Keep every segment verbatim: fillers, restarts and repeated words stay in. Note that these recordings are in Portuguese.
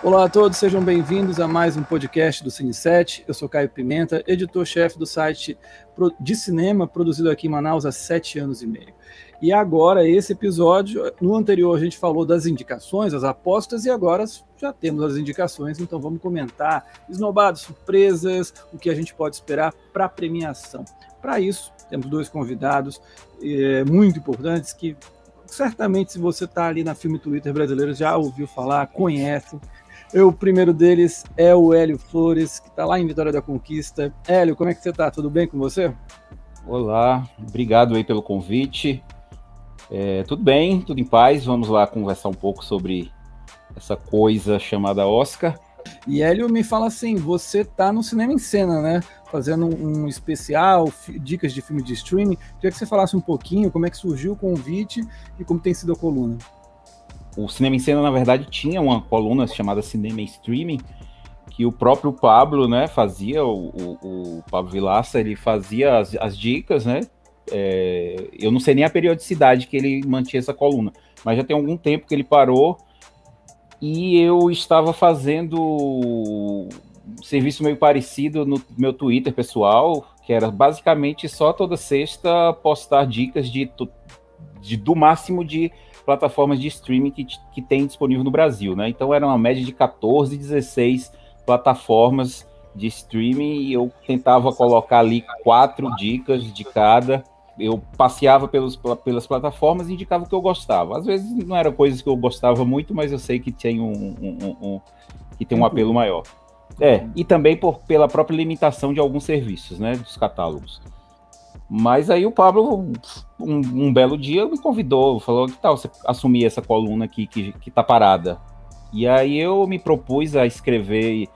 Olá a todos, sejam bem-vindos a mais um podcast do Cine sete. Eu sou Caio Pimenta, editor-chefe do site de cinema, produzido aqui em Manaus há sete anos e meio. E agora, esse episódio, no anterior a gente falou das indicações, as apostas, e agora já temos as indicações, então vamos comentar esnobados, surpresas, o que a gente pode esperar para a premiação. Para isso, temos dois convidados é, muito importantes que certamente, se você está ali na Filme Twitter brasileiro, já ouviu falar, conhece. Eu, o primeiro deles é o Hélio Flores, que está lá em Vitória da Conquista. Hélio, como é que você está? Tudo bem com você? Olá, obrigado aí pelo convite. É, tudo bem, tudo em paz. Vamos lá conversar um pouco sobre essa coisa chamada Oscar. E Hélio, me fala assim, você está no Cinema em Cena, né? Fazendo um especial, dicas de filme de streaming. Queria que você falasse um pouquinho como é que surgiu o convite e como tem sido a coluna. O Cinema em Cena, na verdade, tinha uma coluna chamada Cinema em Streaming, que o próprio Pablo, né, fazia, o, o, o Pablo Vilaça, ele fazia as, as dicas, né? É, eu não sei nem a periodicidade que ele mantinha essa coluna, mas já tem algum tempo que ele parou e eu estava fazendo um serviço meio parecido no meu Twitter pessoal, que era basicamente só toda sexta postar dicas de, de do máximo de plataformas de streaming que, que tem disponível no Brasil, né? Então era uma média de catorze, dezesseis plataformas de streaming e eu tentava colocar ali quatro dicas de cada. Eu passeava pelos, pelas plataformas e indicava o que eu gostava. Às vezes não eram coisas que eu gostava muito, mas eu sei que tem um, um, um, um, que tem um apelo maior. É, e também por, pela própria limitação de alguns serviços, né, dos catálogos. Mas aí o Pablo, um, um belo dia, me convidou, falou, que tal você assumir essa coluna aqui que, que tá parada? E aí eu me propus a escrever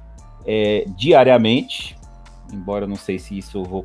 é, diariamente, embora não sei se isso vou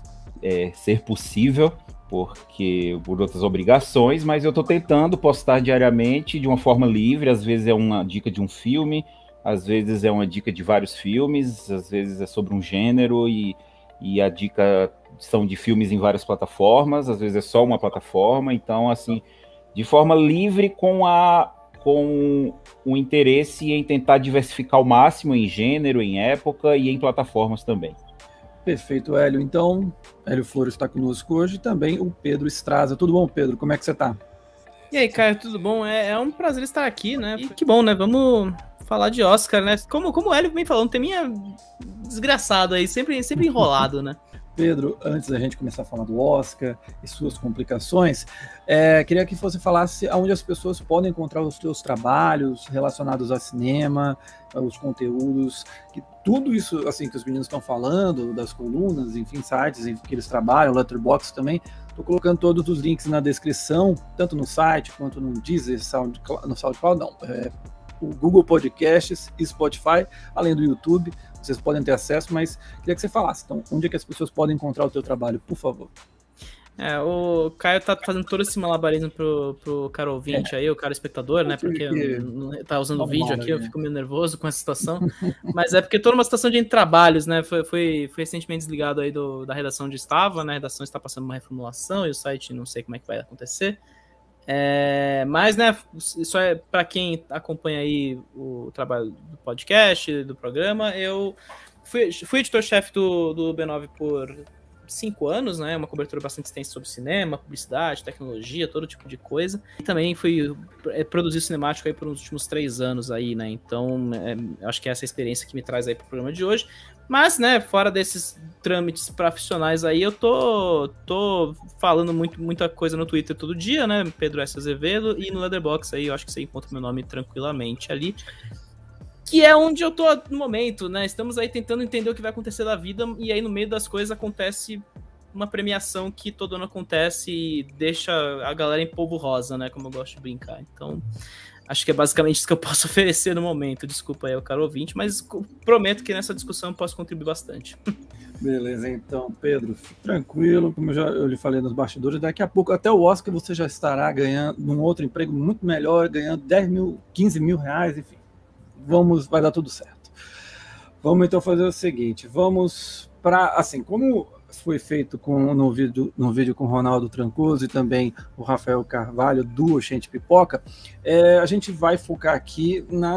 é, ser possível, porque por outras obrigações, mas eu tô tentando postar diariamente de uma forma livre, às vezes é uma dica de um filme, às vezes é uma dica de vários filmes, às vezes é sobre um gênero e, e a dica são de filmes em várias plataformas, às vezes é só uma plataforma, então, assim, de forma livre com, a, com o interesse em tentar diversificar ao máximo em gênero, em época e em plataformas também. Perfeito, Hélio. Então, Hélio Flores está conosco hoje e também o Pedro Estraza. Tudo bom, Pedro? Como é que você está? E aí, Caio, tudo bom? É, é um prazer estar aqui, né? E que bom, né? Vamos falar de Oscar, né? Como, como o Hélio vem falando, tem minha desgraçado aí, sempre, sempre enrolado, né? Pedro, antes da gente começar a falar do Oscar e suas complicações, é, queria que você falasse onde as pessoas podem encontrar os seus trabalhos relacionados a cinema, os conteúdos, que tudo isso assim que os meninos estão falando, das colunas, enfim, sites em que eles trabalham, Letterboxd também. Estou colocando todos os links na descrição, tanto no site quanto no Deezer, SoundCloud, no SoundCloud não, é, o Google Podcasts e Spotify, além do YouTube. Vocês podem ter acesso, mas queria que você falasse. Então, onde é que as pessoas podem encontrar o teu trabalho, por favor? É, o Caio tá fazendo todo esse malabarismo pro, pro cara ouvinte é. aí, o cara espectador, né? Porque que... tá usando o vídeo aqui, né? Eu fico meio nervoso com essa situação. Mas é porque tô numa situação de trabalhos, né? Foi, foi, foi recentemente desligado aí do, da redação onde estava, né? A redação está passando uma reformulação e o site não sei como é que vai acontecer. É, mas, né, isso é para quem acompanha aí o trabalho do podcast, do programa. Eu fui, fui editor-chefe do, do B nove por cinco anos, né, uma cobertura bastante extensa sobre cinema, publicidade, tecnologia, todo tipo de coisa. E também fui é, produzir cinemático aí por uns últimos três anos aí, né, então é, acho que é essa experiência que me traz aí pro programa de hoje. Mas, né, fora desses trâmites profissionais aí, eu tô, tô falando muito, muita coisa no Twitter todo dia, né, Pedro S. Azevedo, e no Letterboxd aí, eu acho que você encontra meu nome tranquilamente ali, que é onde eu tô no momento, né, estamos aí tentando entender o que vai acontecer da vida, e aí no meio das coisas acontece uma premiação que todo ano acontece e deixa a galera em polvo rosa, né, como eu gosto de brincar, então... Acho que é basicamente isso que eu posso oferecer no momento. Desculpa aí, o caro ouvinte, mas prometo que nessa discussão eu posso contribuir bastante. Beleza, então, Pedro, fique tranquilo, como eu já eu lhe falei nos bastidores, daqui a pouco, até o Oscar, você já estará ganhando um outro emprego muito melhor, ganhando dez mil, quinze mil reais, enfim. Vamos, vai dar tudo certo. Vamos então fazer o seguinte, vamos para, assim, como foi feito com, no, vídeo, no vídeo com o Ronaldo Trancoso e também o Rafael Carvalho, do Oxente Pipoca, é, a gente vai focar aqui nas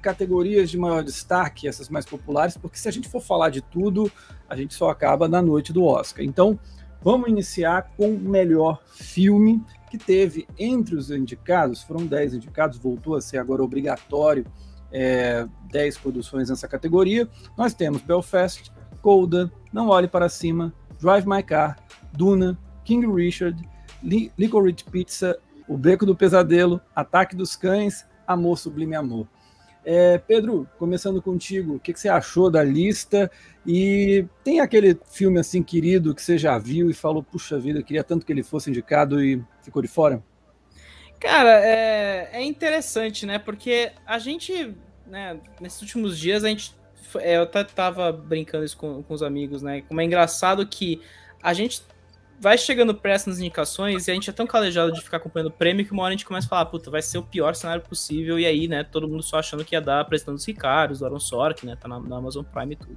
categorias de maior destaque, essas mais populares, porque se a gente for falar de tudo, a gente só acaba na noite do Oscar. Então, vamos iniciar com o melhor filme, que teve entre os indicados, foram dez indicados, voltou a ser agora obrigatório, é, dez produções nessa categoria. Nós temos Belfast, Coda, Não Olhe Para Cima, Drive My Car, Duna, King Richard, Licorice Pizza, O Beco do Pesadelo, Ataque dos Cães, Amor Sublime Amor. É, Pedro, começando contigo, o que, que você achou da lista? E tem aquele filme assim querido que você já viu e falou, puxa vida, eu queria tanto que ele fosse indicado e ficou de fora? Cara, é, é interessante, né? Porque a gente, né, nesses últimos dias, a gente, eu até tava brincando isso com, com os amigos, né? Como é engraçado que a gente vai chegando perto nas indicações e a gente é tão calejado de ficar acompanhando o prêmio que uma hora a gente começa a falar, puta, vai ser o pior cenário possível, e aí, né, todo mundo só achando que ia dar apresentando os Ricardos, do Aaron Sorkin, né, tá na, na Amazon Prime e tudo.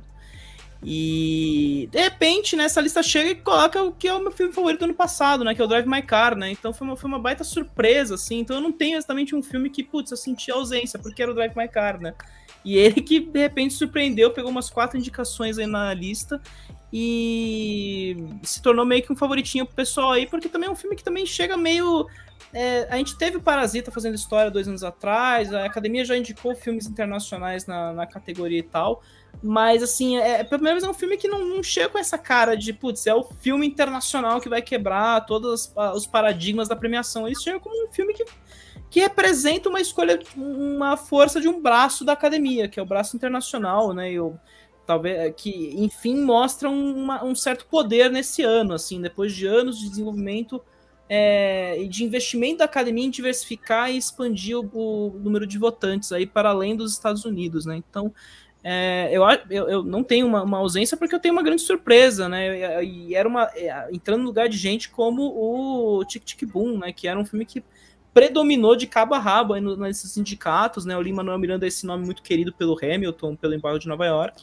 E, de repente, né, essa lista chega e coloca o que é o meu filme favorito do ano passado, né, que é o Drive My Car, né, então foi uma, foi uma baita surpresa, assim, então eu não tenho exatamente um filme que, putz, eu senti ausência, porque era o Drive My Car, né, e ele que, de repente, surpreendeu, pegou umas quatro indicações aí na lista, e se tornou meio que um favoritinho pro pessoal aí, porque também é um filme que também chega meio... É, a gente teve o Parasita fazendo história dois anos atrás, a Academia já indicou filmes internacionais na, na categoria e tal, mas assim, é, pelo menos é um filme que não, não chega com essa cara de, putz, é o filme internacional que vai quebrar todos os paradigmas da premiação. Ele chega como um filme que, que representa uma escolha, uma força de um braço da Academia, que é o braço internacional, né, e o talvez que, enfim, mostram uma, um certo poder nesse ano, assim, depois de anos de desenvolvimento é, e de investimento da academia em diversificar e expandir o, o número de votantes aí para além dos Estados Unidos, né? Então, é, eu, eu, eu não tenho uma, uma ausência porque eu tenho uma grande surpresa, né? E era uma entrando no lugar de gente como o Tic Tic Boom, né? Que era um filme que predominou de cabo a rabo aí no, nesses sindicatos, né? O Lin-Manuel Miranda é esse nome muito querido pelo Hamilton, pelo Embargo de Nova York.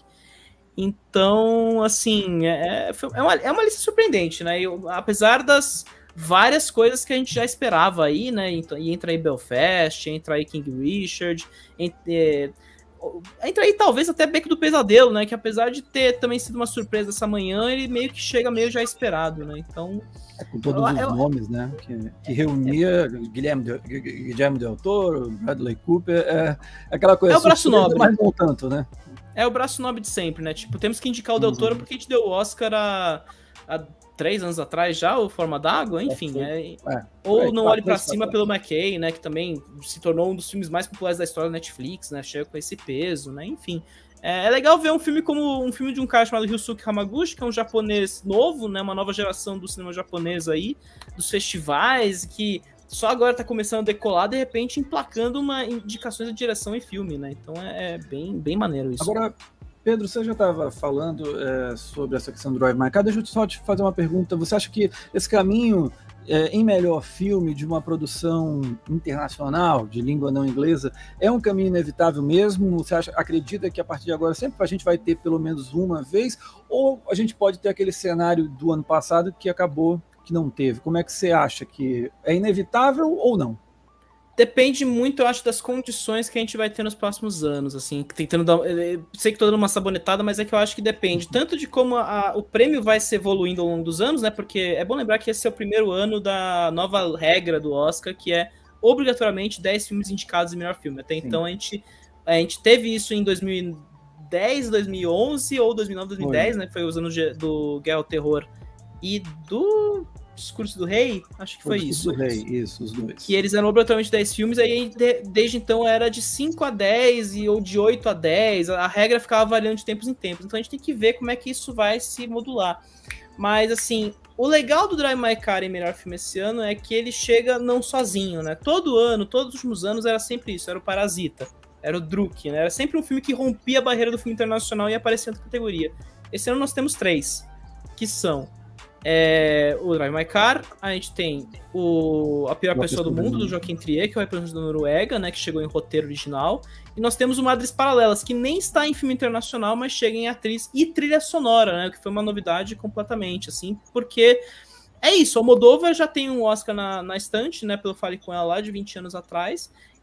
Então, assim, é, é, uma, é uma lista surpreendente, né? Eu, apesar das várias coisas que a gente já esperava aí, né? Então, e entra aí Belfast, entra aí King Richard, entra, é, entra aí talvez até Beco do Pesadelo, né? Que apesar de ter também sido uma surpresa essa manhã, ele meio que chega meio já esperado, né? Então... É, com todos eu, os eu, nomes, né? Que, que reunia é, Guilherme, Del, Guilherme Del Toro, Bradley Cooper, é, aquela coisa... É o braço nobre. Mas não tanto, né? É o braço nobre de sempre, né? Tipo, temos que indicar o Del Toro porque a gente deu o Oscar há, há três anos atrás já, o Forma d'Água, enfim. É, é, ou é, Não Olhe Pra Cima pelo McKay, né? Que também se tornou um dos filmes mais populares da história da Netflix, né? Chega com esse peso, né? Enfim. É, é legal ver um filme como um filme de um cara chamado Ryusuke Hamaguchi, que é um japonês novo, né? Uma nova geração do cinema japonês aí, dos festivais, que só agora tá começando a decolar, de repente emplacando uma indicações de direção e filme, né? Então é, é bem, bem maneiro isso. Agora, Pedro, você já estava falando é, sobre essa questão do Drive My Car. Deixa eu só te fazer uma pergunta. Você acha que esse caminho é, em melhor filme de uma produção internacional, de língua não inglesa, é um caminho inevitável mesmo? Você acha, acredita que a partir de agora sempre a gente vai ter pelo menos uma vez? Ou a gente pode ter aquele cenário do ano passado que acabou que não teve? Como é que você acha que é inevitável ou não? Depende muito, eu acho, das condições que a gente vai ter nos próximos anos, assim, tentando dar... Sei que tô dando uma sabonetada, mas é que eu acho que depende tanto de como a, o prêmio vai se evoluindo ao longo dos anos, né, porque é bom lembrar que esse é o primeiro ano da nova regra do Oscar, que é obrigatoriamente dez filmes indicados em melhor filme. Até Sim. então a gente, a gente teve isso em dois mil e dez, dois mil e onze ou dois mil e nove, dois mil e dez, Foi. né, foi os anos do Guerra ao Terror e do Discurso do Rei, acho que foi isso. Discurso do Rei, isso, os dois. Que eles eram obrigatoriamente dez filmes, aí de, desde então era de cinco a dez e, ou de oito a dez, a regra ficava variando de tempos em tempos, então a gente tem que ver como é que isso vai se modular. Mas assim, o legal do Drive My Car em melhor filme esse ano é que ele chega não sozinho, né? Todo ano, todos os últimos anos era sempre isso, era o Parasita, era o Druk, né? Era sempre um filme que rompia a barreira do filme internacional e aparecia na categoria. Esse ano nós temos três, que são É, o Drive My Car, a gente tem o A Pior Pessoa do Mundo, do Joaquim Trier, que é o representante da Noruega, né, que chegou em roteiro original, e nós temos o Madres Paralelas, que nem está em filme internacional, mas chega em atriz e trilha sonora, né, que foi uma novidade completamente, assim, porque é isso, a Almodóvar já tem um Oscar na, na estante, né, pelo Fale Com Ela lá, de vinte anos atrás,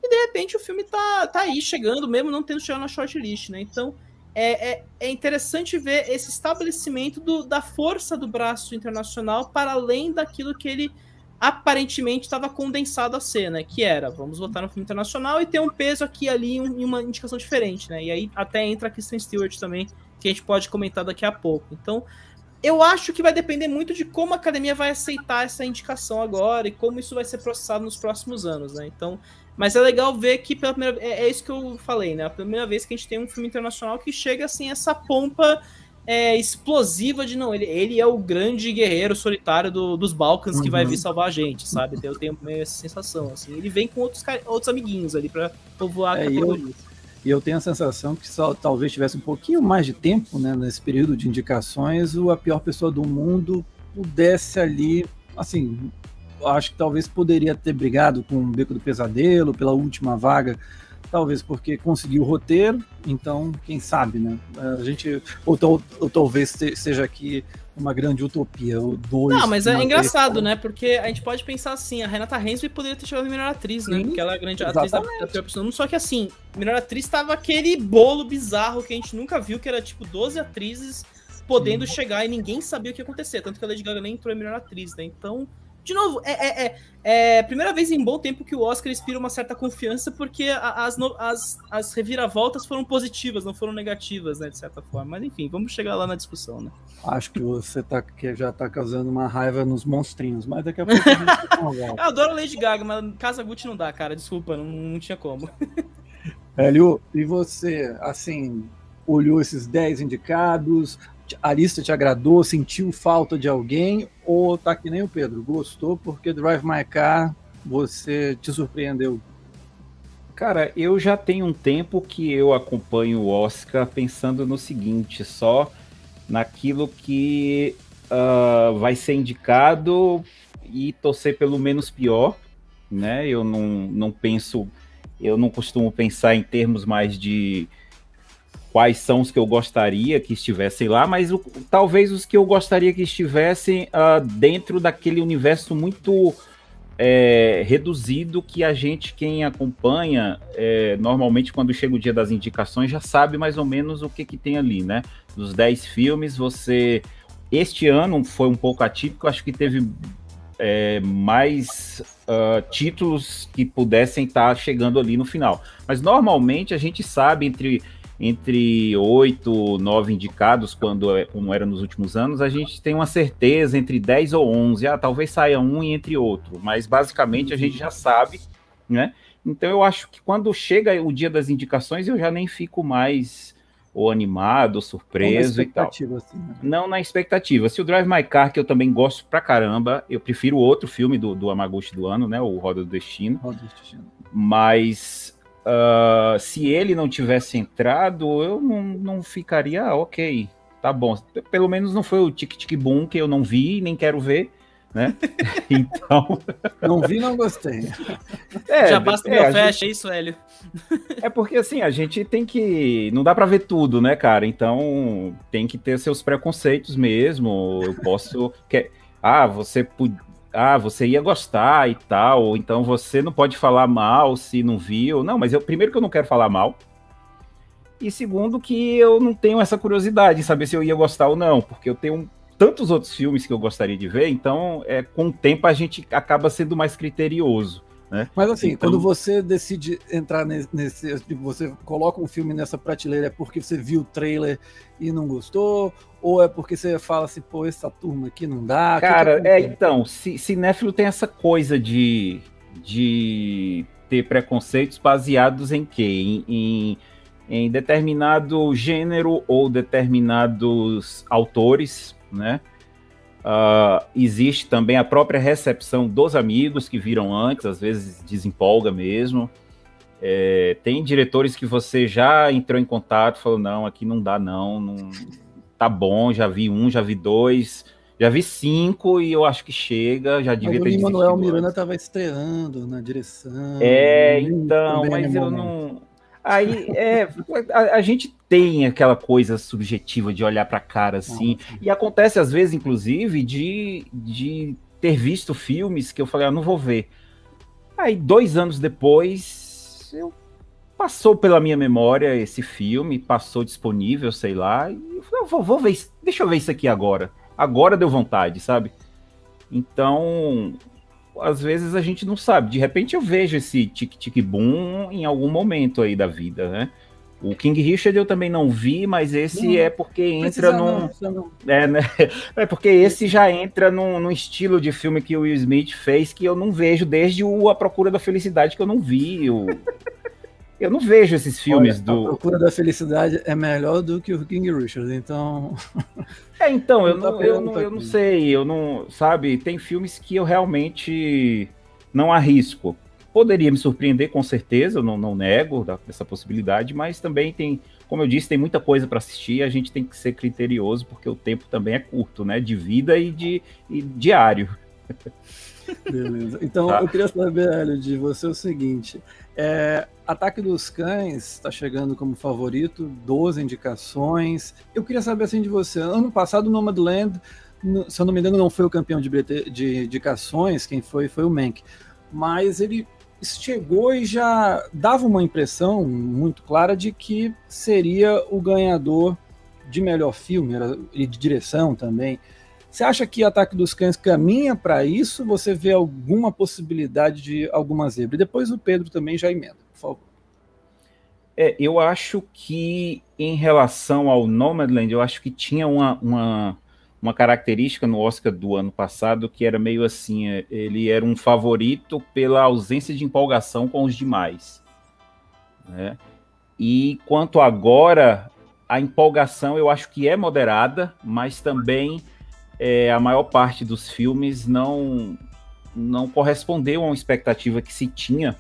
e de repente o filme tá, tá aí chegando, mesmo não tendo chegado na shortlist, né? Então é, é, é interessante ver esse estabelecimento do, da força do braço internacional para além daquilo que ele aparentemente estava condensado a ser, né? Que era, vamos votar no filme internacional e ter um peso aqui e ali em uma indicação diferente, né? E aí até entra a Kristen Stewart também, que a gente pode comentar daqui a pouco. Então, eu acho que vai depender muito de como a academia vai aceitar essa indicação agora e como isso vai ser processado nos próximos anos, né? Então, mas é legal ver que pela primeira é, é isso que eu falei, né? A primeira vez que a gente tem um filme internacional que chega assim essa pompa é, explosiva de não, ele, ele é o grande guerreiro solitário do, dos Balcãs uhum. que vai vir salvar a gente, sabe? Eu tenho meio essa sensação, assim. Ele vem com outros, outros amiguinhos ali pra povoar a é, categoria. E eu tenho a sensação que só, talvez tivesse um pouquinho mais de tempo, né, nesse período de indicações, o A Pior Pessoa do Mundo pudesse ali, assim, acho que talvez poderia ter brigado com o Beco do Pesadelo pela última vaga, talvez porque conseguiu o roteiro, então, quem sabe, né? A gente, ou, ou, ou talvez seja aqui uma grande utopia, ou dois... Não, mas é engraçado, vez, né? Porque a gente pode pensar assim, a Renata Hensby poderia ter chegado em melhor atriz, né? Sim, porque ela é a grande atriz da, da Pior Pessoa do Mundo, só que assim, melhor atriz tava aquele bolo bizarro que a gente nunca viu, que era tipo doze atrizes podendo Sim. chegar e ninguém sabia o que ia acontecer, tanto que a Lady Gaga nem entrou em melhor atriz, né? Então... De novo, é, é, é, é a primeira vez em bom tempo que o Oscar inspira uma certa confiança, porque as, as, as reviravoltas foram positivas, não foram negativas, né, de certa forma. Mas enfim, vamos chegar lá na discussão, né? Acho que você tá, que já tá causando uma raiva nos monstrinhos, mas daqui a pouco a gente conversa. Eu adoro a Lady Gaga, mas Casa Gucci não dá, cara, desculpa, não, não tinha como. Hélio, e você, assim, olhou esses dez indicados... A lista te agradou, sentiu falta de alguém, ou tá que nem o Pedro, gostou porque Drive My Car você te surpreendeu? Cara, eu já tenho um tempo que eu acompanho o Oscar pensando no seguinte, só naquilo que uh, vai ser indicado e torcer pelo menos pior, né? Eu não, não penso, eu não costumo pensar em termos mais de quais são os que eu gostaria que estivessem lá, mas o, talvez os que eu gostaria que estivessem uh, dentro daquele universo muito é, reduzido que a gente, quem acompanha, é, normalmente quando chega o dia das indicações, já sabe mais ou menos o que, que tem ali, né? Dos dez filmes, você... Este ano foi um pouco atípico, acho que teve é, mais uh, títulos que pudessem estar chegando ali no final. Mas normalmente a gente sabe entre... entre oito, nove indicados, quando, como era nos últimos anos, a gente tem uma certeza entre dez ou onze, ah, talvez saia um e entre outro, mas basicamente a gente já sabe, né? Então eu acho que quando chega o dia das indicações, eu já nem fico mais ou animado, ou surpreso e tal. Assim, né? Não na expectativa. Se o Drive My Car, que eu também gosto pra caramba, eu prefiro outro filme do, do Amaguchi do ano, né? O Roda do Destino. Roda do Destino. Mas... Uh, se ele não tivesse entrado, eu não, não ficaria, ah, ok, tá bom. Pelo menos não foi o Tic Tic Boom que eu não vi, nem quero ver, né? Então... Não vi, não gostei. É, já basta é, meu fecha, gente... é isso, Hélio? É porque, assim, a gente tem que... Não dá pra ver tudo, né, cara? Então, tem que ter seus preconceitos mesmo. Eu posso... Que... Ah, você... Ah, você ia gostar e tal, ou então você não pode falar mal se não viu. Não, mas eu primeiro que eu não quero falar mal, e segundo que eu não tenho essa curiosidade de saber se eu ia gostar ou não, porque eu tenho tantos outros filmes que eu gostaria de ver, então é, com o tempo a gente acaba sendo mais criterioso, né? Mas assim, então... quando você decide entrar nesse, nesse tipo, você coloca um filme nessa prateleira, é porque você viu o trailer e não gostou, ou é porque você fala assim, pô, essa turma aqui não dá? Cara, que que é, então, cinéfilo tem essa coisa de, de ter preconceitos baseados em quê? Em, em, em determinado gênero ou determinados autores, né? Uh, existe também a própria recepção dos amigos que viram antes, às vezes desempolga mesmo. É, tem diretores que você já entrou em contato e falou, não, aqui não dá não, não tá bom, já vi um, já vi dois, já vi cinco e eu acho que chega, já devia mas ter o Manuel Miranda estava estreando na direção. É, então, mas eu não... Aí, é, a, a gente tem aquela coisa subjetiva de olhar pra cara, assim, ah, e acontece às vezes, inclusive, de, de ter visto filmes que eu falei, ah, não vou ver. Aí, dois anos depois, mas eu passou pela minha memória esse filme, passou disponível, sei lá, e eu falei, vou, vou ver, deixa eu ver isso aqui agora. Agora deu vontade, sabe? Então, às vezes a gente não sabe. De repente eu vejo esse tic-tic-boom em algum momento aí da vida, né? O King Richard eu também não vi, mas esse não, é porque entra num... Não, não. É, né? É porque esse já entra num, num estilo de filme que o Will Smith fez que eu não vejo desde o A Procura da Felicidade, que eu não vi. O... Eu não vejo esses filmes. Olha, do... A Procura da Felicidade é melhor do que o King Richard, então... É, então, eu não, eu, não, eu não sei, eu não... Sabe, tem filmes que eu realmente não arrisco. Poderia me surpreender, com certeza, eu não, não nego essa possibilidade, mas também tem, como eu disse, tem muita coisa para assistir e a gente tem que ser criterioso, porque o tempo também é curto, né? De vida e de e diário. Beleza. Então, tá. Eu queria saber, Hélio, de você o seguinte, é, Ataque dos Cães está chegando como favorito, doze indicações. Eu queria saber, assim, de você, ano passado o Nomadland, se eu não me engano, não foi o campeão de, de indicações, quem foi foi o Mank, mas ele chegou e já dava uma impressão muito clara de que seria o ganhador de melhor filme era, e de direção também. Você acha que Ataque dos Cães caminha para isso? Você vê alguma possibilidade de alguma zebra? E depois o Pedro também já emenda, por favor. É, eu acho que em relação ao Nomadland, eu acho que tinha uma, uma, uma característica no Oscar do ano passado que era meio assim, ele era um favorito pela ausência de empolgação com os demais, né? E quanto agora, a empolgação eu acho que é moderada, mas também é, a maior parte dos filmes não, não correspondeu a uma expectativa que se tinha.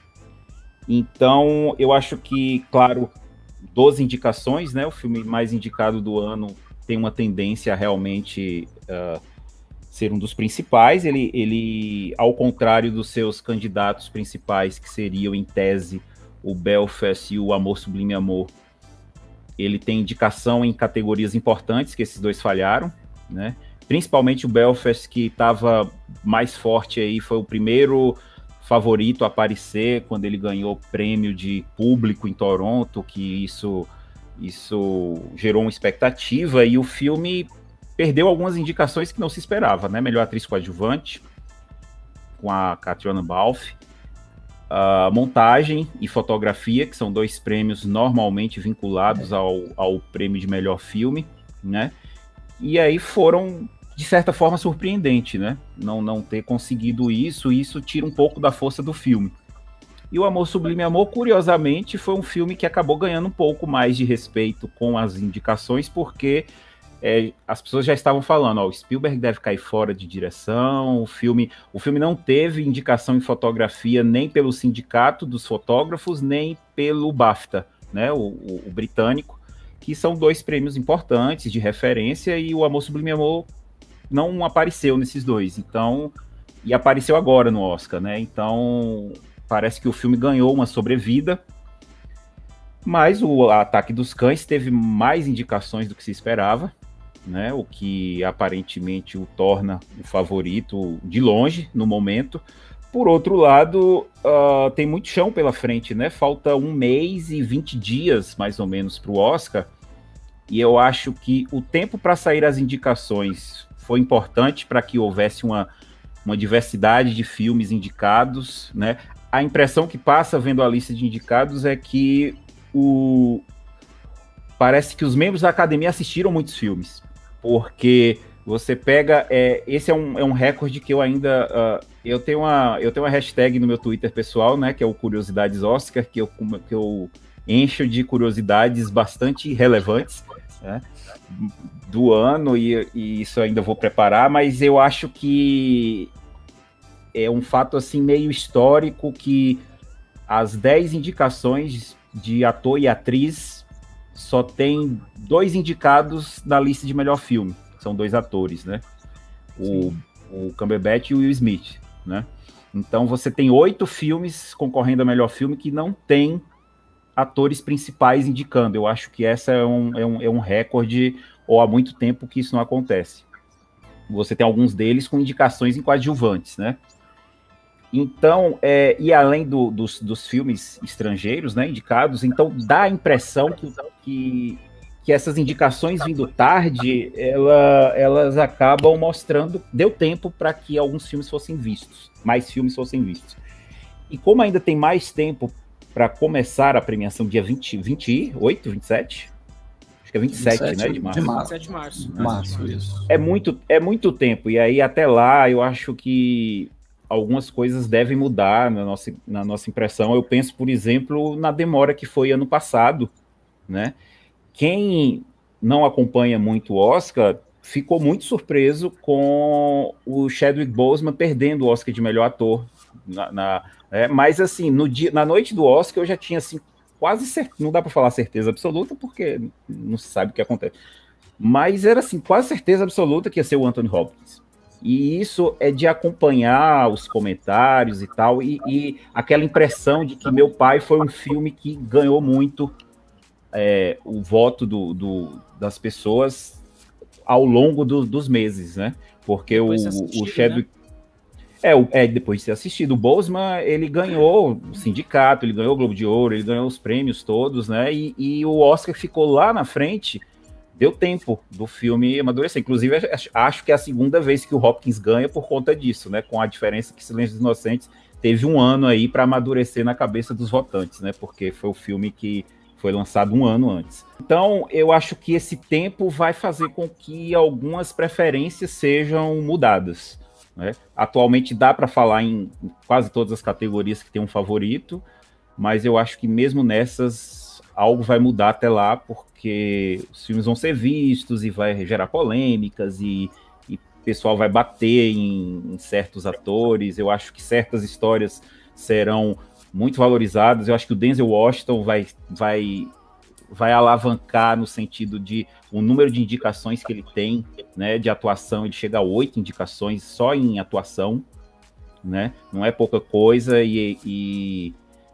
Então, eu acho que, claro, doze indicações, né? O filme mais indicado do ano tem uma tendência a realmente uh, ser um dos principais. Ele, ele, ao contrário dos seus candidatos principais, que seriam, em tese, o Belfast e o Amor Sublime Amor, ele tem indicação em categorias importantes, que esses dois falharam, né? Principalmente o Belfast, que estava mais forte aí, foi o primeiro favorito a aparecer quando ele ganhou prêmio de público em Toronto, que isso, isso gerou uma expectativa, e o filme perdeu algumas indicações que não se esperava, né? Melhor atriz coadjuvante, com a Catriona Balfe, uh, montagem e fotografia, que são dois prêmios normalmente vinculados ao, ao prêmio de melhor filme, né? E aí foram, de certa forma, surpreendente, né? Não, não ter conseguido isso, e isso tira um pouco da força do filme. E o Amor Sublime Amor, curiosamente, foi um filme que acabou ganhando um pouco mais de respeito com as indicações, porque é, as pessoas já estavam falando, ó, o Spielberg deve cair fora de direção, o filme, o filme não teve indicação em fotografia nem pelo Sindicato dos Fotógrafos, nem pelo BAFTA, né? o, o, o britânico, que são dois prêmios importantes de referência, e o Amor Sublime Amor não apareceu nesses dois, então, e apareceu agora no Oscar, né? Então, parece que o filme ganhou uma sobrevida, mas o Ataque dos Cães teve mais indicações do que se esperava, né? O que aparentemente o torna o favorito de longe no momento. Por outro lado, uh, tem muito chão pela frente, né? Falta um mês e vinte dias, mais ou menos, para o Oscar, e eu acho que o tempo para sair as indicações foi importante para que houvesse uma, uma diversidade de filmes indicados, né? A impressão que passa vendo a lista de indicados é que o... parece que os membros da academia assistiram muitos filmes, porque você pega... É, esse é um, é um recorde que eu ainda... Uh, eu, tenho uma, eu tenho uma hashtag no meu Twitter pessoal, né, que é o Curiosidades Oscar, que eu, que eu encho de curiosidades bastante relevantes, né, do ano, e, e isso eu ainda vou preparar, mas eu acho que é um fato assim meio histórico que as dez indicações de ator e atriz só tem dois indicados na lista de melhor filme, são dois atores, né? O, o Cumberbatch e o Will Smith, né? Então você tem oito filmes concorrendo a melhor filme que não tem atores principais indicando. Eu acho que essa é um, é um, é um recorde, ou há muito tempo que isso não acontece. Você tem alguns deles com indicações em coadjuvantes, né? Então, é, e além do, dos, dos filmes estrangeiros, né, indicados, então dá a impressão que, que, que essas indicações vindo tarde, ela, elas acabam mostrando, deu tempo para que alguns filmes fossem vistos, mais filmes fossem vistos. E como ainda tem mais tempo para começar a premiação dia vinte, vinte e oito, vinte e sete? Acho que é vinte e sete, vinte e sete, né, de março. De março. vinte e sete de março. Março, isso. É muito, é muito tempo, e aí até lá eu acho que algumas coisas devem mudar na nossa, na nossa impressão. Eu penso, por exemplo, na demora que foi ano passado, né? Quem não acompanha muito o Oscar ficou muito surpreso com o Chadwick Boseman perdendo o Oscar de melhor ator. Na, na, é, mas, assim, no dia, na noite do Oscar eu já tinha, assim, quase certeza, não dá para falar certeza absoluta, porque não se sabe o que acontece. Mas era, assim, quase certeza absoluta que ia ser o Anthony Hopkins. E isso é de acompanhar os comentários e tal, e, e aquela impressão de que Meu Pai foi um filme que ganhou muito é, o voto do, do, das pessoas ao longo do, dos meses, né? Porque o, o Chadwick... Né? É, o, é, depois de ser assistido, o Boseman, ele ganhou o sindicato, ele ganhou o Globo de Ouro, ele ganhou os prêmios todos, né? E, e o Oscar ficou lá na frente... Deu tempo do filme amadurecer. Inclusive, acho que é a segunda vez que o Hopkins ganha por conta disso, né? Com a diferença que Silêncio dos Inocentes teve um ano aí para amadurecer na cabeça dos votantes, né? Porque foi o filme que foi lançado um ano antes. Então, eu acho que esse tempo vai fazer com que algumas preferências sejam mudadas, né? Atualmente dá para falar em quase todas as categorias que tem um favorito, mas eu acho que mesmo nessas algo vai mudar até lá, porque os filmes vão ser vistos e vai gerar polêmicas e o pessoal vai bater em, em certos atores. Eu acho que certas histórias serão muito valorizadas. Eu acho que o Denzel Washington vai, vai, vai alavancar no sentido de o número de indicações que ele tem, né, de atuação. Ele chega a oito indicações só em atuação, né? Não é pouca coisa e... e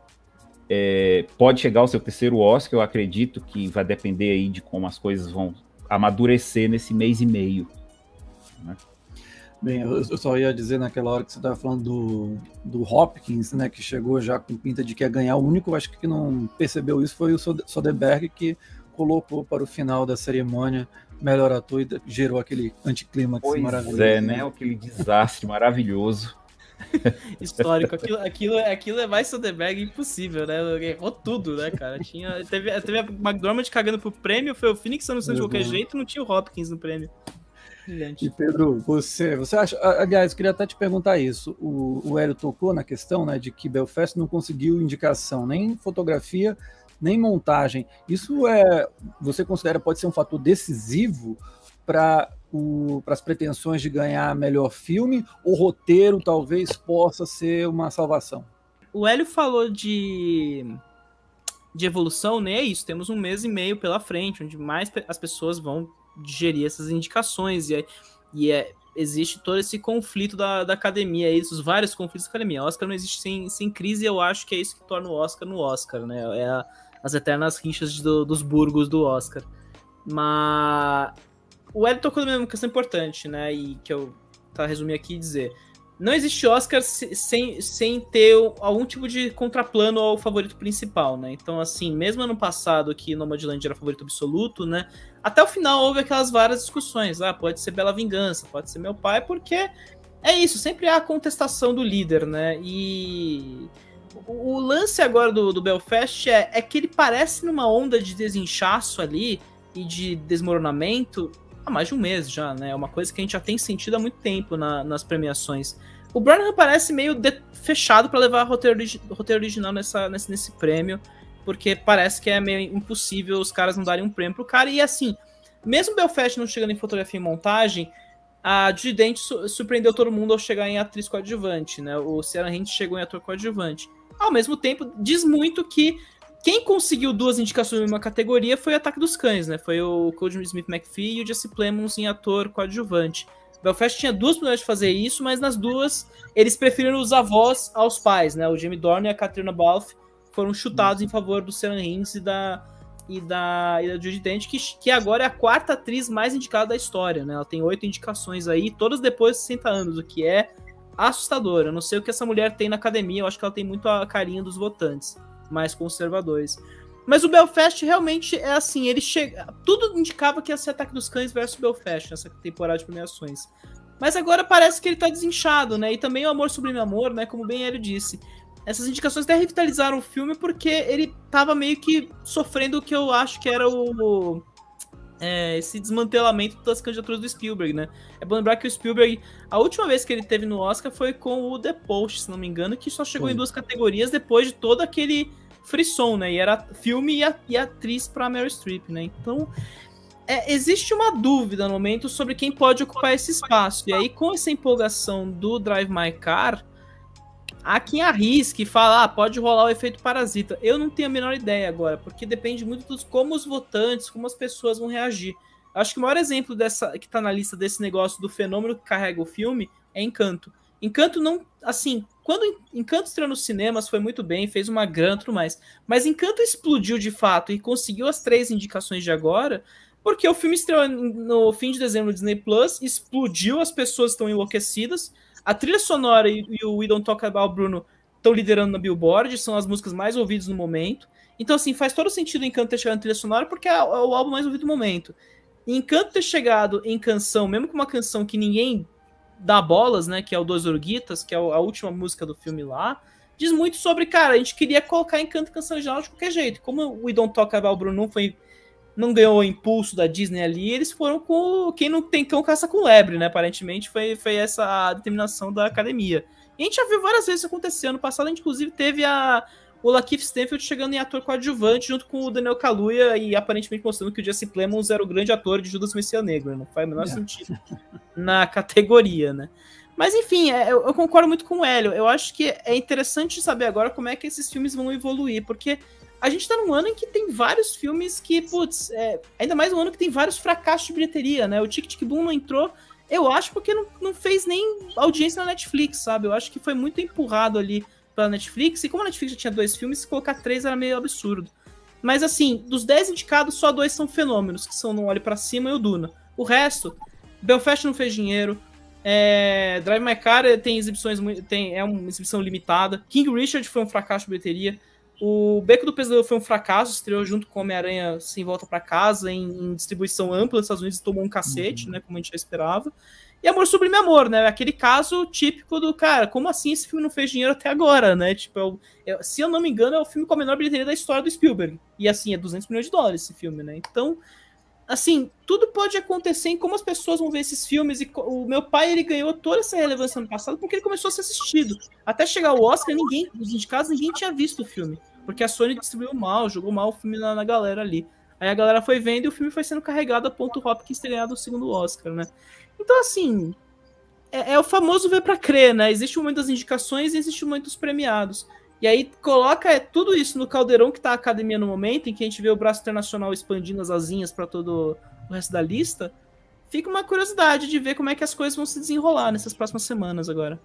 É, pode chegar ao seu terceiro Oscar. Eu acredito que vai depender aí de como as coisas vão amadurecer nesse mês e meio, né? Bem, eu, eu só ia dizer naquela hora que você estava falando do, do Hopkins, né, que chegou já com pinta de que ia ganhar. O único, acho que não percebeu isso foi o Soderbergh, que colocou para o final da cerimônia melhor ator e gerou aquele anticlímax maravilhoso. É, né? Aquele desastre maravilhoso. Histórico, aquilo, aquilo, aquilo é mais Soderbergh impossível, né? Errou tudo, né, cara? Tinha, teve, teve a McDormand cagando pro prêmio, foi o Phoenix anunciando de qualquer jeito, não tinha o Hopkins no prêmio. Brilhante. E Pedro, você, você acha, aliás, eu queria até te perguntar isso, o, o Hélio tocou na questão, né, de que Belfast não conseguiu indicação, nem fotografia, nem montagem. Isso é, você considera, pode ser um fator decisivo para as pretensões de ganhar melhor filme, ou roteiro talvez possa ser uma salvação? O Hélio falou de, de evolução, né? É isso, temos um mês e meio pela frente, onde mais as pessoas vão digerir essas indicações, e, é, e é, existe todo esse conflito da, da academia, esses vários conflitos da academia. O Oscar não existe sem, sem crise, e eu acho que é isso que torna o Oscar no Oscar, né? É a, as eternas rixas do, dos burgos do Oscar. Mas o Hélio tocou numa questão importante, né? E que eu tá resumir aqui e dizer: não existe Oscar sem, sem ter algum tipo de contraplano ao favorito principal, né? Então, assim, mesmo ano passado que Nomadland era favorito absoluto, né? Até o final houve aquelas várias discussões. Ah, pode ser Bela Vingança, pode ser Meu Pai, porque é isso, sempre há a contestação do líder, né? E o, o lance agora do, do Belfast é, é que ele parece numa onda de desinchaço ali e de desmoronamento há mais de um mês já, né? É uma coisa que a gente já tem sentido há muito tempo na, nas premiações. O Branagh parece meio de, fechado para levar o roteiro, roteiro original nessa, nesse, nesse prêmio, porque parece que é meio impossível os caras não darem um prêmio pro cara. E assim, mesmo Belfast não chegando em fotografia e montagem, a Judi Dench su surpreendeu todo mundo ao chegar em atriz coadjuvante, né? O Ciaran Hinds chegou em ator coadjuvante. Ao mesmo tempo, diz muito que quem conseguiu duas indicações em uma categoria foi o Ataque dos Cães, né? Foi o Cody Smith-McPhee e o Jesse Plemons em ator coadjuvante. Belfast tinha duas possibilidades de fazer isso, mas nas duas eles preferiram usar voz aos pais, né? O Jamie Dornan e a Katrina Balfe foram chutados em favor do Ciaran Hinds e da, e da, e da Judi Dench, que, que agora é a quarta atriz mais indicada da história, né? Ela tem oito indicações aí, todas depois de sessenta anos, o que é assustador. Eu não sei o que essa mulher tem na academia, eu acho que ela tem muito a carinha dos votantes mais conservadores. Mas o Belfast realmente é assim, ele chega... Tudo indicava que ia ser Ataque dos Cães versus Belfast nessa temporada de premiações. Mas agora parece que ele tá desinchado, né? E também o Amor Sublime Amor, né? Como bem ele disse. Essas indicações até revitalizaram o filme porque ele tava meio que sofrendo o que eu acho que era o... É, esse desmantelamento das candidaturas do Spielberg, né? É bom lembrar que o Spielberg, a última vez que ele teve no Oscar foi com o The Post, se não me engano, que só chegou foi. em duas categorias depois de todo aquele frisson, né? E era filme e, a, e atriz pra Meryl Streep, né? Então, é, existe uma dúvida no momento sobre quem pode ocupar esse espaço. E aí, com essa empolgação do Drive My Car, há quem arrisque e fala, ah, pode rolar o efeito Parasita. Eu não tenho a menor ideia agora, porque depende muito de como os votantes, como as pessoas vão reagir. Acho que o maior exemplo dessa, que tá na lista desse negócio do fenômeno que carrega o filme é Encanto. Encanto não, assim, quando Encanto estreou nos cinemas foi muito bem, fez uma grana e tudo mais, mas Encanto explodiu de fato e conseguiu as três indicações de agora, porque o filme estreou no fim de dezembro no Disney Plus, explodiu, as pessoas estão enlouquecidas. A trilha sonora e, e o We Don't Talk About Bruno estão liderando na Billboard, são as músicas mais ouvidas no momento. Então, assim, faz todo sentido o Encanto ter chegado na trilha sonora, porque é o álbum mais ouvido do momento. E Encanto ter chegado em canção, mesmo com uma canção que ninguém dá bolas, né, que é o Dois Oruguitas, que é a última música do filme lá, diz muito sobre, cara, a gente queria colocar Encanto em canção original de qualquer jeito. Como o We Don't Talk About Bruno não foi... não ganhou o impulso da Disney ali, eles foram com quem não tem cão caça com lebre, né? Aparentemente foi, foi essa a determinação da academia. E a gente já viu várias vezes isso acontecer. Ano passado a gente inclusive teve a, o Lakeith Stanfield chegando em ator coadjuvante junto com o Daniel Kaluuya e aparentemente mostrando que o Jesse Plemons era o grande ator de Judas Messias Negro, né? Não faz o menor é. sentido na categoria, né? Mas enfim, eu, eu concordo muito com o Hélio. Eu acho que é interessante saber agora como é que esses filmes vão evoluir, porque a gente tá num ano em que tem vários filmes que, putz, é, ainda mais um ano que tem vários fracassos de bilheteria, né? O Tic Tic Boom não entrou, eu acho, porque não, não fez nem audiência na Netflix, sabe? Eu acho que foi muito empurrado ali pela Netflix, e como a Netflix já tinha dois filmes, se colocar três era meio absurdo. Mas assim, dos dez indicados, só dois são fenômenos, que são No Olhe Pra Cima e o Duna. O resto, Belfast não fez dinheiro, é, Drive My Car tem exibições, tem, é uma exibição limitada, King Richard foi um fracasso de bilheteria, o Beco do Pesadelo foi um fracasso, estreou junto com Homem-Aranha Sem Volta Pra Casa, em, em distribuição ampla nos Estados Unidos, tomou um cacete, uhum. né, como a gente já esperava. E Amor Sublime Amor, né, aquele caso típico do, cara, como assim esse filme não fez dinheiro até agora, né, tipo, é o, é, se eu não me engano, é o filme com a menor bilheteria da história do Spielberg, e assim, é duzentos milhões de dólares esse filme, né, então, assim, tudo pode acontecer em como as pessoas vão ver esses filmes, e o meu pai, ele ganhou toda essa relevância no passado porque ele começou a ser assistido. Até chegar o Oscar, ninguém, os indicados, ninguém tinha visto o filme, porque a Sony distribuiu mal, jogou mal o filme na, na galera ali. Aí a galera foi vendo e o filme foi sendo carregado a ponto Hopkins ter ganhado o segundo Oscar, né? Então, assim, é, é o famoso ver pra crer, né? Existe o momento das indicações e existe o momento dos premiados. E aí coloca é, tudo isso no caldeirão que tá a academia no momento, em que a gente vê o braço internacional expandindo as asinhas para todo o resto da lista, fica uma curiosidade de ver como é que as coisas vão se desenrolar nessas próximas semanas agora.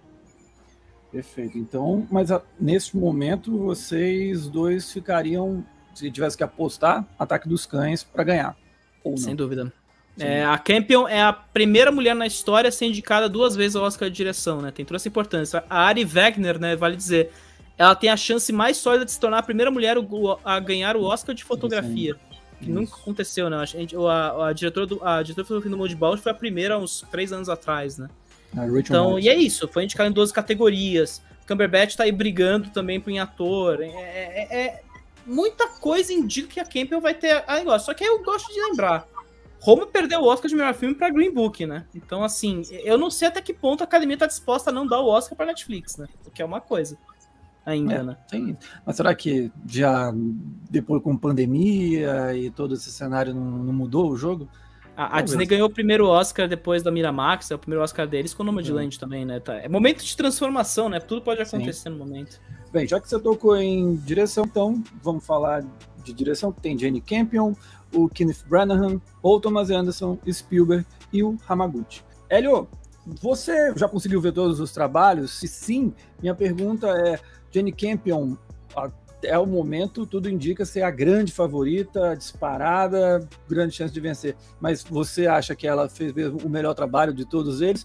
Perfeito. Então, mas a, nesse momento, vocês dois ficariam, se tivesse que apostar, Ataque dos Cães para ganhar. Ou não? Sem dúvida. É, a Campion é a primeira mulher na história a ser indicada duas vezes ao Oscar de direção, né? Tem toda essa importância. A Ari Wegner, né, vale dizer, ela tem a chance mais sólida de se tornar a primeira mulher a ganhar o Oscar de fotografia. Que Isso. nunca aconteceu, né? A, gente, a, a diretora do, a diretora do Moonball foi a primeira há uns três anos atrás, né? Então, e é isso, foi indicado em doze categorias. Cumberbatch tá aí brigando também por em ator. É, é, é, muita coisa indica que a Campion vai ter a negócio. Só que eu gosto de lembrar, Roma perdeu o Oscar de melhor filme pra Green Book, né? Então, assim, eu não sei até que ponto a academia tá disposta a não dar o Oscar pra Netflix, né? O que é uma coisa ainda, é, né? Tem. Mas será que já depois com pandemia e todo esse cenário não, não mudou o jogo? A, a Disney ganhou o primeiro Oscar depois da Miramax, é o primeiro Oscar deles com o Nomadland uhum. também, né? Tá, é momento de transformação, né? Tudo pode acontecer Sim. no momento. Bem, já que você tocou em direção, então vamos falar de direção. Tem Jane Campion, o Kenneth Branagh, Paul Thomas Anderson, Spielberg e o Hamaguchi. Hélio, você já conseguiu ver todos os trabalhos? Se sim, minha pergunta é, Jane Campion, até o momento, tudo indica ser a grande favorita, disparada, grande chance de vencer. Mas você acha que ela fez mesmo o melhor trabalho de todos eles?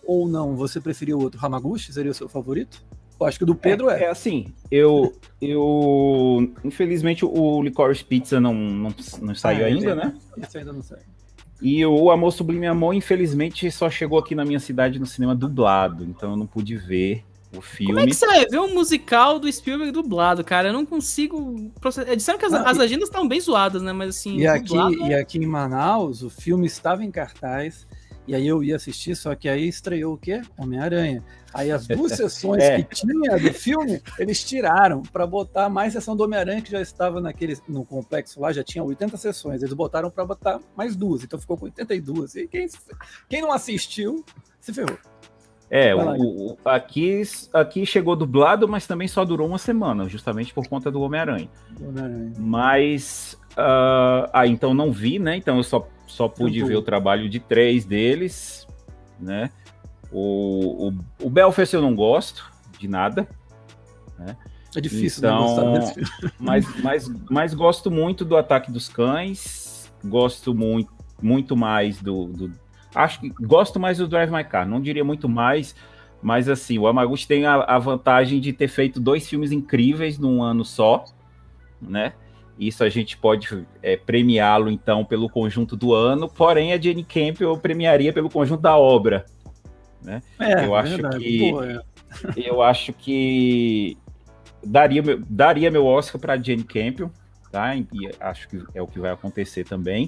ou não? Você preferia o outro? Hamaguchi seria o seu favorito? Eu acho que o do Pedro é. É, é assim, eu, eu... Infelizmente o Licorice Pizza não, não, não saiu ah, ainda, é, né? Esse ainda não saiu. E o Amor Sublime Amor, infelizmente, só chegou aqui na minha cidade no cinema dublado, então eu não pude ver o filme. Como é que você vai ver um musical do Spielberg dublado, cara? Eu não consigo... processar. Disseram que as, ah, as agendas estão bem zoadas, né? Mas assim... E aqui, é... e aqui em Manaus, o filme estava em cartaz, e aí eu ia assistir, só que aí estreou o quê? Homem-Aranha. Aí as duas sessões é. que tinha do filme, eles tiraram para botar mais sessão do Homem-Aranha, que já estava naquele, no complexo lá, já tinha oitenta sessões. Eles botaram para botar mais duas, então ficou com oitenta e duas. E quem, quem não assistiu, se ferrou. É, o, o, aqui, aqui chegou dublado, mas também só durou uma semana, justamente por conta do Homem-Aranha. Homem mas, uh, ah, então não vi, né? Então eu só, só pude eu ver o trabalho de três deles, né? O, o, o Belfast eu não gosto de nada, né? É difícil então, não gostar desse filme. Mas, mas, mas gosto muito do Ataque dos Cães, gosto muito, muito mais do, do... Acho que gosto mais do Drive My Car, não diria muito mais, mas assim, o Hamaguchi tem a, a vantagem de ter feito dois filmes incríveis num ano só, né? Isso a gente pode é, premiá-lo, então, pelo conjunto do ano, porém a Jane Campion eu premiaria pelo conjunto da obra. Né? É, eu, acho que, Pô, é. eu acho que daria, daria meu Oscar para Jane Campion, tá? E acho que é o que vai acontecer também,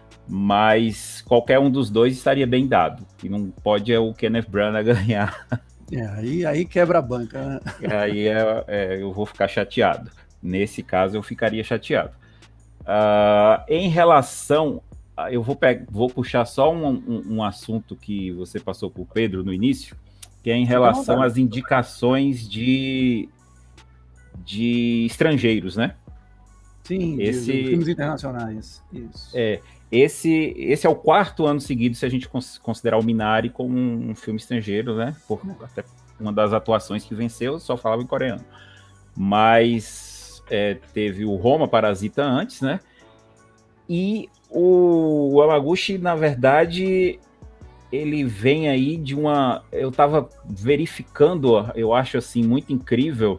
mas qualquer um dos dois estaria bem dado, e não pode é o Kenneth Branagh ganhar. É, aí, aí quebra a banca, né? Aí é, é, eu vou ficar chateado, nesse caso eu ficaria chateado. Uh, em relação Eu vou, pegar, vou puxar só um, um, um assunto que você passou por Pedro no início, que é em relação às indicações de, de estrangeiros, né? Sim, esse, de, de filmes internacionais. Isso. É, esse, esse é o quarto ano seguido, se a gente considerar o Minari como um, um filme estrangeiro, né? Por até uma das atuações que venceu, só falava em coreano. Mas é, teve o Roma Parasita antes, né? E o Hamaguchi, na verdade, ele vem aí de uma... Eu estava verificando, eu acho assim, muito incrível,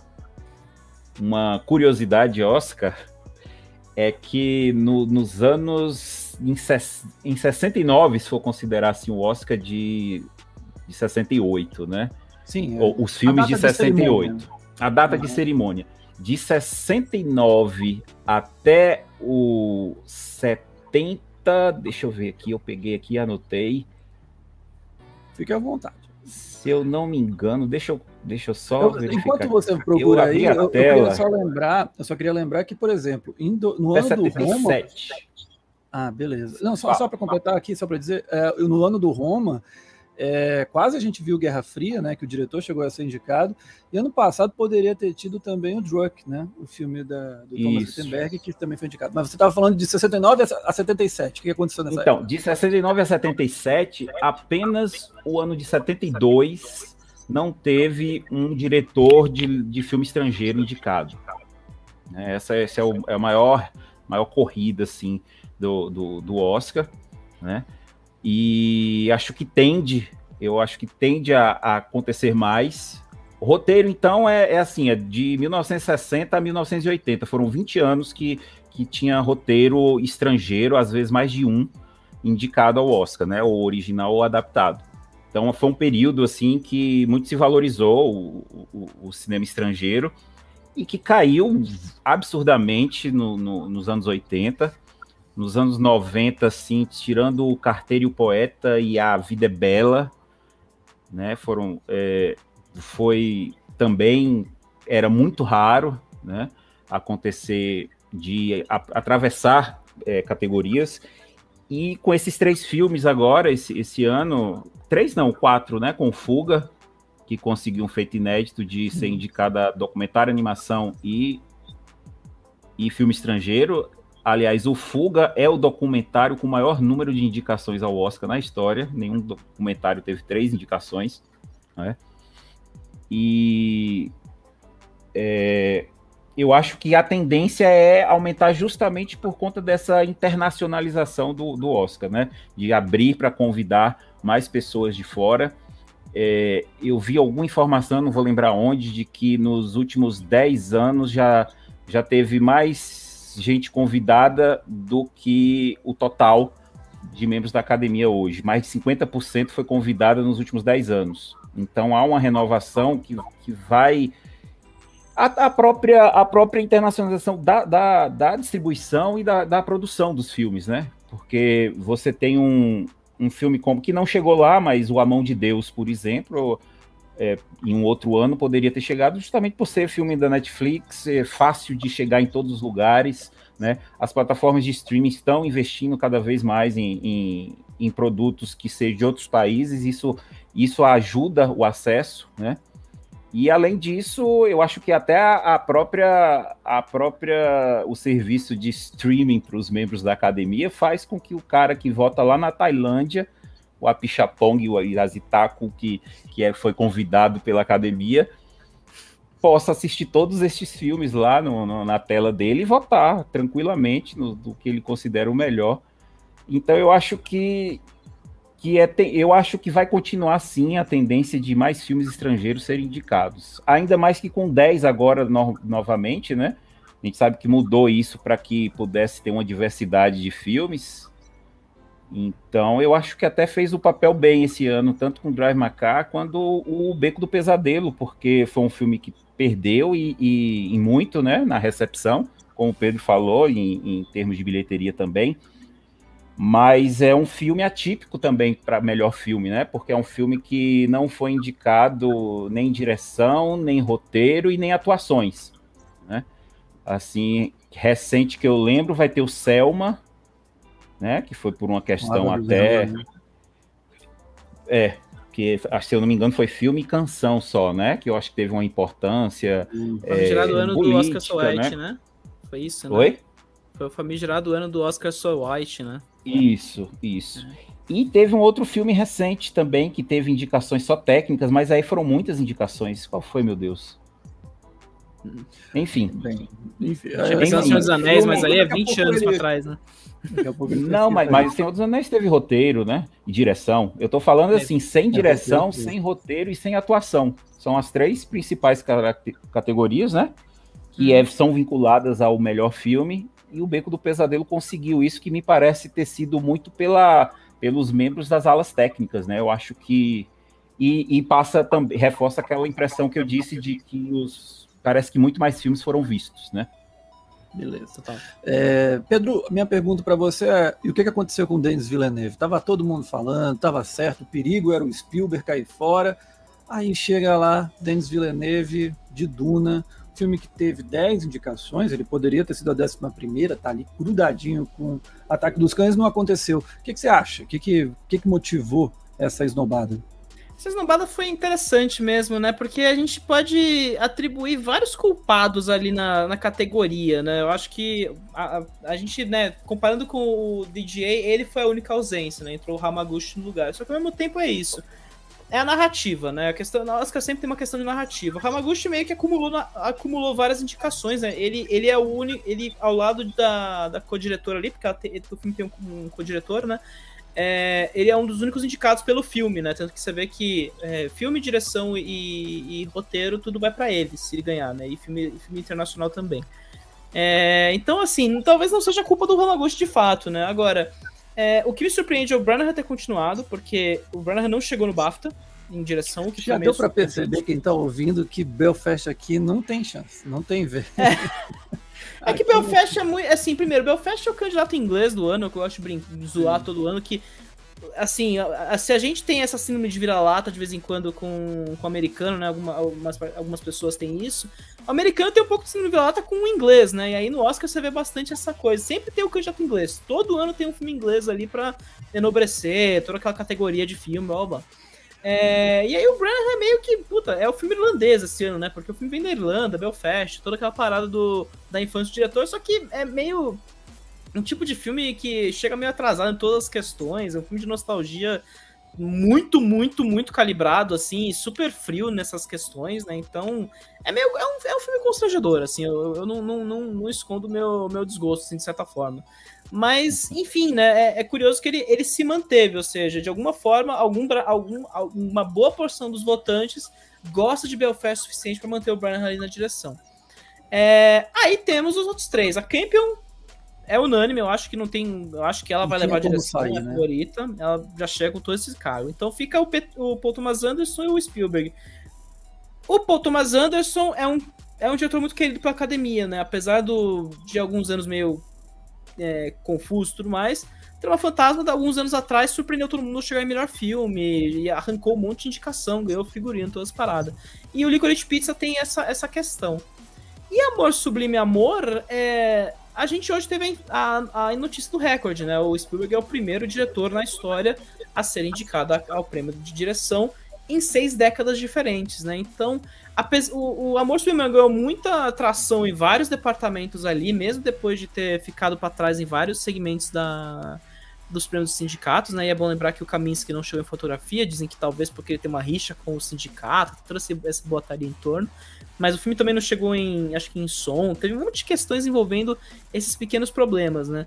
uma curiosidade Oscar, é que no, nos anos... Em, em sessenta e nove, se for considerar assim, o Oscar de, de sessenta e oito, né? Sim. É. Os filmes de sessenta e oito. De a data uhum. de cerimônia. De sessenta e nove até o setenta, deixa eu ver aqui, eu peguei aqui, anotei. Fique à vontade. Se eu não me engano, deixa eu, deixa eu só eu, verificar. Enquanto você procura eu aí, eu, eu, queria só lembrar, eu só queria lembrar que, por exemplo, indo, no ano do Roma... Ah, beleza. Não, só, só para completar aqui, só para dizer, é, no ano do Roma, é, quase a gente viu Guerra Fria, né, que o diretor chegou a ser indicado, e ano passado poderia ter tido também o Druck, né, o filme da, do Thomas Wittenberg, que também foi indicado. Mas você estava falando de sessenta e nove a setenta e sete, o que aconteceu nessa então, época? De sessenta e nove a setenta e sete, apenas o ano de setenta e dois não teve um diretor de, de filme estrangeiro indicado. Essa, essa é, o, é a maior, maior corrida, assim, do, do, do Oscar, né? E acho que tende, eu acho que tende a, a acontecer mais. O roteiro, então, é, é assim, é de mil novecentos e sessenta a mil novecentos e oitenta. Foram vinte anos que, que tinha roteiro estrangeiro, às vezes mais de um, indicado ao Oscar, né? Ou original ou adaptado. Então, foi um período, assim, que muito se valorizou o, o, o cinema estrangeiro e que caiu absurdamente no, no, nos anos oitenta. Nos anos noventa, assim, tirando o Carteiro e o Poeta e A Vida é Bela, né, foram, é, foi também, era muito raro, né, acontecer de a, atravessar é, categorias, e com esses três filmes agora, esse, esse ano, três não, quatro, né, com Fuga, que conseguiu um feito inédito de ser indicada a documentário, animação e, e filme estrangeiro. Aliás, o Fuga é o documentário com o maior número de indicações ao Oscar na história. Nenhum documentário teve três indicações, né? E é, eu acho que a tendência é aumentar justamente por conta dessa internacionalização do, do Oscar, né? De abrir para convidar mais pessoas de fora. é, eu vi alguma informação, não vou lembrar onde, de que nos últimos dez anos já, já teve mais gente convidada do que o total de membros da academia hoje. Mais de cinquenta por cento foi convidada nos últimos dez anos. Então há uma renovação que, que vai... A, a, própria, a própria internacionalização da, da, da distribuição e da, da produção dos filmes, né? Porque você tem um, um filme como que não chegou lá, mas O A Mão de Deus, por exemplo, é, em um outro ano poderia ter chegado justamente por ser filme da Netflix, é fácil de chegar em todos os lugares, né? As plataformas de streaming estão investindo cada vez mais em, em, em produtos que sejam de outros países, isso, isso ajuda o acesso, né? E além disso, eu acho que até a própria, a própria o serviço de streaming para os membros da academia faz com que o cara que vota lá na Tailândia, o Apichatpong, o Irazitaku, que, que é, foi convidado pela academia, possa assistir todos estes filmes lá no, no, na tela dele e votar tranquilamente no do que ele considera o melhor. Então eu acho que que é, eu acho que vai continuar sim a tendência de mais filmes estrangeiros serem indicados. Ainda mais que com dez agora no, novamente, né? A gente sabe que mudou isso para que pudesse ter uma diversidade de filmes. Então eu acho que até fez o papel bem esse ano, tanto com Drive My Car quanto o Beco do Pesadelo, porque foi um filme que perdeu e, e, e muito, né, na recepção, como o Pedro falou, em, em termos de bilheteria também. Mas é um filme atípico também para melhor filme, né? Porque é um filme que não foi indicado nem direção, nem roteiro e nem atuações, né? Assim, recente que eu lembro vai ter o Selma, né? Que foi por uma questão ah, até... Né? É, que se eu não me engano foi filme e canção só, né? Que eu acho que teve uma importância hum, é, famigerado ano política, do Oscar So White, né? né? Foi isso, né? Oi? Foi o famigerado ano do Oscar So White, né? Isso, isso. E teve um outro filme recente também, que teve indicações só técnicas, mas aí foram muitas indicações. Qual foi, meu Deus? Enfim. Bem, enfim Tinha pensado Senhor dos Anéis, mas aí é vinte anos ele... para trás, né? Não, mas, mas Senhor dos Anéis teve roteiro, né? E direção. Eu tô falando assim, sem direção, sem roteiro e sem atuação. São as três principais categorias, né? Que hum. é, são vinculadas ao melhor filme. E o Beco do Pesadelo conseguiu isso, que me parece ter sido muito pela, pelos membros das alas técnicas, né? Eu acho que... E, e passa também, reforça aquela impressão que eu disse de que os, parece que muito mais filmes foram vistos, né? Beleza. Tá. É, Pedro, minha pergunta para você é, e o que, que aconteceu com o Denis Villeneuve? Tava todo mundo falando, tava certo, o perigo era o Spielberg cair fora, aí chega lá, Denis Villeneuve, de Duna, filme que teve dez indicações, ele poderia ter sido a décima primeira, tá ali grudadinho com Ataque dos Cães, não aconteceu. O que, que você acha? O que, que, que, que motivou essa esnobada? Essa esnobada foi interessante mesmo, né? Porque a gente pode atribuir vários culpados ali na, na categoria, né? Eu acho que a, a, a gente, né, comparando com o D J, ele foi a única ausência, né? Entrou o Hamaguchi no lugar. Só que ao mesmo tempo é isso. É a narrativa, né? A questão, na Oscar sempre tem uma questão de narrativa. O Hamaguchi meio que acumulou, na, acumulou várias indicações, né? Ele, ele é o único, ele ao lado da, da co-diretora ali, porque ela tem, o filme tem um, um co-diretor, né? É, ele é um dos únicos indicados pelo filme, né? Tanto que você vê que é, filme, direção e, e roteiro, tudo vai pra ele, se ele ganhar, né? E filme, filme internacional também. É, então, assim, talvez não seja culpa do Hamaguchi de fato, né? Agora... É, o que me surpreende é o Branagh ter continuado, porque o Branagh não chegou no BAFTA em direção. Que já deu para perceber, quem tá ouvindo, que Belfast aqui não tem chance, não tem ver. É, é que Belfast é muito... Assim, primeiro, Belfast é o candidato inglês do ano, que eu gosto de zoar Sim. todo ano, que... Assim, se a gente tem essa síndrome de vira-lata de vez em quando com, com o americano, né? Alguma, algumas, algumas pessoas têm isso. O americano tem um pouco de síndrome de vira-lata com o inglês, né? E aí no Oscar você vê bastante essa coisa. Sempre tem o candidato inglês. Todo ano tem um filme inglês ali pra enobrecer, toda aquela categoria de filme, blá, blá. É, e aí o Branagh é meio que, puta, é o filme irlandês esse ano, né? Porque o filme vem da Irlanda, Belfast, toda aquela parada do, da infância do diretor, só que é meio... um tipo de filme que chega meio atrasado em todas as questões, é um filme de nostalgia muito, muito, muito calibrado, assim, super frio nessas questões, né, então é, meio, é, um, é um filme constrangedor, assim, eu, eu não, não, não, não escondo meu, meu desgosto, assim, de certa forma, Mas, enfim, né, é, é curioso que ele, ele se manteve, ou seja, de alguma forma, algum, algum, uma boa porção dos votantes gosta de Belfast o suficiente para manter o Brian ali na direção. É, aí temos os outros três. A Campion é unânime, eu acho que não tem. Eu acho que ela não vai levar a direção, sair, é a né? favorita. Ela já chega com todo esse cargo. Então fica o, P, o Paul Thomas Anderson e o Spielberg. O Paul Thomas Anderson é um, é um diretor muito querido pela academia, né? Apesar do, de alguns anos meio é, confuso e tudo mais. Trama Fantasma, de alguns anos atrás, surpreendeu todo mundo chegar em melhor filme e arrancou um monte de indicação, ganhou figurino, todas as paradas. E o Licorice Pizza tem essa, essa questão. E Amor Sublime Amor, é, a gente hoje teve a, a notícia do recorde, né? O Spielberg é o primeiro diretor na história a ser indicado ao prêmio de direção em seis décadas diferentes, né? Então, a, o, o Amor Sublime Amor ganhou muita atração em vários departamentos ali, mesmo depois de ter ficado para trás em vários segmentos da... dos prêmios dos sindicatos, né? E é bom lembrar que o Kaminski não chegou em fotografia, dizem que talvez porque ele tem uma rixa com o sindicato, toda essa botaria em torno. Mas o filme também não chegou em, acho que em som, teve um monte de questões envolvendo esses pequenos problemas, né?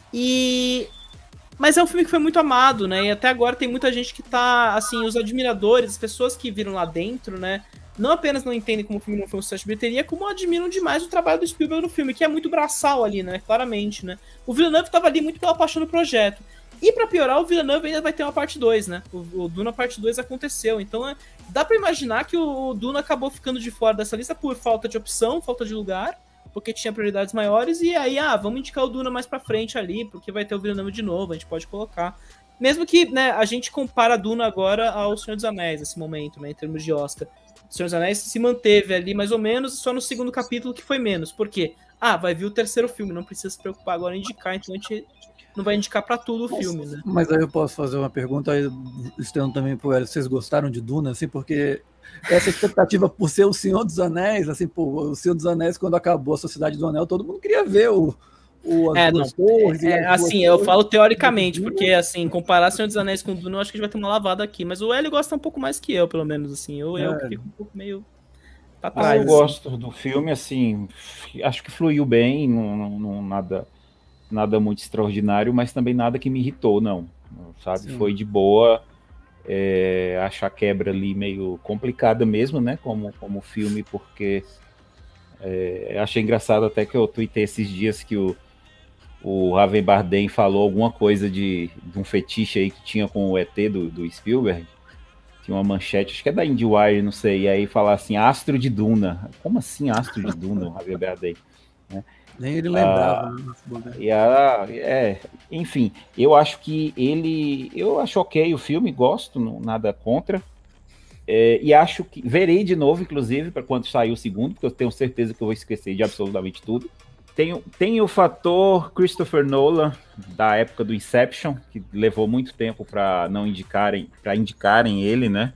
E... Mas é um filme que foi muito amado, né? E até agora tem muita gente que tá, assim, os admiradores, as pessoas que viram lá dentro, né? Não apenas não entendem como o filme não foi um sucesso de bilheteria, como admiram demais o trabalho do Spielberg no filme, que é muito braçal ali, né? Claramente, né? O Villeneuve tava ali muito pela paixão do projeto. E pra piorar, o Villeneuve ainda vai ter uma parte dois, né? O, o Duna parte dois aconteceu. Então, é, dá pra imaginar que o, o Duna acabou ficando de fora dessa lista por falta de opção, falta de lugar, porque tinha prioridades maiores. E aí, ah, vamos indicar o Duna mais pra frente ali, porque vai ter o Villeneuve de novo, a gente pode colocar. Mesmo que, né, a gente compara a Duna agora ao Senhor dos Anéis, nesse momento, né, em termos de Oscar. O Senhor dos Anéis se manteve ali mais ou menos, só no segundo capítulo que foi menos. Por quê? Ah, vai vir o terceiro filme, não precisa se preocupar agora em indicar, então a gente não vai indicar pra tudo o mas, filme, né? Mas aí eu posso fazer uma pergunta, aí estendo também pro Hélio, vocês gostaram de Duna, assim, porque essa expectativa por ser o Senhor dos Anéis, assim, pô, o Senhor dos Anéis, quando acabou a Sociedade do Anel, todo mundo queria ver o O, é, não. Torres, é, assim, eu falo teoricamente, porque, assim, comparar Senhor dos Anéis com o Duna, eu acho que a gente vai ter uma lavada aqui. Mas o Hélio gosta um pouco mais que eu, pelo menos, assim. Eu, é. eu fico um pouco meio pra trás. Ah, eu assim. gosto do filme, assim, acho que fluiu bem, não, não, não, nada, nada muito extraordinário, mas também nada que me irritou, não. Sabe, Sim. Foi de boa. É, acho a quebra ali meio complicada mesmo, né, como, como filme, porque é, achei engraçado até que eu tuitei esses dias que o o Javier Bardem falou alguma coisa de, de um fetiche aí que tinha com o E T do, do Spielberg. Tinha uma manchete, acho que é da IndieWire, não sei, e aí falar assim, Astro de Duna. Como assim Astro de Duna, o Javier Bardem? Né? Nem ele lembrava. Ah, e a, é, enfim, eu acho que ele... Eu acho ok o filme, gosto, não, nada contra. É, e acho que... Verei de novo, inclusive, para quando sair o segundo, porque eu tenho certeza que eu vou esquecer de absolutamente tudo. Tem, tem o fator Christopher Nolan, da época do Inception, que levou muito tempo para não indicarem, para indicarem ele, né?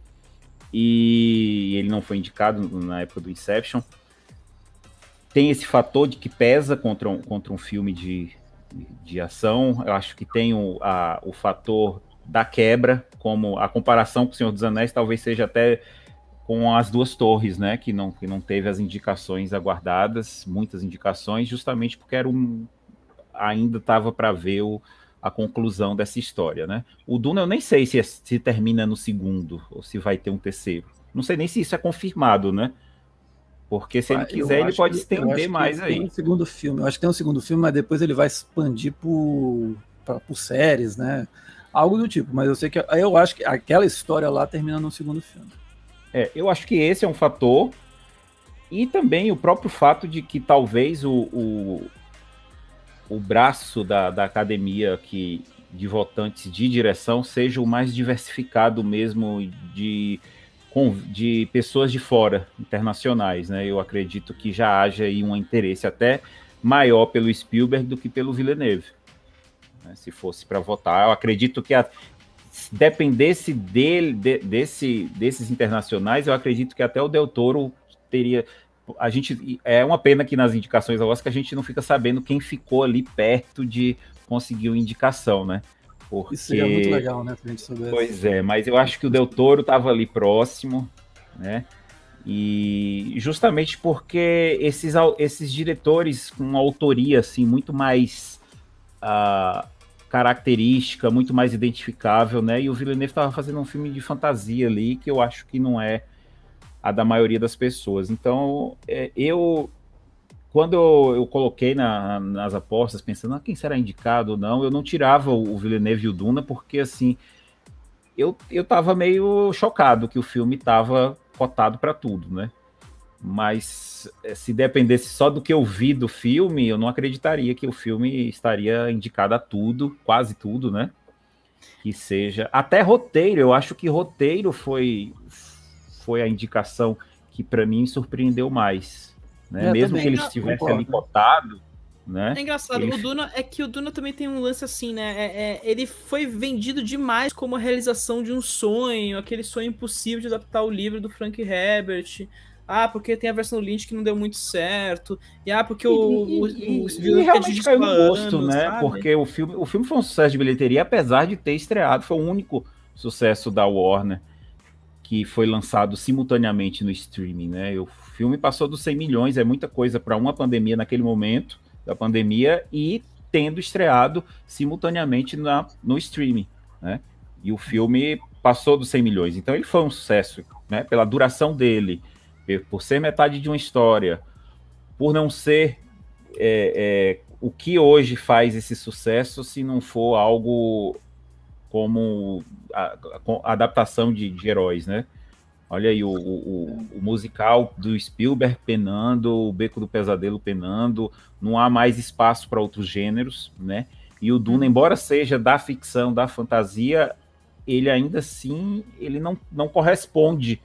E ele não foi indicado na época do Inception. Tem esse fator de que pesa contra um, contra um filme de, de ação. Eu acho que tem o, a, o fator da quebra, como a comparação com o Senhor dos Anéis talvez seja até com as Duas Torres, né, que não, que não teve as indicações aguardadas, muitas indicações, justamente porque era um, ainda estava para ver o, a conclusão dessa história, né. O Duna eu nem sei se, se termina no segundo, ou se vai ter um terceiro. Não sei nem se isso é confirmado, né, porque se ele quiser, ele pode que, estender mais aí. Tem um segundo filme, eu acho que tem um segundo filme, mas depois ele vai expandir por, pra, por séries, né, algo do tipo, mas eu sei que, eu acho que aquela história lá termina no segundo filme. É, eu acho que esse é um fator, e também o próprio fato de que talvez o, o, o braço da, da academia que, de votantes de direção seja o mais diversificado mesmo de, de pessoas de fora, internacionais, né? Eu acredito que já haja aí um interesse até maior pelo Spielberg do que pelo Villeneuve, né? Se fosse para votar, eu acredito que a dependesse dele, de, desse, desses internacionais, eu acredito que até o Del Toro teria... A gente, é uma pena que nas indicações ao Oscar a gente não fica sabendo quem ficou ali perto de conseguir uma indicação, né? Porque... Isso seria muito legal, né? Se a gente soubesse. Pois é, mas eu acho que o Del Toro estava ali próximo, né? E justamente porque esses, esses diretores com uma autoria assim, muito mais uh, característica, muito mais identificável, né? E o Villeneuve estava fazendo um filme de fantasia ali, que eu acho que não é a da maioria das pessoas. Então, é, eu... Quando eu, eu coloquei na, nas apostas, pensando, ah, quem será indicado ou não, eu não tirava o, o Villeneuve e o Duna, porque, assim, eu, eu tava meio chocado que o filme tava cotado para tudo, né? Mas se dependesse só do que eu vi do filme, eu não acreditaria que o filme estaria indicado a tudo, quase tudo, né? Que seja... Até roteiro, eu acho que roteiro foi, foi a indicação que, para mim, surpreendeu mais. Né? É, Mesmo também, que ele estivesse concordo. ali cotado, né? É engraçado, ele... o Duna é que o Duna também tem um lance assim, né? É, é, ele foi vendido demais como a realização de um sonho, aquele sonho impossível de adaptar o livro do Frank Herbert. Ah, porque tem a versão Lynch que não deu muito certo. E ah, porque o, e, o, e, o, e, e realmente caiu no gosto, anos, né? sabe? Porque o filme, o filme foi um sucesso de bilheteria, apesar de ter estreado, foi o único sucesso da Warner que foi lançado simultaneamente no streaming, né? O filme passou dos cem milhões, é muita coisa para uma pandemia naquele momento da pandemia, e tendo estreado simultaneamente na, no streaming, né? E o filme passou dos cem milhões, então ele foi um sucesso, né? Pela duração dele, por ser metade de uma história, por não ser é, é, o que hoje faz esse sucesso, se não for algo como a, a adaptação de, de heróis, né? Olha aí o, o, o musical do Spielberg penando, o Beco do Pesadelo penando, não há mais espaço para outros gêneros, né? E o Duna, embora seja da ficção, da fantasia, ele ainda assim, ele não, não corresponde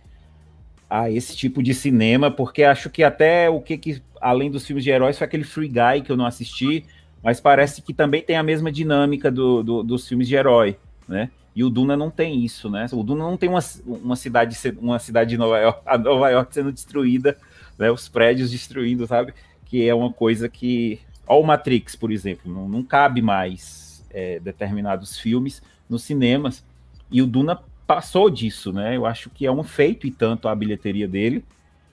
a esse tipo de cinema, porque acho que até o que, que além dos filmes de heróis, foi aquele Free Guy que eu não assisti, mas parece que também tem a mesma dinâmica do, do, dos filmes de herói, né? E o Duna não tem isso, né? O Duna não tem uma, uma cidade, uma cidade de Nova York, a Nova York sendo destruída, né? Os prédios destruídos, sabe? Que é uma coisa que... Olha o Matrix, por exemplo, não, não cabe mais é, determinados filmes nos cinemas. E o Duna passou disso, né? Eu acho que é um feito e tanto a bilheteria dele.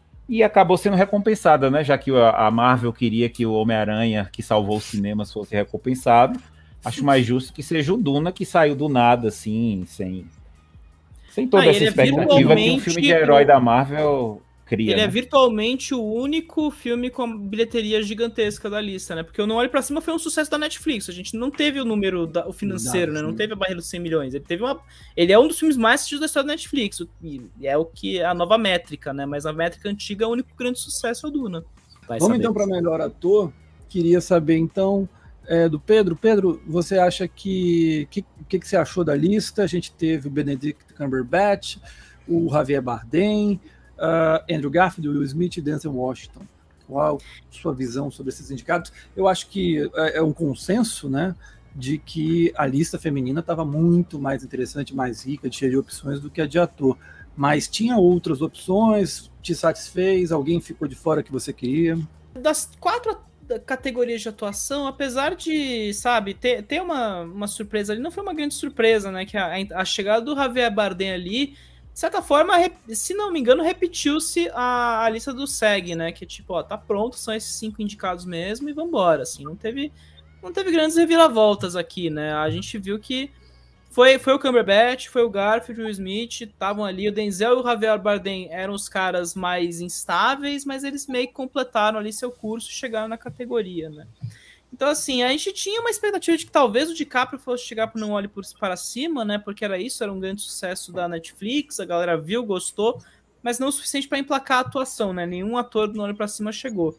E acabou sendo recompensada, né? Já que a Marvel queria que o Homem-Aranha, que salvou os cinemas, fosse recompensado. Acho mais justo que seja o Duna, que saiu do nada, assim, sem, sem toda ah, essa expectativa que um filme de herói o... da Marvel cria. Ele né? é virtualmente o único filme com bilheteria gigantesca da lista, né? Porque o Não Olhe Pra Cima foi um sucesso da Netflix. A gente não teve o número da, o financeiro, não, né? Não teve a barreira dos cem milhões. Ele teve uma. Ele é um dos filmes mais assistidos da história da Netflix. E é o que é a nova métrica, né? Mas a métrica antiga, o único grande sucesso é o Duna. Vai Vamos saber. Então para melhor ator. Queria saber então. É, do Pedro. Pedro, você acha que... O que, que, que você achou da lista? A gente teve o Benedict Cumberbatch, o Javier Bardem, uh, Andrew Garfield, Will Smith e Denzel Washington. Qual a sua visão sobre esses indicados? Eu acho que é, é um consenso, né, de que a lista feminina estava muito mais interessante, mais rica, cheia de opções do que a de ator. Mas tinha outras opções? Te satisfez? Alguém ficou de fora que você queria? Das quatro categorias de atuação, apesar de, sabe, ter, ter uma, uma surpresa ali, não foi uma grande surpresa, né, que a, a chegada do Javier Bardem ali, de certa forma, se não me engano, repetiu-se a, a lista do S E G, né, que tipo, ó, tá pronto, são esses cinco indicados mesmo e vambora, assim, não teve, não teve grandes reviravoltas aqui, né, a gente viu que Foi, foi o Cumberbatch, foi o Garfield, o Smith, estavam ali, o Denzel e o Javier Bardem eram os caras mais instáveis, mas eles meio que completaram ali seu curso e chegaram na categoria, né? Então, assim, a gente tinha uma expectativa de que talvez o DiCaprio fosse chegar por Não Olhe Para Cima, né? Porque era isso, era um grande sucesso da Netflix, a galera viu, gostou, mas não o suficiente para emplacar a atuação, né? Nenhum ator do Não Olhe Para Cima chegou.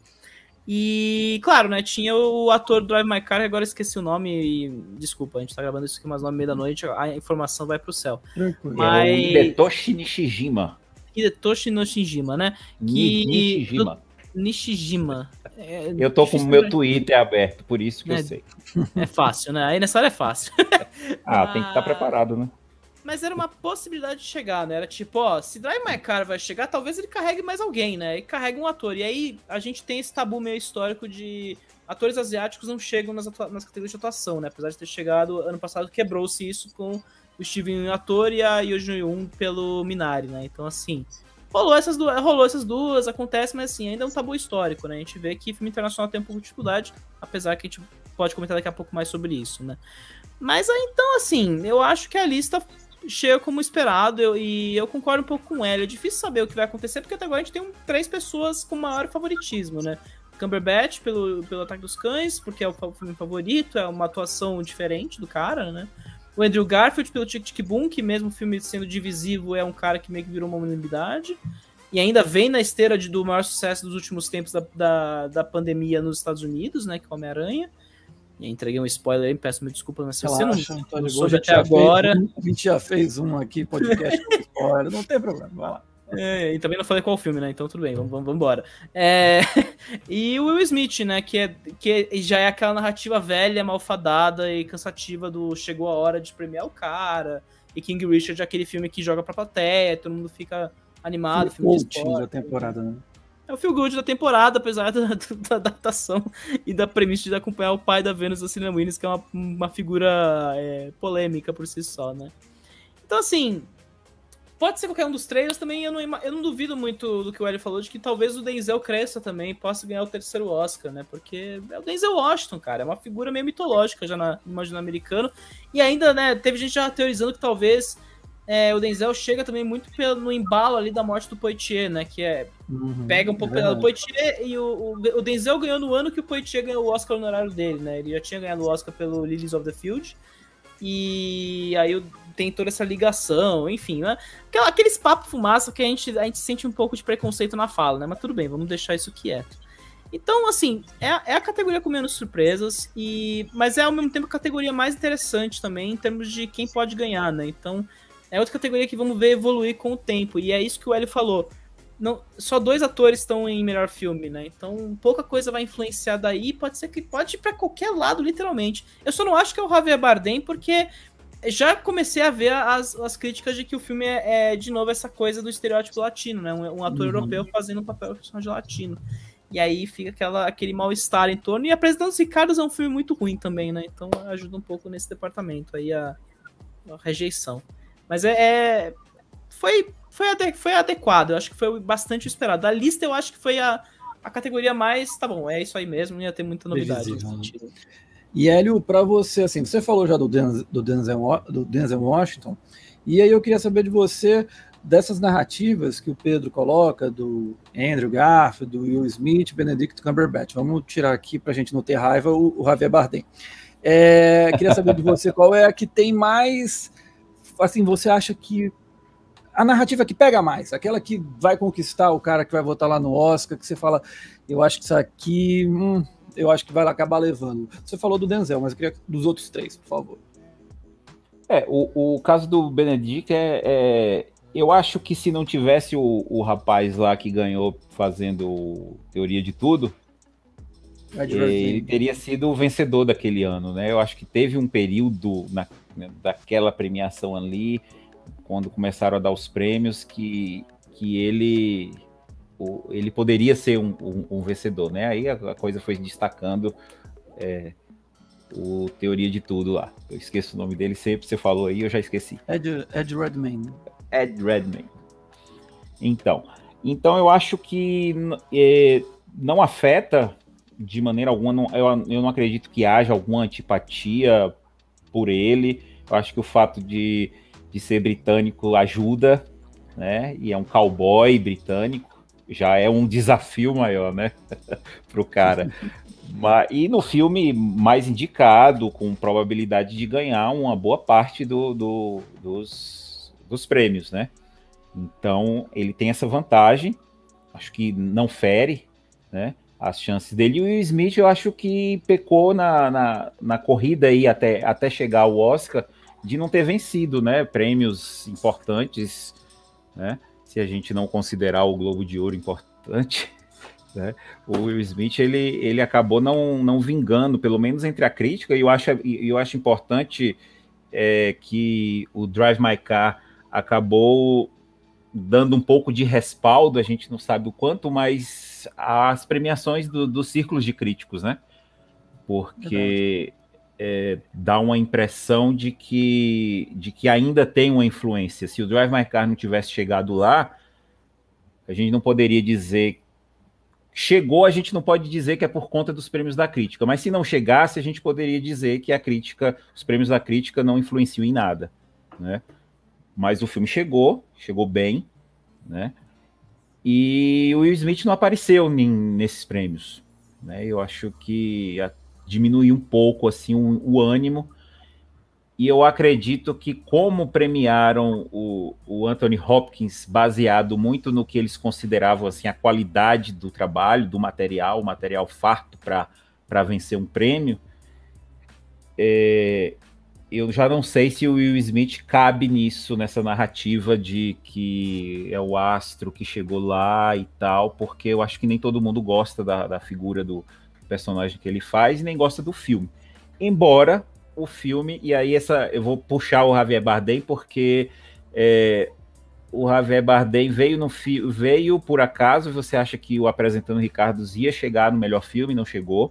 E, claro, né, tinha o ator do Drive My Car, que agora esqueci o nome e, desculpa, a gente tá gravando isso aqui umas nove e meia da noite, a informação vai pro céu. Mas... É o Hidetoshi Nishijima. Hidetoshi Nishijima, né? Que... Nishijima. Nishijima. É, eu tô com o meu Twitter aberto, por isso que é, eu sei. É fácil, né? Aí nessa hora é fácil. Ah, tem que estar preparado, né? Mas era uma possibilidade de chegar, né? Era tipo, ó, se Drive My Car vai chegar, talvez ele carregue mais alguém, né? E carregue um ator. E aí a gente tem esse tabu meio histórico de atores asiáticos não chegam nas, nas categorias de atuação, né? Apesar de ter chegado ano passado, quebrou-se isso com o Steven Yeun ator e a Yoo Jung-yoon pelo Minari, né? Então, assim, rolou essas, duas, rolou essas duas, acontece, mas assim, ainda é um tabu histórico, né? A gente vê que filme internacional tem um pouco de dificuldade, apesar que a gente pode comentar daqui a pouco mais sobre isso, né? Mas aí, então, assim, eu acho que a lista chega como esperado, eu, e eu concordo um pouco com ela. É difícil saber o que vai acontecer, porque até agora a gente tem um, três pessoas com maior favoritismo, né? Cumberbatch pelo, pelo Ataque dos Cães, porque é o filme favorito, é uma atuação diferente do cara, né? O Andrew Garfield pelo Tic Tic Boom, que mesmo o filme sendo divisivo, é um cara que meio que virou uma unanimidade. E ainda vem na esteira de, do maior sucesso dos últimos tempos da, da, da pandemia nos Estados Unidos, né? Que é o Homem-Aranha. E entreguei um spoiler aí, peço minha desculpa, mas se você não, Antônio, não soube até agora... Um, a gente já fez um aqui, podcast com spoiler, não tem problema, vai lá. É, e também não falei qual filme, né? Então tudo bem, vamos, vamos, vamos embora. É, e o Will Smith, né? Que, é, que já é aquela narrativa velha, malfadada e cansativa do chegou a hora de premiar o cara. E King Richard é aquele filme que joga pra plateia, todo mundo fica animado. O filme de esporte, da temporada, né? É o feel good da temporada, apesar da, da adaptação e da premissa de acompanhar o pai da Venus, da Serena Williams, que é uma, uma figura é, polêmica por si só, né? Então, assim, pode ser qualquer um dos trailers também. Eu não, eu não duvido muito do que o Hélio falou, de que talvez o Denzel cresça também, possa ganhar o terceiro Oscar, né? Porque é o Denzel Washington, cara, é uma figura meio mitológica já na, no imaginário americano. E ainda, né, teve gente já teorizando que talvez é, o Denzel chega também muito pelo, no embalo ali da morte do Poitier, né? Que é. Uhum, pega um pouco é pelo Poitier, e o, o, o Denzel ganhou no ano que o Poitier ganhou o Oscar honorário dele, né? Ele já tinha ganhado o Oscar pelo Lilies of the Field. E aí tem toda essa ligação, enfim, né? Aqueles papos fumaça que a gente, a gente sente um pouco de preconceito na fala, né? Mas tudo bem, vamos deixar isso quieto. Então, assim, é, é a categoria com menos surpresas, e, mas é ao mesmo tempo a categoria mais interessante também em termos de quem pode ganhar, né? Então, é outra categoria que vamos ver evoluir com o tempo, e é isso que o Hélio falou. Não, só dois atores estão em melhor filme, né? Então pouca coisa vai influenciar daí. Pode ser que pode ir pra qualquer lado, literalmente. Eu só não acho que é o Javier Bardem, porque já comecei a ver as, as críticas de que o filme é, é, de novo, essa coisa do estereótipo latino, né? Um, um ator uhum. europeu fazendo um papel de personagem latino. E aí fica aquela, aquele mal-estar em torno. E Apresentando os Ricardos é um filme muito ruim também, né? Então ajuda um pouco nesse departamento aí a, a rejeição. Mas é... é foi... Foi, ade foi adequado, eu acho que foi bastante esperado. Da lista, eu acho que foi a, a categoria mais... Tá bom, é isso aí mesmo, não ia ter muita novidade. E, Hélio, para você, assim, você falou já do Denzel, do, Denzel, do Denzel Washington, e aí eu queria saber de você, dessas narrativas que o Pedro coloca, do Andrew Garfield, do Will Smith, Benedict Cumberbatch. Vamos tirar aqui, para a gente não ter raiva, o, o Javier Bardem. É, queria saber de você qual é a que tem mais... Assim, você acha que a narrativa que pega mais, aquela que vai conquistar o cara que vai votar lá no Oscar, que você fala, eu acho que isso aqui, hum, eu acho que vai acabar levando. Você falou do Denzel, mas eu queria dos outros três, por favor. É, o, o caso do Benedict é, é... Eu acho que se não tivesse o, o rapaz lá que ganhou fazendo Teoria de Tudo, ele teria sido o vencedor daquele ano, né? Eu acho que teve um período na, daquela premiação ali, quando começaram a dar os prêmios, que, que ele, o, ele poderia ser um, um, um vencedor, né? Aí a, a coisa foi destacando é, o Teoria de Tudo lá. Eu esqueço o nome dele sempre, você falou aí, eu já esqueci. Ed, Ed Redmayne. Ed Redmayne. Então, então eu acho que é, não afeta de maneira alguma, não, eu, eu não acredito que haja alguma antipatia por ele. Eu acho que o fato de de ser britânico ajuda, né? E é um cowboy britânico, já é um desafio maior, né? Pro cara. Mas, e no filme mais indicado, com probabilidade de ganhar uma boa parte do, do, dos, dos prêmios, né? Então, ele tem essa vantagem, acho que não fere, né? As chances dele. E o Will Smith, eu acho que pecou na, na, na corrida aí até, até chegar ao Oscar, de não ter vencido, né, prêmios importantes, né, se a gente não considerar o Globo de Ouro importante, né, o Will Smith, ele, ele acabou não, não vingando, pelo menos entre a crítica, e eu acho, eu acho importante é, que o Drive My Car acabou dando um pouco de respaldo, a gente não sabe o quanto, mas as premiações do, dos círculos de críticos, né, porque... É, dá uma impressão de que, de que ainda tem uma influência. Se o Drive My Car não tivesse chegado lá, a gente não poderia dizer chegou, a gente não pode dizer que é por conta dos prêmios da crítica, mas se não chegasse, a gente poderia dizer que a crítica, os prêmios da crítica não influenciam em nada, né? Mas o filme chegou, chegou bem, né? E o Will Smith não apareceu nem nesses prêmios, né? Eu acho que diminuiu um pouco assim o, o ânimo. E eu acredito que como premiaram o, o Anthony Hopkins baseado muito no que eles consideravam assim, a qualidade do trabalho, do material, o material farto para vencer um prêmio, é, eu já não sei se o Will Smith cabe nisso, nessa narrativa de que é o astro que chegou lá e tal, porque eu acho que nem todo mundo gosta da, da figura do personagem que ele faz e nem gosta do filme. Embora o filme, e aí essa eu vou puxar o Javier Bardem, porque é, o Javier Bardem veio, no fi, veio por acaso, você acha que o Apresentando Ricardos ia chegar no melhor filme, não chegou.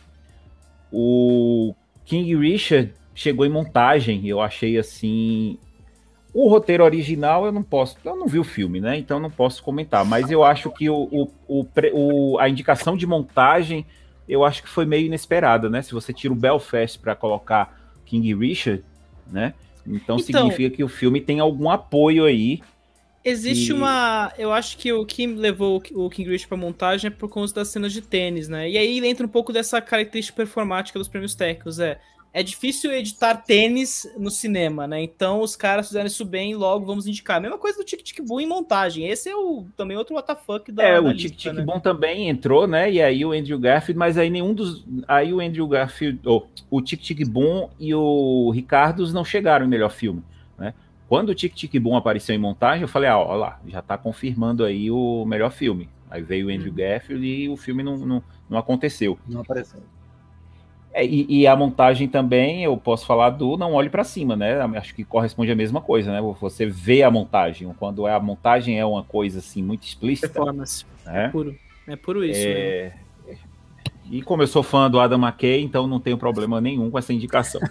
O King Richard chegou em montagem, eu achei assim... O roteiro original eu não posso... Eu não vi o filme, né? Então não posso comentar, mas eu acho que o, o, o, o, a indicação de montagem eu acho que foi meio inesperada, né? Se você tira o Belfast para colocar King Richard, né? Então, então significa que o filme tem algum apoio aí. Existe e... uma... Eu acho que o que levou o King Richard para montagem é por conta das cenas de tênis, né? E aí entra um pouco dessa característica performática dos prêmios técnicos, é... É difícil editar tênis no cinema, né? Então os caras fizeram isso bem e logo vamos indicar. A mesma coisa do Tic Tic Boom em montagem. Esse é o, também outro W T F da É, da o lista, Tic Tic né? Boom também entrou, né? E aí o Andrew Garfield, mas aí nenhum dos... Aí o Andrew Garfield... Oh, o Tic Tic Boom e o Ricardos não chegaram em melhor filme, né? Quando o Tic Tic Boom apareceu em montagem, eu falei, ah, ó lá, já tá confirmando aí o melhor filme. Aí veio o Andrew hum. Garfield e o filme não, não, não aconteceu. Não apareceu. É, e, e a montagem também, eu posso falar do Não Olhe para Cima, né? Acho que corresponde à mesma coisa, né? Você vê a montagem, quando a montagem é uma coisa assim muito explícita. Performance. Né? É puro. É puro isso. É... Né? E como eu sou fã do Adam McKay, então não tenho problema nenhum com essa indicação.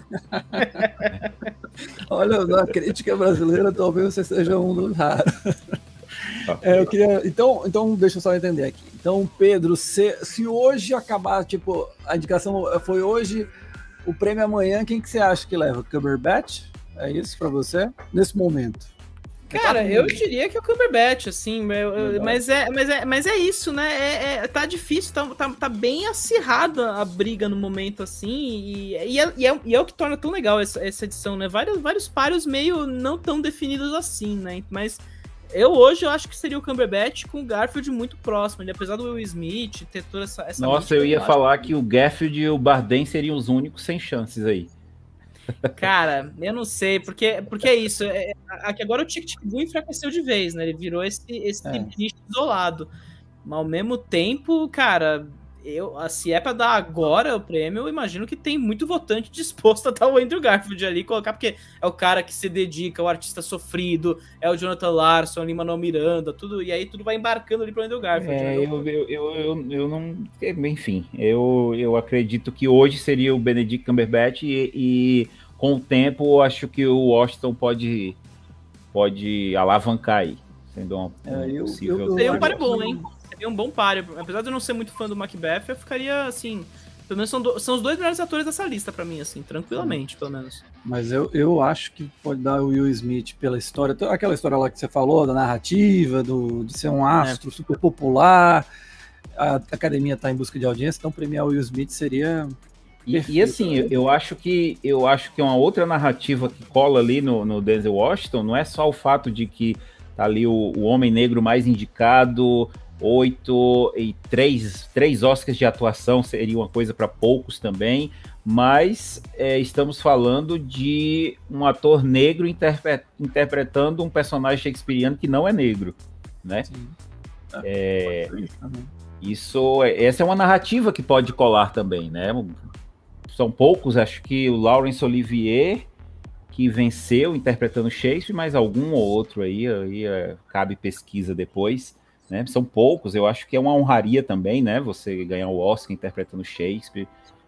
Olha, na crítica brasileira, talvez você seja um dos raros. É, eu queria, então, então, deixa eu só entender aqui. Então, Pedro, se, se hoje acabar, tipo, a indicação foi hoje, o prêmio amanhã, quem que você acha que leva? Cumberbatch? É isso pra você? Nesse momento? Cara, eu diria que é o Cumberbatch, assim, eu, mas, é, mas, é, mas é isso, né? É, é, tá difícil, tá, tá, tá bem acirrada a briga no momento, assim, e, e, é, e, é, e é o que torna tão legal essa, essa edição, né? Vários, vários páreos meio não tão definidos assim, né? Mas... Eu hoje eu acho que seria o Cumberbatch com o Garfield muito próximo, ele, apesar do Will Smith ter toda essa... essa Nossa, eu ia eu falar que... que o Garfield e o Bardem seriam os únicos sem chances aí. Cara, eu não sei, porque, porque é isso, é, aqui agora o Tic Tic Boom enfraqueceu de vez, né, ele virou esse, esse é. nicho isolado, mas ao mesmo tempo, cara... Eu, se é pra dar agora o prêmio, eu imagino que tem muito votante disposto a dar o Andrew Garfield ali, colocar, porque é o cara que se dedica, o artista sofrido, é o Jonathan Larson, o Lin-Manuel Miranda, tudo, e aí tudo vai embarcando ali pro Andrew Garfield. É, né? eu, eu, eu, eu, eu não... Enfim, eu, eu acredito que hoje seria o Benedict Cumberbatch e, e com o tempo eu acho que o Washington pode, pode alavancar aí, sendo um, é, eu, possível... Eu, eu, seria um páreo bom, hein? Seria um bom páreo. Apesar de eu não ser muito fã do Macbeth, eu ficaria, assim... Pelo menos são, do, são os dois melhores atores dessa lista pra mim, assim, tranquilamente, pelo menos. Mas eu, eu acho que pode dar o Will Smith pela história, aquela história lá que você falou, da narrativa, do, de ser um astro é. super popular, a academia tá em busca de audiência, então premiar o Will Smith seria... E, e assim, eu, eu, acho que, eu acho que uma outra narrativa que cola ali no, no Denzel Washington não é só o fato de que tá ali o, o homem negro mais indicado... Oito e três, três Oscars de atuação seria uma coisa para poucos também, mas é, estamos falando de um ator negro interpre- interpretando um personagem shakespeariano que não é negro, né? Sim. É, isso, essa é uma narrativa que pode colar também, né? São poucos, acho que o Laurence Olivier que venceu interpretando Shakespeare, mas algum ou outro aí, aí é, cabe pesquisa depois. Né? São poucos, eu acho que é uma honraria também, né? Você ganhar o Oscar interpretando Shakespeare,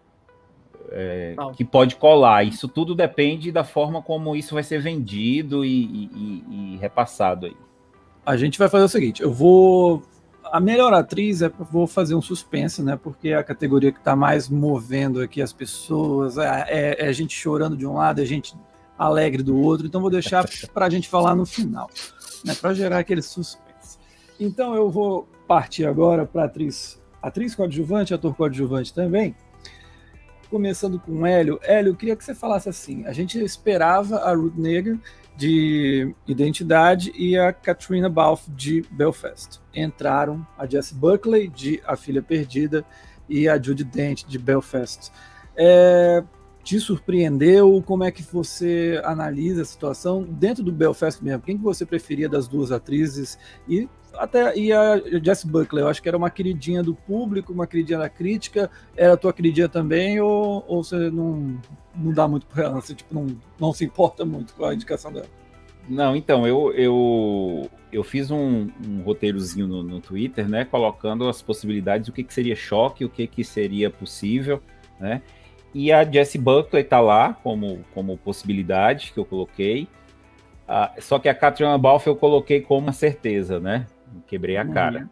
é, que pode colar. Isso tudo depende da forma como isso vai ser vendido e, e, e repassado aí. A gente vai fazer o seguinte, eu vou a melhor atriz, é, vou fazer um suspense, né? Porque é a categoria que está mais movendo aqui as pessoas, é, é, é gente chorando de um lado, é gente alegre do outro, então vou deixar para a gente falar no final, né? Para gerar aquele suspense. Então eu vou partir agora para atriz, atriz coadjuvante, ator coadjuvante também. Começando com o Hélio. Hélio, eu queria que você falasse assim, a gente esperava a Ruth Negga de Identidade e a Katrina Balfe de Belfast. Entraram a Jessie Buckley de A Filha Perdida e a Judi Dench de Belfast. É, te surpreendeu? Como é que você analisa a situação dentro do Belfast mesmo? Quem que você preferia das duas atrizes? E até e a Jessie Buckley, eu acho que era uma queridinha do público, uma queridinha da crítica. Era a tua queridinha também, ou, ou você não, não dá muito para ela? Você tipo, não, não se importa muito com a indicação dela? Não, então, eu, eu, eu fiz um, um roteirozinho no, no Twitter, né, colocando as possibilidades, o que, que seria choque, o que, que seria possível, né? E a Jessie Buckley tá lá como, como possibilidade que eu coloquei. Ah, só que a Katrina Balfe eu coloquei como uma certeza, né? Quebrei a cara.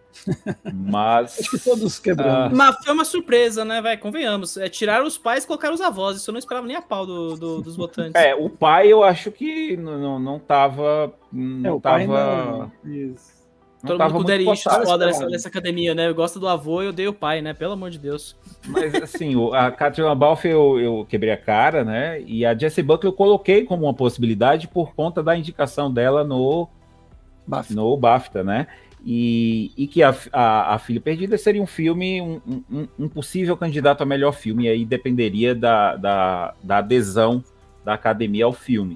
Mas. Acho que todos quebramos. Uh... Mas foi uma surpresa, né, vai? Convenhamos. É, tiraram os pais e colocaram os avós. Isso eu não esperava nem a pau do, do, dos votantes. É, o pai eu acho que não, não, não tava. Não é, o tava... pai não. Isso. Todo mundo com derich foda dessa, dessa academia, né? Eu gosto do avô e eu odeio o pai, né? Pelo amor de Deus. Mas, assim, a Katrina Balfe eu, eu quebrei a cara, né? E a Jessie Buckley eu coloquei como uma possibilidade por conta da indicação dela no BAFTA, no BAFTA, né? E, e que a, a, a Filha Perdida seria um filme, um, um, um possível candidato a melhor filme, e aí dependeria da, da, da adesão da academia ao filme.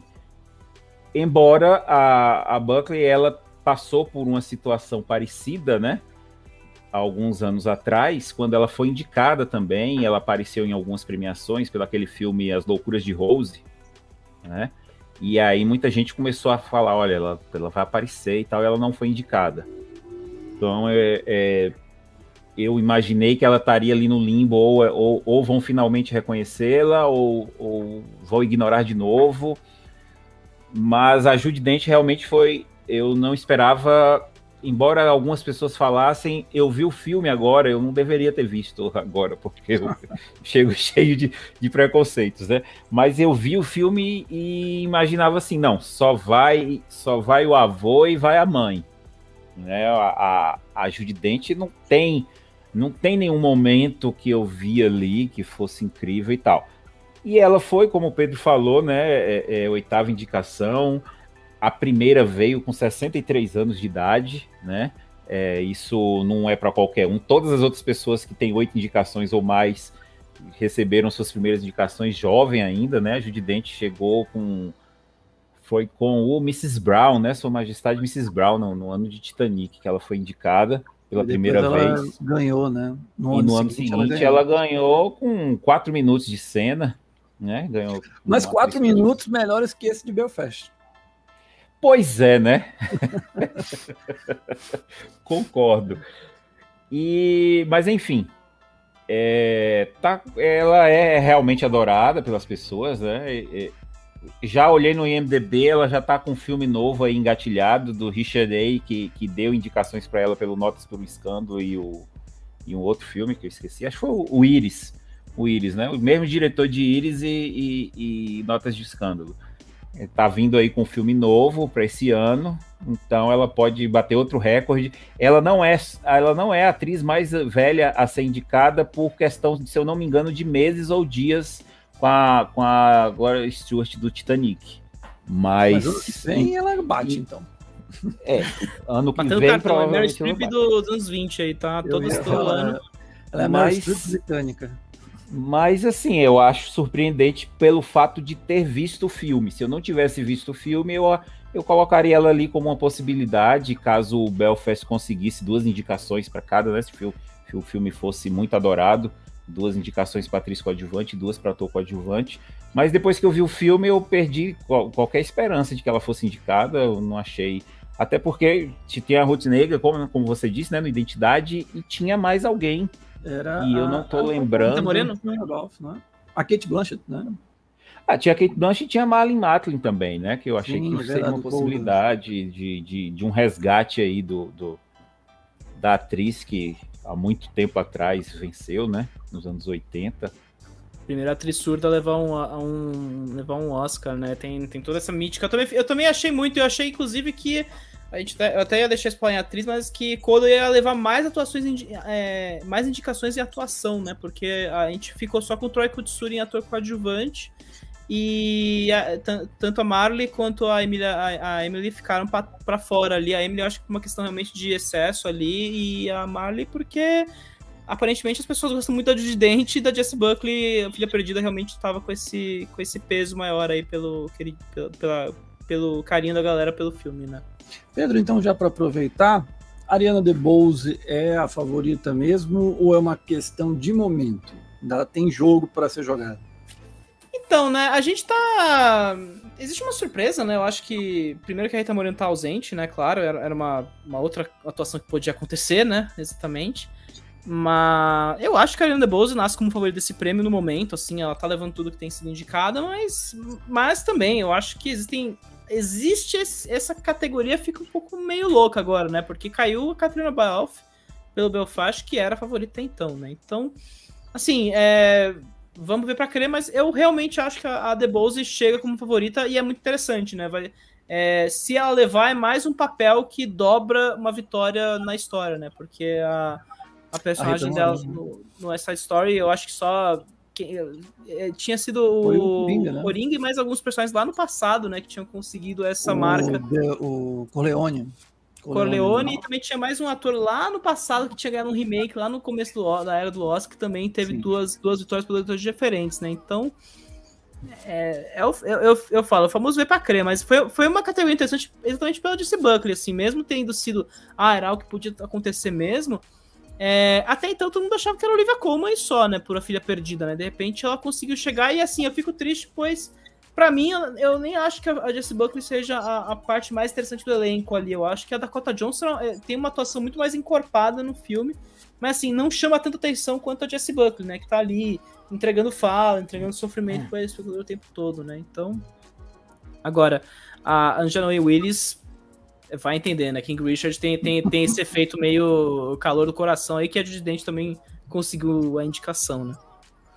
Embora a, a Buckley, ela passou por uma situação parecida, né? Há alguns anos atrás, quando ela foi indicada também, ela apareceu em algumas premiações pelo aquele filme As Loucuras de Rose, né? E aí muita gente começou a falar, olha, ela, ela vai aparecer e tal, e ela não foi indicada. Então, é, é, eu imaginei que ela estaria ali no limbo, ou, ou, ou vão finalmente reconhecê-la, ou, ou vão ignorar de novo. Mas a Judi Dench realmente foi... Eu não esperava, embora algumas pessoas falassem, eu vi o filme agora, eu não deveria ter visto agora, porque eu chego cheio de, de preconceitos, né? Mas eu vi o filme e imaginava assim, não, só vai, só vai o avô e vai a mãe. Né? A, a, a Judi Dench não tem, não tem nenhum momento que eu vi ali que fosse incrível e tal. E ela foi, como o Pedro falou, né, é, é, oitava indicação. A primeira veio com sessenta e três anos de idade, né? É, isso não é para qualquer um. Todas as outras pessoas que têm oito indicações ou mais receberam suas primeiras indicações jovem ainda, né? A Judi Dench chegou com... Foi com o missus Brown, né? Sua Majestade missus Brown, no, no ano de Titanic, que ela foi indicada pela primeira ela vez. Ganhou, né? No e no ano seguinte, seguinte ela, ganhou. ela ganhou com quatro minutos de cena, né? Ganhou. Mas quatro minutos melhores que esse de Belfast. Pois é, né? Concordo. E, mas enfim, é, tá, ela é realmente adorada pelas pessoas, né? E, e, já olhei no I M D B, ela já tá com um filme novo aí engatilhado do Richard A, que, que deu indicações para ela pelo Notas pelo Escândalo e, o, e um outro filme que eu esqueci, acho que foi o, o Iris, o Iris, né? O mesmo diretor de Iris e, e, e Notas de Escândalo. Tá vindo aí com um filme novo para esse ano, então ela pode bater outro recorde. Ela não é, ela não é a atriz mais velha a ser indicada por questão, se eu não me engano, de meses ou dias com a, com a Gloria Stewart do Titanic. Mas, Mas ano que vem ela bate, então. É, ano que Batendo vem cartão, provavelmente é Meryl Streep dos anos vinte aí, tá? Todo ano. Ela é mais britânica. Mas, assim, eu acho surpreendente pelo fato de ter visto o filme. Se eu não tivesse visto o filme, eu, eu colocaria ela ali como uma possibilidade, caso o Belfast conseguisse duas indicações para cada, né? Se o filme fosse muito adorado, duas indicações para atriz coadjuvante, duas para ator coadjuvante. Mas depois que eu vi o filme, eu perdi qualquer esperança de que ela fosse indicada. Eu não achei... Até porque tinha a Ruth Negga, como, como você disse, né, no Identidade, e tinha mais alguém. Era e eu não tô a, lembrando. A, Moreno? A Kate Blanchett, né? Ah, tinha a Kate Blanchett e tinha a Marlene Matlin também, né? Que eu achei Sim, que seria uma possibilidade de, de, de um resgate aí do, do, da atriz que há muito tempo atrás venceu, né? Nos anos oitenta. Primeira atriz surda a levar um, a um, levar um Oscar, né? Tem, tem toda essa mítica. Eu também, eu também achei muito, eu achei inclusive que a gente eu até ia deixar spoiler em atriz, mas que Coda ia levar mais atuações, é, mais indicações em atuação, né? Porque a gente ficou só com o Troy Kotsuri em ator coadjuvante e a, tanto a Marley quanto a Emily, a, a Emily ficaram para fora ali. A Emily eu acho que por uma questão realmente de excesso ali e a Marley porque aparentemente as pessoas gostam muito da Judi Dench e da Jessie Buckley, a Filha Perdida realmente estava com esse, com esse peso maior aí pelo, pelo, pela, pelo carinho da galera pelo filme, né? Pedro, então já para aproveitar, Ariana DeBose é a favorita mesmo ou é uma questão de momento? Ela tem jogo para ser jogada? Então, né, a gente tá... Existe uma surpresa, né, eu acho que... Primeiro que a Rita Moreno tá ausente, né, claro, era, era uma, uma outra atuação que podia acontecer, né, exatamente. Mas eu acho que a Ariana DeBose nasce como favorita desse prêmio no momento, assim, ela tá levando tudo que tem sido indicada, mas, mas também eu acho que existem... Existe esse, essa categoria, fica um pouco meio louca agora, né, porque caiu a Catriona Balfe pelo Belfast, que era a favorita até então, né, então, assim, é... Vamos ver pra crer, mas eu realmente acho que a DeBose chega como favorita e é muito interessante, né? Vai, é, se ela levar, é mais um papel que dobra uma vitória na história, né? Porque a, a personagem a dela no, no West Side Story, eu acho que só... Que, é, tinha sido o Coringa, né? Coringa e mais alguns personagens lá no passado, né? Que tinham conseguido essa o, marca. De, o Corleone. Corleone, e também tinha mais um ator lá no passado que tinha ganhado um remake lá no começo do, da era do Oscar, que também teve duas, duas vitórias por atores diferentes, né? Então, é, é, eu, eu, eu falo, o famoso ver pra crer, mas foi, foi uma categoria interessante exatamente pela Jessie Buckley, assim, mesmo tendo sido, ah, era algo que podia acontecer mesmo, é, até então todo mundo achava que era Olivia Colman e só, né, por A Filha Perdida, né? De repente ela conseguiu chegar e, assim, eu fico triste, pois... Pra mim, eu nem acho que a Jessie Buckley seja a, a parte mais interessante do elenco ali. Eu acho que a Dakota Johnson é, tem uma atuação muito mais encorpada no filme, mas assim, não chama tanta atenção quanto a Jessie Buckley, né? Que tá ali entregando fala, entregando sofrimento para o espectador o tempo todo, né? Então, agora, a Angela Willis vai entender, né? King Richard tem, tem, tem esse efeito meio calor do coração aí que a Judi Dench também conseguiu a indicação, né?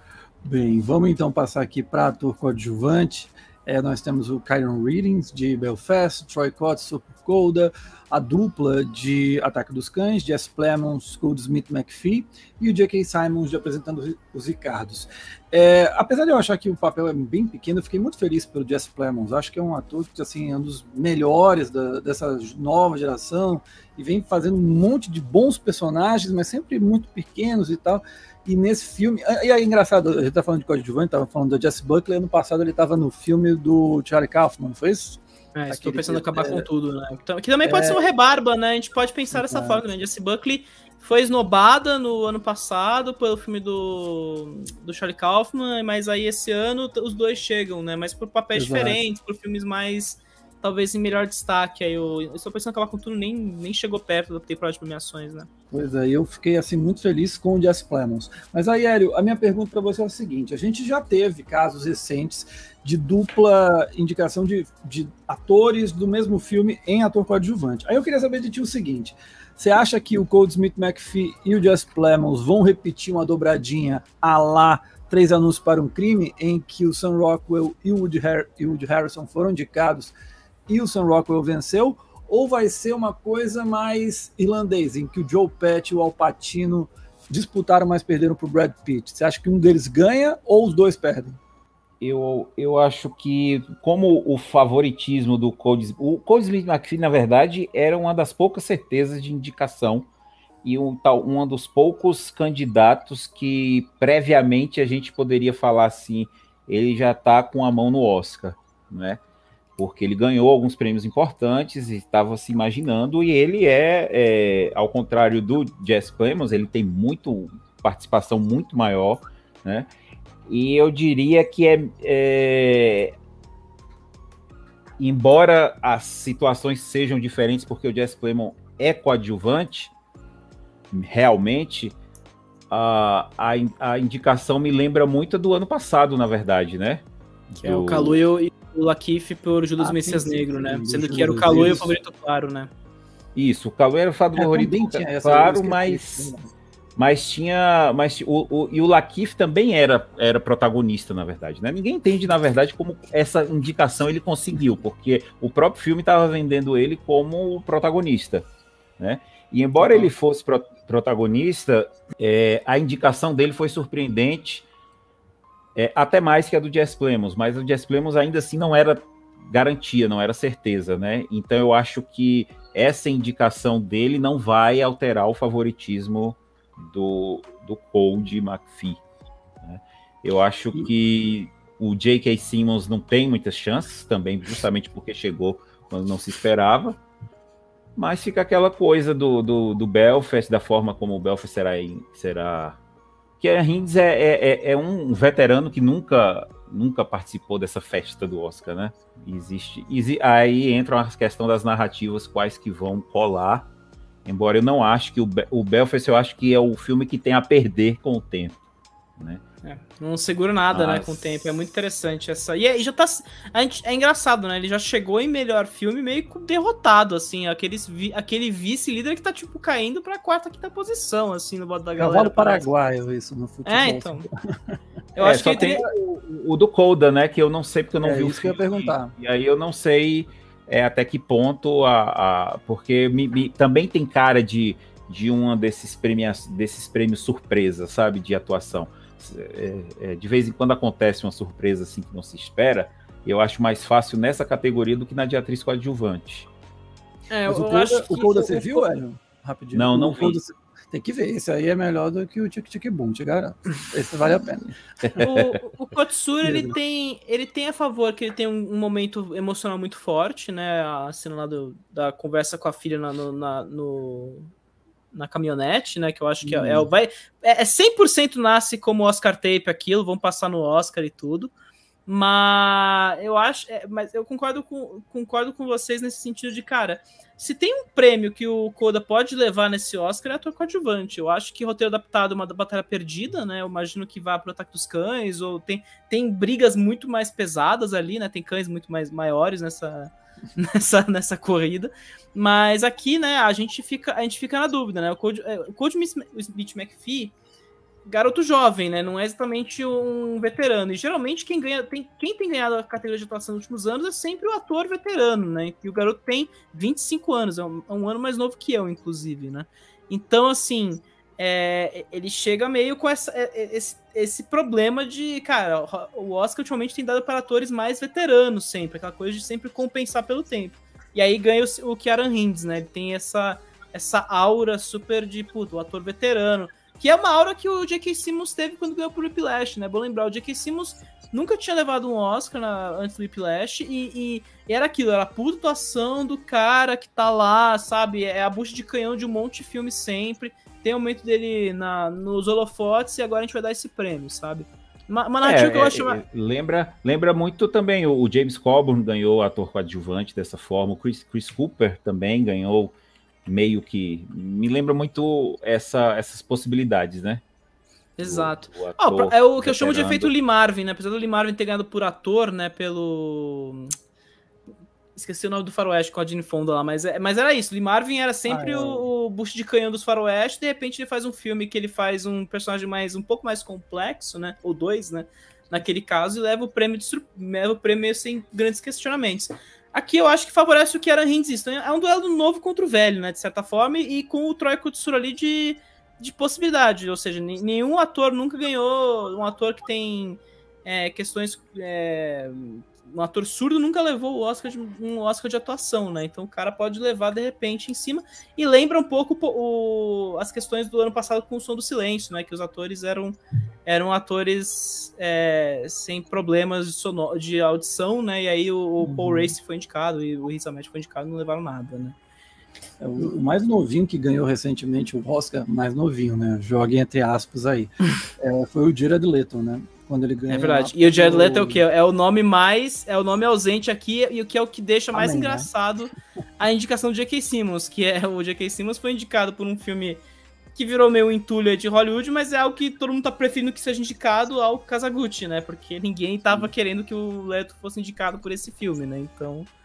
Bem, vamos então passar aqui para ator coadjuvante. É, nós temos o Kyron Readings, de Belfast, Troy Kotsur por Coda, a dupla de Ataque dos Cães, Jesse Plemons, Goldsmith McPhee, e o J K. Simmons de Apresentando os Ricardos. É, apesar de eu achar que o papel é bem pequeno, eu fiquei muito feliz pelo Jesse Plemons. Acho que é um ator que assim, é um dos melhores da, dessa nova geração, e vem fazendo um monte de bons personagens, mas sempre muito pequenos e tal. E nesse filme... E é engraçado, a gente tá falando de coadjuvante, tava falando da Jessie Buckley, ano passado ele tava no filme do Charlie Kaufman, não foi isso? É, estou pensando em acabar é, com tudo, né? Que também pode é, ser uma rebarba, né? A gente pode pensar dessa é, forma, né? Jessie Buckley foi esnobada no ano passado pelo filme do, do Charlie Kaufman, mas aí esse ano os dois chegam, né? Mas por papéis exato. diferentes, por filmes mais... talvez em melhor destaque. Aí eu, eu estou pensando que Acabar com Tudo nem, nem chegou perto da temporada de premiações, né? Pois é, eu fiquei assim muito feliz com o Jesse Plemons. Mas aí, Hélio, a minha pergunta para você é a seguinte: a gente já teve casos recentes de dupla indicação de, de atores do mesmo filme em ator coadjuvante. Aí eu queria saber de ti o seguinte: você acha que o Goldsmith McPhee e o Jesse Plemons vão repetir uma dobradinha à lá Três Anúncios para um Crime, em que o Sam Rockwell e o Woody, Har- e o Woody Harrelson foram indicados e o Sam Rockwell venceu, ou vai ser uma coisa mais irlandês, em que o Joe Pesci e o Al Pacino disputaram, mas perderam para o Brad Pitt? Você acha que um deles ganha ou os dois perdem? Eu, eu acho que, como o favoritismo do Goldsmith... O Goldsmith McPhee, na verdade, era uma das poucas certezas de indicação e um, um dos poucos candidatos que, previamente, a gente poderia falar assim, ele já está com a mão no Oscar, né? Porque ele ganhou alguns prêmios importantes e estava se imaginando, e ele é, é, ao contrário do Jesse Plemons, ele tem muito participação muito maior, né? E eu diria que é, é embora as situações sejam diferentes, porque o Jesse Plemons é coadjuvante, realmente, a, a, a indicação me lembra muito do ano passado, na verdade, né? Que do... é o Kaluuya e o Lakeith por Judas ah, Messias sim, Negro, né? Sim, Sendo que era o Kaluuya o favorito claro, né? Isso, o Calo era o fado É, favorito, também tinha essa, claro, eu esqueci, mas, né? mas tinha. Mas o, o, e o Lakeith também era, era protagonista, na verdade, né? Ninguém entende, na verdade, como essa indicação ele conseguiu, porque o próprio filme estava vendendo ele como o protagonista, né? E embora Total. ele fosse pro, protagonista, é, a indicação dele foi surpreendente, é, até mais que a do Jess Plemons, mas o Jess Plemons ainda assim não era garantia, não era certeza, né? Então eu acho que essa indicação dele não vai alterar o favoritismo do, do Cold McPhee, né? Eu acho que o J K. Simmons não tem muitas chances também, justamente porque chegou quando não se esperava, mas fica aquela coisa do, do, do Belfast, da forma como o Belfast será, será... que a Hinds é, é, é um veterano que nunca nunca participou dessa festa do Oscar, né? Existe, exi, aí entra a questão das narrativas, quais que vão colar, embora eu não acho que o, o Belfast, eu acho que é o filme que tem a perder com o tempo, né? É, não segura nada, Mas... né, com o tempo, é muito interessante essa, e, e já tá, a gente, é engraçado, né, ele já chegou em melhor filme meio derrotado, assim, aqueles, aquele vice-líder que tá, tipo, caindo pra quarta, quinta posição, assim, no voto da galera. Cavalo paraguaio, isso, no futebol. É, então. Eu é, acho que só tem teria... o, o do Coda, né, que eu não sei porque eu não é vi o isso filme. Que eu ia perguntar. E aí eu não sei é, até que ponto, a, a, porque me, me, também tem cara de, de um desses prêmios, desses prêmios surpresa, sabe, de atuação. É, é, de vez em quando acontece uma surpresa assim que não se espera, eu acho mais fácil nessa categoria do que na de atriz coadjuvante. É, Mas eu o Coda, acho que... o Coda você viu, Hélio? Rapidinho. Não, não o vi. Coda, tem que ver, esse aí é melhor do que o Tic Tic Boom, te garanto. Esse vale a pena. O, o Kotsura, ele tem, ele tem a favor que ele tem um, um momento emocional muito forte, né? A cena lá do, da conversa com a filha na, no, na, no, na caminhonete, né? Que eu acho que hum. é, é, vai, é, é cem por cento nasce como Oscar Tape aquilo, vão passar no Oscar e tudo. Mas eu acho, é, mas eu concordo com, concordo com vocês nesse sentido de, cara, se tem um prêmio que o Coda pode levar nesse Oscar é ator coadjuvante. Eu acho que roteiro adaptado é uma batalha perdida, né? Eu imagino que vá pro Ataque dos Cães, ou tem, tem brigas muito mais pesadas ali, né? Tem cães muito mais maiores nessa, nessa, nessa corrida. Mas aqui, né, a gente fica, a gente fica na dúvida, né? O Cold, o Cold Smith McPhee, garoto jovem, né? Não é exatamente um veterano. E geralmente quem ganha, tem, quem tem ganhado a categoria de atuação nos últimos anos é sempre o ator veterano, né? E o garoto tem vinte e cinco anos, é um, é um ano mais novo que eu, inclusive, né? Então, assim, é, ele chega meio com essa, esse, esse problema de, cara, o Oscar ultimamente tem dado para atores mais veteranos sempre, aquela coisa de sempre compensar pelo tempo. E aí ganha o, o Kieran Hinds, né? Ele tem essa, essa aura super de, puto, o ator veterano. Que é uma aura que o J K. Simmons teve quando ganhou por Whiplash, né? Bom lembrar, o J K. Simmons nunca tinha levado um Oscar na, antes do Whiplash e, e, e era aquilo, era a puta atuação do cara que tá lá, sabe? É a bucha de canhão de um monte de filme sempre. Tem o momento dele na, nos holofotes e agora a gente vai dar esse prêmio, sabe? Uma, uma narrativa é, que eu acho... É, lembra, lembra muito também, o, o James Coburn ganhou ator coadjuvante dessa forma, o Chris, Chris Cooper também ganhou meio que... Me lembra muito essa, essas possibilidades, né? Exato. Do, do oh, é o que eu chamo de efeito Lee Marvin, né? Apesar do Lee Marvin ter ganhado por ator, né? Pelo... Esqueci o nome do faroeste com a Jane Fonda lá, mas, é, mas era isso. Lee Marvin era sempre ah, é. o, o bucho de canhão dos faroeste, de repente ele faz um filme que ele faz um personagem mais, um pouco mais complexo, né? Ou dois, né? Naquele caso, e leva o prêmio, de sur... leva o prêmio sem grandes questionamentos. Aqui eu acho que favorece o Kieran Hinds. Então é um duelo novo contra o velho, né? De certa forma, e com o Troy Kotsur ali de, de possibilidade. Ou seja, nenhum ator nunca ganhou. Um ator que tem é, questões. É, um ator surdo nunca levou o Oscar de, um Oscar de atuação, né? Então o cara pode levar de repente em cima. E lembra um pouco o, as questões do ano passado com o Som do Silêncio, né? Que os atores eram. Eram atores é, sem problemas de, sonor, de audição, né? E aí o, o uhum. Paul Raci foi indicado e o Riz Ahmed foi indicado e não levaram nada, né? É, o, o mais novinho que ganhou recentemente o Oscar, mais novinho, né? Joguem entre aspas aí. é, foi o Jared Leto, né? Quando ele ganhou. É verdade. E o Jared Leto é o quê? É o nome mais... É o nome ausente aqui e o que é o que deixa mais Amém, engraçado né? a indicação do J K. Simmons, que é o J K. Simmons foi indicado por um filme... que virou meio entulho de Hollywood, mas é algo que todo mundo tá preferindo que seja indicado ao Kazaguchi, né? Porque ninguém tava querendo que o Leto fosse indicado por esse filme, né? Então...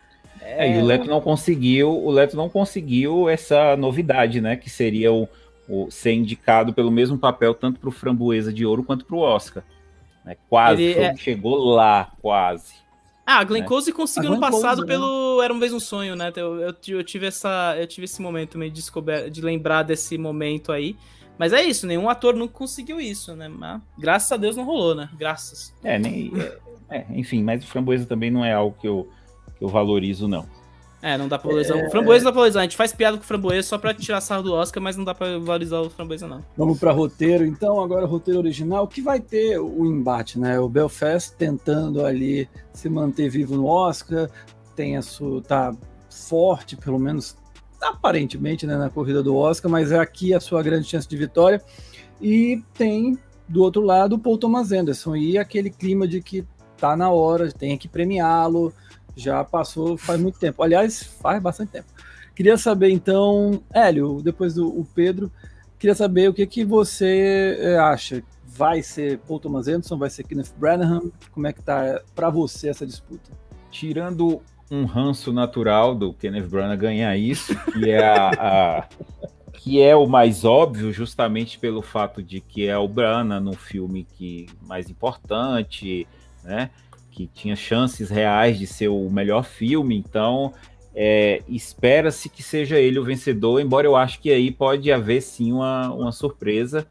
É, e o Leto não conseguiu, o Leto não conseguiu essa novidade, né? Que seria o, o ser indicado pelo mesmo papel tanto para o Framboesa de Ouro quanto para o Oscar. Né? Quase, Ele é... chegou lá, quase. Ah, a Glenn né? Close conseguiu no passado Close, pelo né? Era Uma Vez um Sonho, né? Eu, eu, eu, tive essa, eu tive esse momento meio de, descober... de lembrar desse momento aí. Mas é isso, nenhum ator nunca conseguiu isso, né? Mas, graças a Deus não rolou, né? Graças. É, nem... É, é, enfim, mas o Framboesa também não é algo que eu, que eu valorizo, não. É, não dá pra valorizar. É... O Framboesa não dá pra valorizar. A gente faz piada com o Framboesa só pra tirar sarro do Oscar, mas não dá pra valorizar o Framboesa, não. Vamos pra roteiro, então. Agora, roteiro original, que vai ter o embate, né? O Belfast tentando ali se manter vivo no Oscar, tem a sua, tá forte, pelo menos aparentemente, né, na corrida do Oscar, mas é aqui a sua grande chance de vitória. E tem, do outro lado, o Paul Thomas Anderson, e aquele clima de que tá na hora, tem que premiá-lo. Já passou faz muito tempo. Aliás, faz bastante tempo. Queria saber, então, Hélio, depois do o Pedro, queria saber o que, que você acha. Vai ser Paul Thomas Anderson? Vai ser Kenneth Branagh? Como é que tá para você essa disputa? Tirando um ranço natural do Kenneth Branagh ganhar isso, que é, a, a, que é o mais óbvio, justamente pelo fato de que é o Branagh no filme que mais importante, né? Que tinha chances reais de ser o melhor filme, então é, espera-se que seja ele o vencedor, embora eu acho que aí pode haver sim uma, uma surpresa.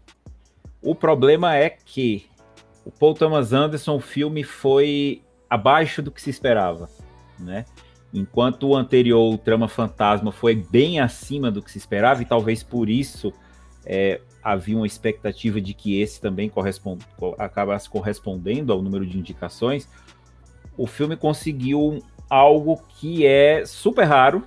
O problema é que o Paul Thomas Anderson, o filme foi abaixo do que se esperava, né? Enquanto o anterior, o Trama Fantasma, foi bem acima do que se esperava, e talvez por isso é, havia uma expectativa de que esse também corresponde, acabasse correspondendo ao número de indicações. O filme conseguiu algo que é super raro,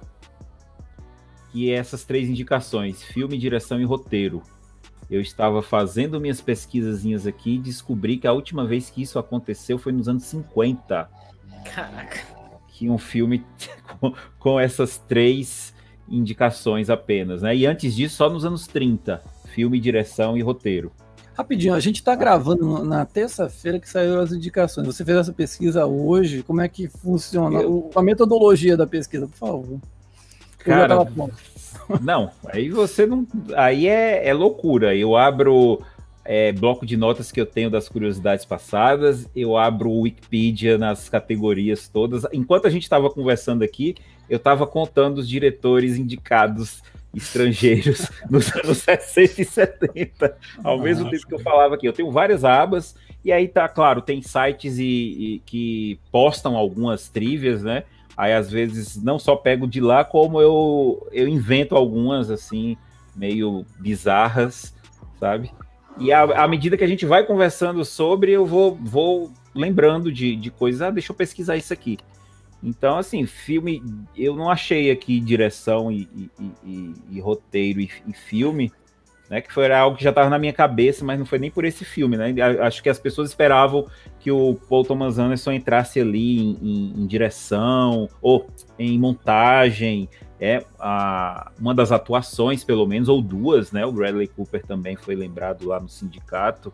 que é essas três indicações: filme, direção e roteiro. Eu estava fazendo minhas pesquisazinhas aqui e descobri que a última vez que isso aconteceu foi nos anos cinquenta. Caraca. Que um filme com, com essas três indicações apenas, né? E antes disso, só nos anos trinta. Filme, direção e roteiro. Rapidinho, a gente está gravando na terça-feira que saíram as indicações. Você fez essa pesquisa hoje? Como é que funciona? Eu... A metodologia da pesquisa, por favor. Cara, não, aí você não... Aí é, é loucura. Eu abro é, bloco de notas que eu tenho das curiosidades passadas, eu abro o Wikipedia nas categorias todas. Enquanto a gente estava conversando aqui, eu estava contando os diretores indicados estrangeiros nos anos sessenta e setenta, ao mesmo tempo que eu falava aqui. Eu tenho várias abas, e aí tá, claro, tem sites e, e que postam algumas trivias, né? Aí às vezes não só pego de lá, como eu, eu invento algumas, assim, meio bizarras, sabe? E à, à medida que a gente vai conversando sobre, eu vou, vou lembrando de, de coisas. Ah, deixa eu pesquisar isso aqui. Então, assim, filme, eu não achei aqui direção e, e, e, e roteiro e, e filme, né, que foi algo que já estava na minha cabeça, mas não foi nem por esse filme, né? Acho que as pessoas esperavam que o Paul Thomas Anderson entrasse ali em, em, em direção ou em montagem, é a, uma das atuações, pelo menos, ou duas, né? O Bradley Cooper também foi lembrado lá no Sindicato.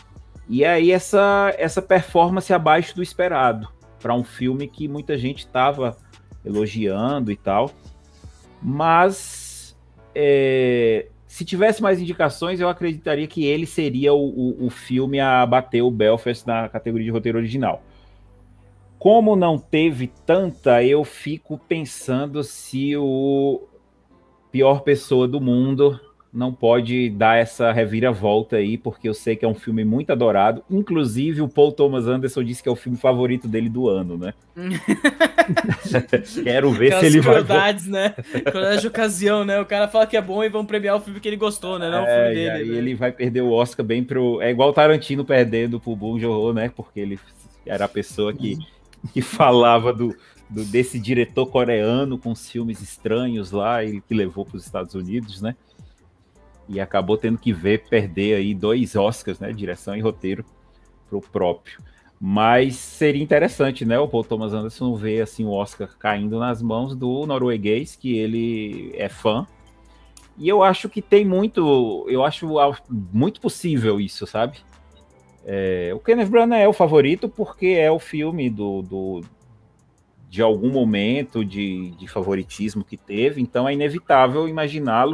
E aí essa, essa performance abaixo do esperado, para um filme que muita gente estava elogiando e tal. Mas é, se tivesse mais indicações, eu acreditaria que ele seria o, o, o filme a bater o Belfast na categoria de roteiro original. Como não teve tanta, eu fico pensando se o Pior Pessoa do Mundo não pode dar essa reviravolta aí, porque eu sei que é um filme muito adorado. Inclusive, o Paul Thomas Anderson disse que é o filme favorito dele do ano, né? Quero ver Aquelas se ele crueldades, vai... né? Crueldade de ocasião, né? O cara fala que é bom e vão premiar o filme que ele gostou, né? Não é, o filme dele. E aí né? ele vai perder o Oscar bem pro... É igual o Tarantino perdendo pro Bong Joon-ho, né? Porque ele era a pessoa que, que falava do, do, desse diretor coreano com os filmes estranhos lá, e que levou para os Estados Unidos, né? E acabou tendo que ver perder aí dois Oscars, né? Direção e roteiro pro próprio. Mas seria interessante, né? O Paul Thomas Anderson ver assim, o Oscar caindo nas mãos do norueguês, que ele é fã. E eu acho que tem muito... Eu acho muito possível isso, sabe? É, o Kenneth Branagh é o favorito porque é o filme do, do, de algum momento de, de favoritismo que teve, então é inevitável imaginá-lo,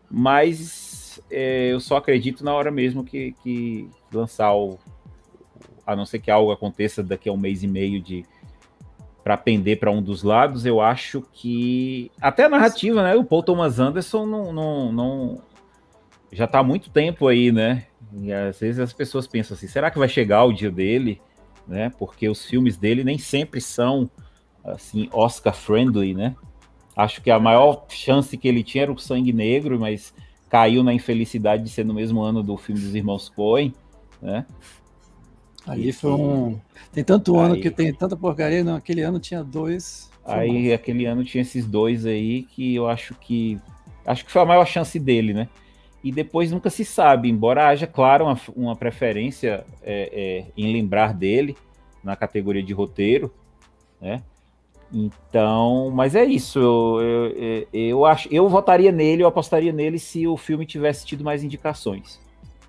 mas é, eu só acredito na hora mesmo que, que lançar o... a não ser que algo aconteça daqui a um mês e meio de para pender para um dos lados, eu acho que até a narrativa, né? O Paul Thomas Anderson não, não, não já está há muito tempo aí, né? E às vezes as pessoas pensam assim, será que vai chegar o dia dele, né? Porque os filmes dele nem sempre são assim Oscar friendly, né? Acho que a maior chance que ele tinha era o Sangue Negro, mas caiu na infelicidade de ser no mesmo ano do filme dos Irmãos Coen, né? Ali foi um... Tem tanto ano aí, que tem tanta porcaria, não, aquele ano tinha dois... Aí aquele ano tinha esses dois aí que eu acho que... Acho que foi a maior chance dele, né? E depois nunca se sabe, embora haja, claro, uma, uma preferência é, é, em lembrar dele na categoria de roteiro, né? Então, mas é isso, eu, eu, eu, acho, eu votaria nele, eu apostaria nele se o filme tivesse tido mais indicações.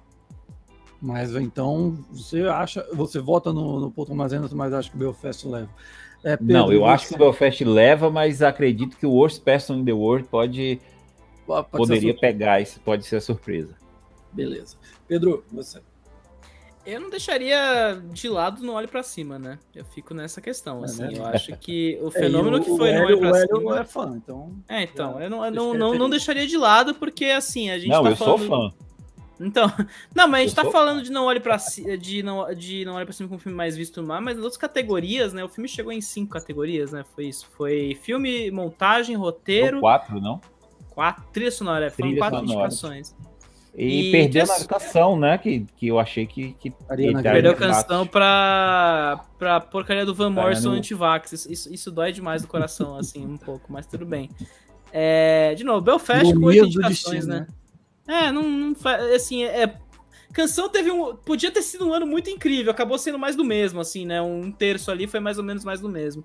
Mas então, você acha, você vota no, no Paul Thomas Anderson, mas acha que o Belfast leva? É, Pedro, não, eu você... acho que o Belfast leva, mas acredito que o Worst Person in the World pode, pode poderia pegar, isso pode ser a surpresa. Beleza. Pedro, você... Eu não deixaria de lado no Olhe Pra Cima, né? Eu fico nessa questão, assim. É, né? Eu acho que o fenômeno é, o, que foi no Olhe Pra Cima... O Hélio é fã, então... É, então, eu não, eu não, não, não deixaria de lado, porque, assim, a gente não, tá eu falando... sou fã. Então, não, mas a gente eu tá falando de não olhe para de não de não olhe para cima como o filme mais visto no mar, mas nas outras categorias, né? O filme chegou em cinco categorias, né? Foi isso, foi filme, montagem, roteiro, São quatro, não? Quatro, trilha sonora, foram trilha quatro sonora. indicações. E, e perdeu que... na canção, né? Que, que eu achei que, que perdeu a canção pra, pra porcaria do Van Morrison anti-vax. Isso, isso, isso dói demais do coração, assim, um pouco, mas tudo bem. É, de novo, Belfast com oito indicações, destino, né? É, não, não faz, assim, é, canção teve um, podia ter sido um ano muito incrível, acabou sendo mais do mesmo, assim, né, um terço ali foi mais ou menos mais do mesmo,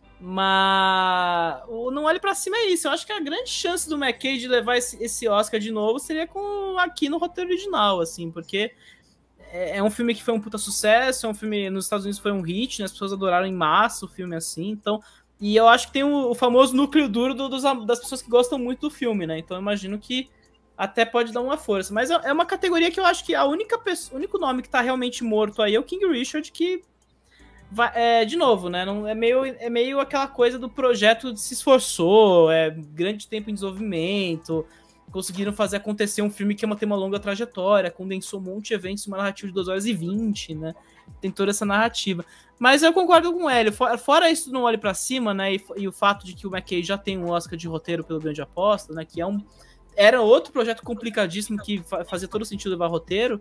mas o Não Olhe Pra Cima é isso, eu acho que a grande chance do McKay de levar esse, esse Oscar de novo seria com aqui no roteiro original, assim, porque é, é um filme que foi um puta sucesso, é um filme, nos Estados Unidos foi um hit, né, as pessoas adoraram em massa o filme, assim, então, e eu acho que tem o, o famoso núcleo duro do, dos, das pessoas que gostam muito do filme, né, então eu imagino que até pode dar uma força, mas é uma categoria que eu acho que a única pessoa, o único nome que tá realmente morto aí é o King Richard, que vai, é, de novo, né, não, é, meio, é meio aquela coisa do projeto de se esforçou, é grande tempo em desenvolvimento, conseguiram fazer acontecer um filme que tem uma longa trajetória, condensou um monte de eventos, uma narrativa de duas horas e vinte, né, tem toda essa narrativa. Mas eu concordo com o Hélio, fora, fora isso Não Olhe Pra Cima, né, e, e o fato de que o McKay já tem um Oscar de roteiro pelo Grande Aposta, né, que é um era outro projeto complicadíssimo que fazia todo sentido levar roteiro.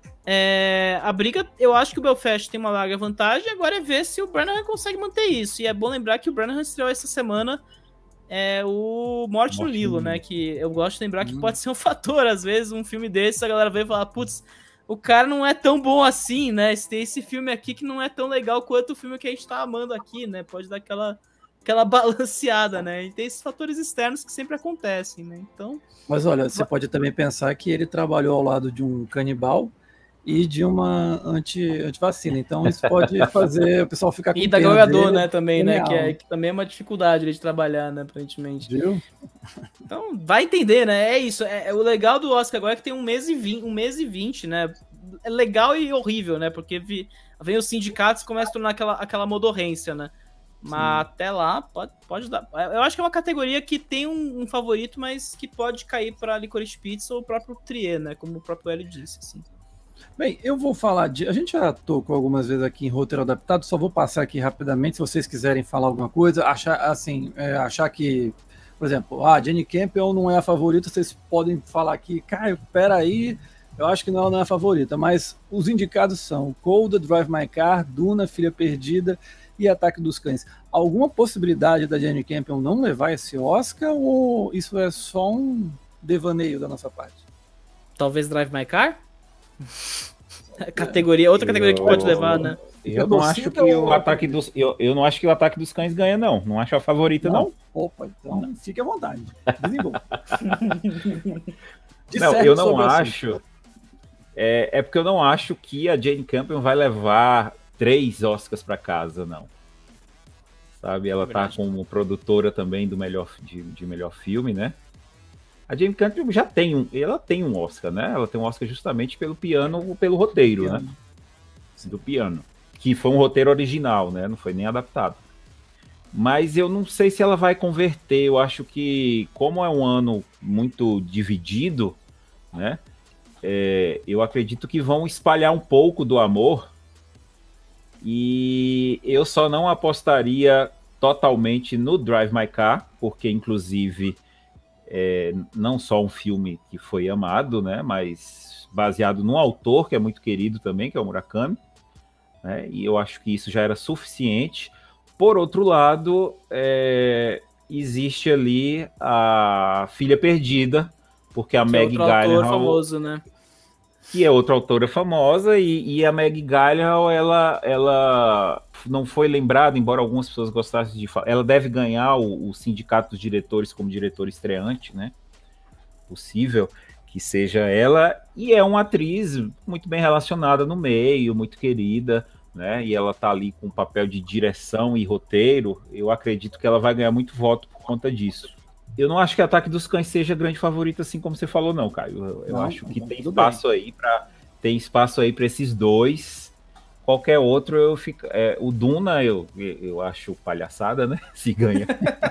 É, a briga, eu acho que o Belfast tem uma larga vantagem, agora é ver se o Branagh consegue manter isso. E é bom lembrar que o Branagh estreou essa semana é, o Morte no Nilo, né? Que eu gosto de lembrar que hum. pode ser um fator, às vezes, um filme desse, a galera vê e fala, putz, o cara não é tão bom assim, né? Tem esse filme aqui que não é tão legal quanto o filme que a gente tá amando aqui, né? Pode dar aquela... aquela balanceada, né? E tem esses fatores externos que sempre acontecem, né? Então... Mas olha, você pode também pensar que ele trabalhou ao lado de um canibal e de uma anti, antivacina. Então isso pode fazer o pessoal ficar com e da Galgador, né, também, né? Que, é, que também é uma dificuldade de trabalhar, né, aparentemente. Viu? Então, vai entender, né? É isso. É, é o legal do Oscar agora é que tem um mês e vinte, um mês e vinte, né? É legal e horrível, né? Porque vi, vem os sindicatos e começa a tornar aquela, aquela modorrência, né? Mas Sim. até lá, pode, pode dar. Eu acho que é uma categoria que tem um, um favorito, mas que pode cair para Licorice Pizza ou o próprio Trier, né? Como o próprio Hélio disse, assim. Bem, eu vou falar de... A gente já tocou algumas vezes aqui em roteiro adaptado, só vou passar aqui rapidamente, se vocês quiserem falar alguma coisa, achar, assim, é, achar que, por exemplo, ah, Jane Campion não é a favorita, vocês podem falar aqui, Caio, peraí, eu acho que não, não é a favorita, mas os indicados são Coda, Drive My Car, Duna, Filha Perdida e Ataque dos Cães. Alguma possibilidade da Jane Campion não levar esse Oscar ou isso é só um devaneio da nossa parte? Talvez Drive My Car? Categoria, outra categoria eu, que pode levar, né? Eu, eu não acho que o ataque dos eu, eu não acho que o Ataque dos Cães ganha, não. Não acho a favorita, não. não. Opa, então não. Fique à vontade. Desenvolva. Não, eu não acho. É, é porque eu não acho que a Jane Campion vai levar três Oscars para casa, não. sabe? Ela é tá como produtora também do melhor, de, de melhor filme, né? A Jane Campion já tem um, ela tem um Oscar, né? Ela tem um Oscar justamente pelo piano, pelo roteiro, piano. né? Do piano. Que foi um roteiro original, né? Não foi nem adaptado. Mas eu não sei se ela vai converter. Eu acho que, como é um ano muito dividido, né? É, eu acredito que vão espalhar um pouco do amor. E eu só não apostaria totalmente no Drive My Car, porque, inclusive, é, não só um filme que foi amado, né? Mas baseado num autor que é muito querido também, que é o Murakami. Né, e eu acho que isso já era suficiente. Por outro lado, é, existe ali a Filha Perdida, porque a que Maggie é outro Gyllenhaal, autor famoso, né? que é outra autora famosa, e, e a Maggie Gyllenhaal, ela, ela não foi lembrada, embora algumas pessoas gostassem de falar, ela deve ganhar o, o Sindicato dos Diretores como diretor estreante, né? Possível que seja ela, e é uma atriz muito bem relacionada no meio, muito querida, né? E ela tá ali com o papel de direção e roteiro. Eu acredito que ela vai ganhar muito voto por conta disso. Eu não acho que Ataque dos Cães seja grande favorita, assim como você falou, não, Caio. Eu, eu não, acho que não, tem espaço bem. aí para tem espaço aí para esses dois. Qualquer outro eu fico. É, o Duna eu, eu acho palhaçada, né? Se ganha.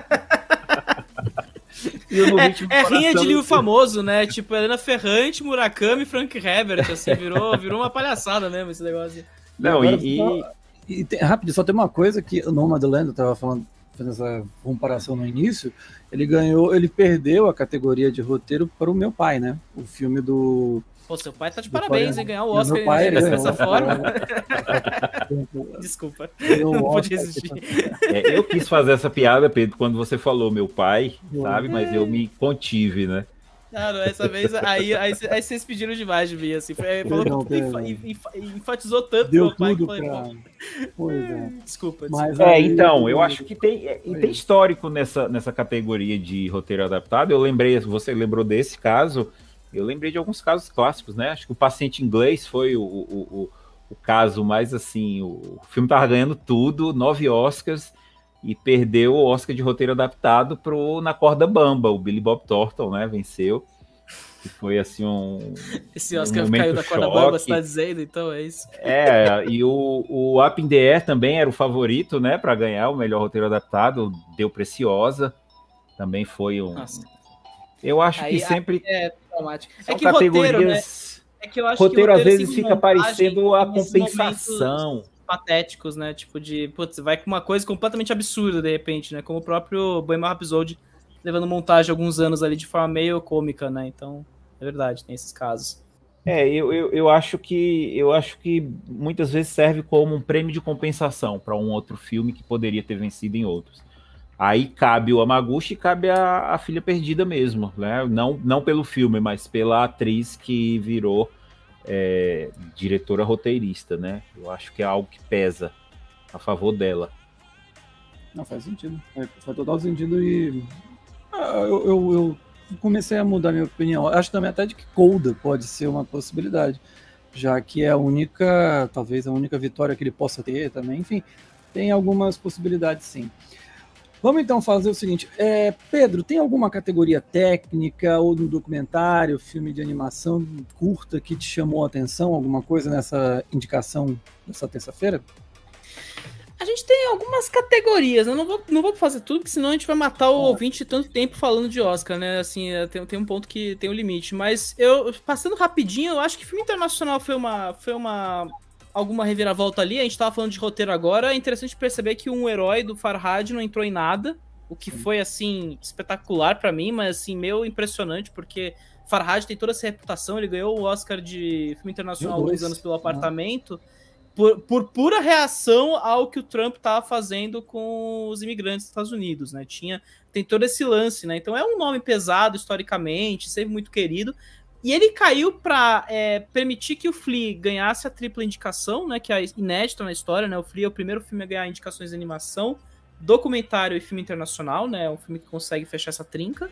É, é rinha de livro famoso, né? Tipo, Helena Ferrante, Murakami e Frank Herbert, assim, virou, virou uma palhaçada mesmo esse negócio. Não, e... e... Só, e tem, rápido, só tem uma coisa que o Nomadland, eu tava falando, fazendo essa comparação no início, ele ganhou, ele perdeu a categoria de roteiro para o Meu Pai, né? O filme do... Pô, seu pai tá de parabéns, hein? Ganhar o Oscar pai, dessa forma. Desculpa, não pude resistir. É, eu quis fazer essa piada, Pedro, quando você falou Meu Pai, sabe? Mas eu me contive, né? Cara, essa vez, aí, aí, aí vocês pediram demais de mim, assim. Foi, falou não, que enfa, enfa, enfatizou tanto Deu meu pai tudo que falei, pra... Pois é. Desculpa, desculpa. Mas é, aí, então, eu acho que tem, é, tem histórico nessa, nessa categoria de roteiro adaptado. Eu lembrei, você lembrou desse caso, eu lembrei de alguns casos clássicos, né? Acho que O Paciente Inglês foi o, o, o, o caso mais, assim, o, o filme tava ganhando tudo, nove Oscars, e perdeu o Oscar de roteiro adaptado pro Na Corda Bamba. O Billy Bob Thornton, né, venceu. Que foi assim um. Esse Oscar um caiu da Corda Bamba, você tá dizendo, então é isso. É, e o, o Up in the Air também era o favorito, né, para ganhar o melhor roteiro adaptado. Deu Preciosa. Também foi um. Nossa. Eu acho aí, que sempre. É traumático. São é que categorias. Roteiro, né? É que eu acho roteiro, que às vezes fica parecendo a compensação. Patéticos, né? Tipo de, putz, vai com uma coisa completamente absurda de repente, né? Como o próprio Bohemian Rhapsody levando montagem alguns anos ali de forma meio cômica, né? Então, é verdade, tem esses casos. É, eu, eu, eu acho que eu acho que muitas vezes serve como um prêmio de compensação para um outro filme que poderia ter vencido em outros. Aí cabe o Hamaguchi e cabe a, a Filha Perdida mesmo, né? Não, não pelo filme, mas pela atriz que virou é, diretora roteirista, né? Eu acho que é algo que pesa a favor dela. Não, faz sentido. É, faz total sentido e eu, eu, eu comecei a mudar minha opinião. Acho também até de que Coda pode ser uma possibilidade, já que é a única, talvez a única vitória que ele possa ter também. Enfim, tem algumas possibilidades sim. Vamos então fazer o seguinte, é, Pedro, tem alguma categoria técnica ou no documentário, filme de animação curta que te chamou a atenção, alguma coisa nessa indicação dessa terça-feira? A gente tem algumas categorias, eu não vou, não vou fazer tudo, porque senão a gente vai matar o ouvinte de tanto tempo falando de Oscar, né? Assim, tem, tem um ponto que tem um limite, mas eu, passando rapidinho, eu acho que filme internacional foi uma... Foi uma alguma reviravolta ali, a gente tava falando de roteiro agora, é interessante perceber que um herói do Farhad não entrou em nada, o que foi, assim, espetacular pra mim, mas, assim, meio impressionante, porque Farhad tem toda essa reputação, ele ganhou o Oscar de filme internacional há alguns anos pelo Apartamento, por, por pura reação ao que o Trump tava fazendo com os imigrantes dos Estados Unidos, né, tinha, tem todo esse lance, né, então é um nome pesado historicamente, sempre muito querido. E ele caiu para é, permitir que o Flea ganhasse a tripla indicação, né, que é inédita na história, né? O Flea é o primeiro filme a ganhar indicações de animação, documentário e filme internacional, né? É um filme que consegue fechar essa trinca.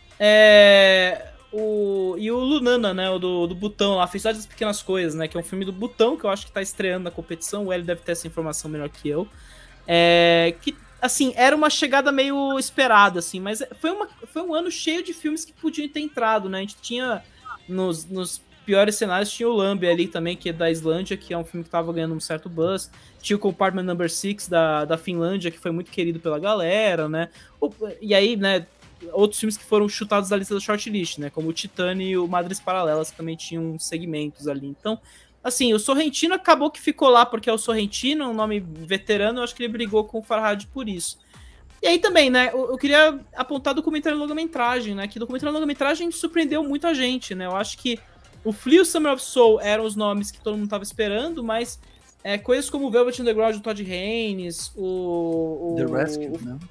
É, o, e o Lunana, né? O do, do Butão lá, Felicidade das Pequenas Coisas, né? Que é um filme do Butão, que eu acho que tá estreando na competição. O Hélio deve ter essa informação melhor que eu. É, que assim, era uma chegada meio esperada, assim, mas foi, uma, foi um ano cheio de filmes que podiam ter entrado, né? A gente tinha, nos, nos piores cenários, tinha o Lambe ali também, que é da Islândia, que é um filme que tava ganhando um certo buzz. Tinha o Compartment Number Six da, da Finlândia, que foi muito querido pela galera, né? O, e aí, né, outros filmes que foram chutados da lista da shortlist, né? Como o Titane e o Madres Paralelas, que também tinham segmentos ali. Então, assim, o Sorrentino acabou que ficou lá porque é o Sorrentino, um nome veterano, eu acho que ele brigou com o Farhad por isso. E aí também, né, eu, eu queria apontar documentário e longa-metragem, né, que documentário e longa-metragem surpreendeu muita gente, né, eu acho que o Flea e o Summer of Soul eram os nomes que todo mundo tava esperando, mas é, coisas como o Velvet Underground do Todd Haynes, o... o The Rescue, o, né?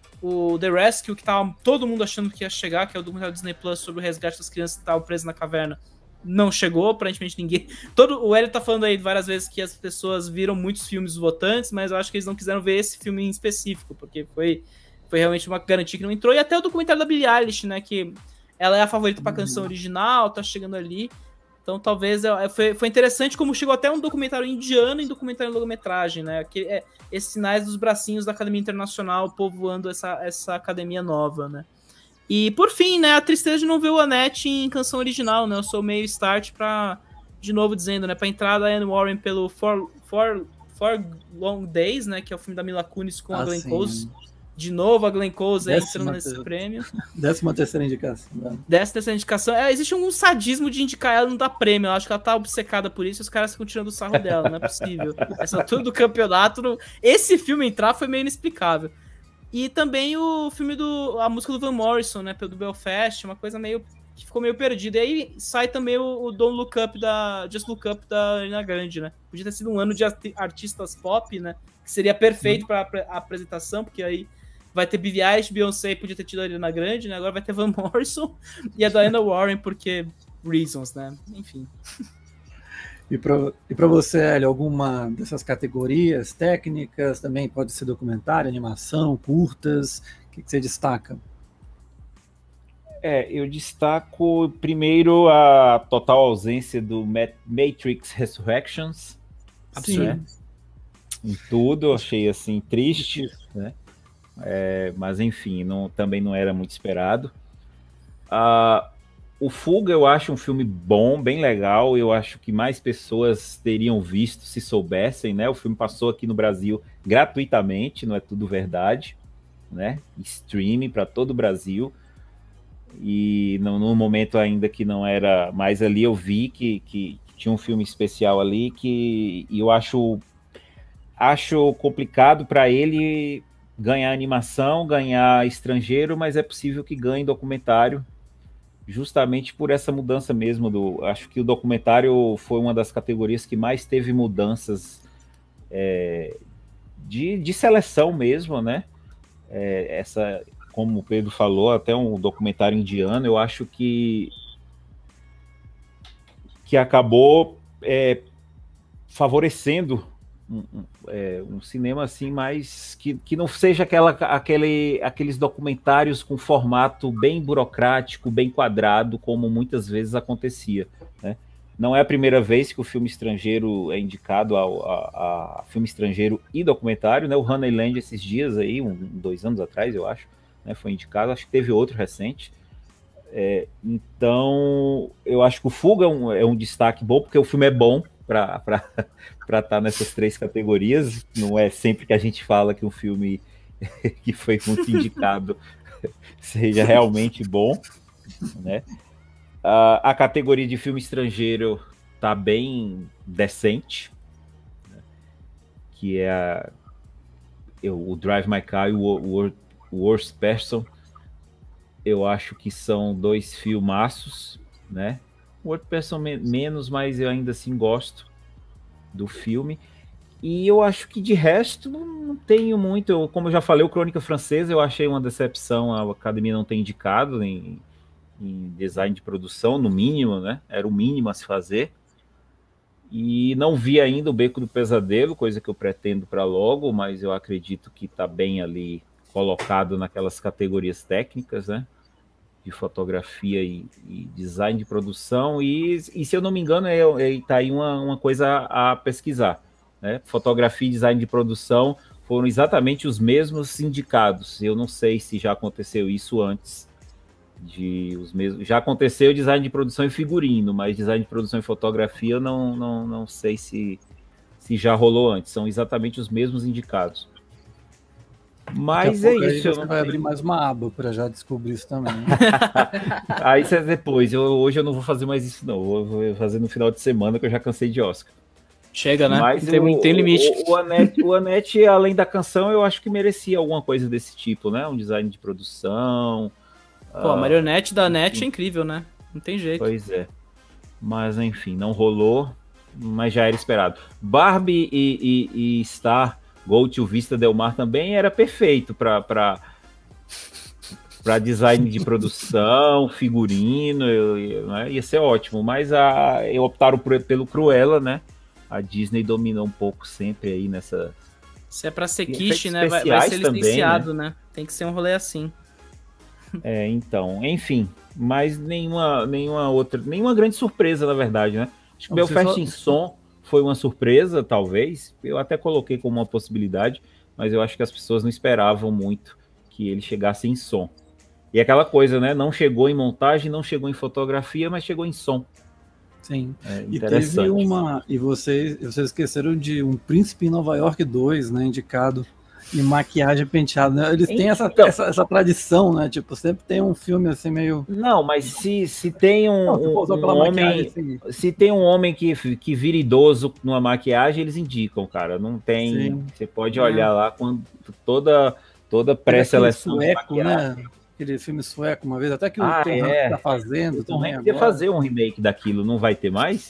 O The Rescue, que tava todo mundo achando que ia chegar, que é o documentário do Disney Plus sobre o resgate das crianças que estavam presas na caverna, não chegou, aparentemente ninguém... Todo, o Hélio tá falando aí várias vezes que as pessoas viram muitos filmes dos votantes, mas eu acho que eles não quiseram ver esse filme em específico, porque foi, foi realmente uma garantia que não entrou. E até o documentário da Billie Eilish, né, que ela é a favorita pra canção original, tá chegando ali. Então talvez é, foi, foi interessante como chegou até um documentário indiano em documentário em longa-metragem, né, que é esses sinais dos bracinhos da Academia Internacional povoando essa, essa academia nova, né. E, por fim, né, a tristeza de não ver o Annette em canção original, né, eu sou meio start pra, de novo dizendo, né, pra entrada da Anne Warren pelo For, For, For Long Days, né, que é o filme da Mila Kunis com ah, a Glenn Close. De novo a Glenn Close entrando nesse ter... prêmio. Décima terceira indicação. Né? Décima terceira indicação. É, existe um sadismo de indicar ela não dar prêmio, eu acho que ela tá obcecada por isso e os caras ficam tirando o sarro dela, não é possível. Essa altura do campeonato, não... esse filme entrar foi meio inexplicável. E também o filme do... a música do Van Morrison, né, do Belfast, uma coisa meio... que ficou meio perdida. E aí sai também o, o Don't Look Up da... Just Look Up da Ariana Grande, né. Podia ter sido um ano de artistas pop, né, que seria perfeito hum. para a apresentação, porque aí vai ter Billie Eilish, Beyoncé, podia ter tido a Ariana Grande, né, agora vai ter Van Morrison e a Diana Warren, porque reasons, né, enfim. E para e para você, Hélio, alguma dessas categorias técnicas, também pode ser documentário, animação, curtas, o que, que você destaca? É, eu destaco primeiro a total ausência do Matrix Resurrections. Absurdo. Né? Em tudo, achei assim triste, né? É, mas enfim, não, também não era muito esperado. Uh, o Fuga eu acho um filme bom, bem legal. Eu acho que mais pessoas teriam visto se soubessem, né? O filme passou aqui no Brasil gratuitamente, não é tudo verdade, né? Streaming para todo o Brasil. E no, no momento ainda que não era mais ali, eu vi que, que tinha um filme especial ali que e eu acho, acho complicado para ele ganhar animação, ganhar estrangeiro, mas é possível que ganhe documentário, justamente por essa mudança mesmo. Do, acho que o documentário foi uma das categorias que mais teve mudanças é, de, de seleção mesmo, né? É, essa, como o Pedro falou, até um documentário indiano, eu acho que que acabou é, favorecendo Um, um, é, um cinema assim mais que, que não seja aquela, aquele, aqueles documentários com formato bem burocrático, bem quadrado, como muitas vezes acontecia, né? Não é a primeira vez que o filme estrangeiro é indicado ao, a, a filme estrangeiro e documentário, né? O Honeyland esses dias aí, um, dois anos atrás, eu acho, né? Foi indicado, acho que teve outro recente. É, então eu acho que o Fuga é um, é um destaque bom, porque o filme é bom para estar nessas três categorias. Não é sempre que a gente fala que um filme que foi muito indicado seja realmente bom, né? Uh, a categoria de filme estrangeiro tá bem decente, né? Que é a, eu, o Drive My Car e o, o, o Worst Person. Eu acho que são dois filmaços, né? O Worst Person me menos, mas eu ainda assim gosto do filme. E eu acho que de resto não tenho muito. Eu, como eu já falei, o Crônica Francesa eu achei uma decepção a Academia não ter indicado em, em design de produção, no mínimo, né? Era o mínimo a se fazer. E não vi ainda o Beco do Pesadelo, coisa que eu pretendo para logo, mas eu acredito que está bem ali colocado naquelas categorias técnicas, né? De fotografia e, e design de produção, e, e se eu não me engano, é, é, tá aí uma, uma coisa a, a pesquisar, né? Fotografia e design de produção foram exatamente os mesmos indicados. Eu não sei se já aconteceu isso antes. De os mesmos, já aconteceu design de produção e figurino, mas design de produção e fotografia eu não, não, não sei se, se já rolou antes. São exatamente os mesmos indicados. Mas é isso. Você vai abrir mais uma aba para já descobrir isso também. Aí isso é depois. Eu, hoje eu não vou fazer mais isso, não. Eu vou fazer no final de semana, que eu já cansei de Oscar. Chega, né? Mas tem, o, tem limite. O, o, Annette, o Annette, além da canção, eu acho que merecia alguma coisa desse tipo, né? Um design de produção. Pô, a marionete da Annette é incrível, né? Não tem jeito. Pois é. Mas, enfim, não rolou, mas já era esperado. Barbie e, e, e Star Go to Vista Del Mar também era perfeito para para design de produção, figurino, eu, né? Ia ser ótimo. Mas a, eu optaram por, pelo Cruella, né? A Disney dominou um pouco sempre aí nessa... Se é para ser quiche, né? Vai, vai ser licenciado, também, né? né? Tem que ser um rolê assim. É, então, enfim, mas nenhuma, nenhuma outra, nenhuma grande surpresa, na verdade, né? Acho que o Belfast só... em som foi uma surpresa, talvez. Eu até coloquei como uma possibilidade, mas eu acho que as pessoas não esperavam muito que ele chegasse em som. E aquela coisa, né? Não chegou em montagem, não chegou em fotografia, mas chegou em som. Sim. É e teve uma. E vocês, vocês esqueceram de um Príncipe em Nova York dois, né? Indicado. E maquiagem penteada, né? Eles têm essa, então, essa, essa tradição, né? Tipo, sempre tem um filme assim meio... Não, mas se, se tem um, não, um, um homem... Assim. Se tem um homem que, que vira idoso numa maquiagem, eles indicam, cara. Não tem... Sim. Você pode olhar é. lá quando toda, toda pré-seleção... Sueco, né? Aquele filme sueco, uma vez, até que o ah, Tom é. Hanks tá fazendo. O Tom Hanks ia fazer um remake daquilo, não vai ter mais?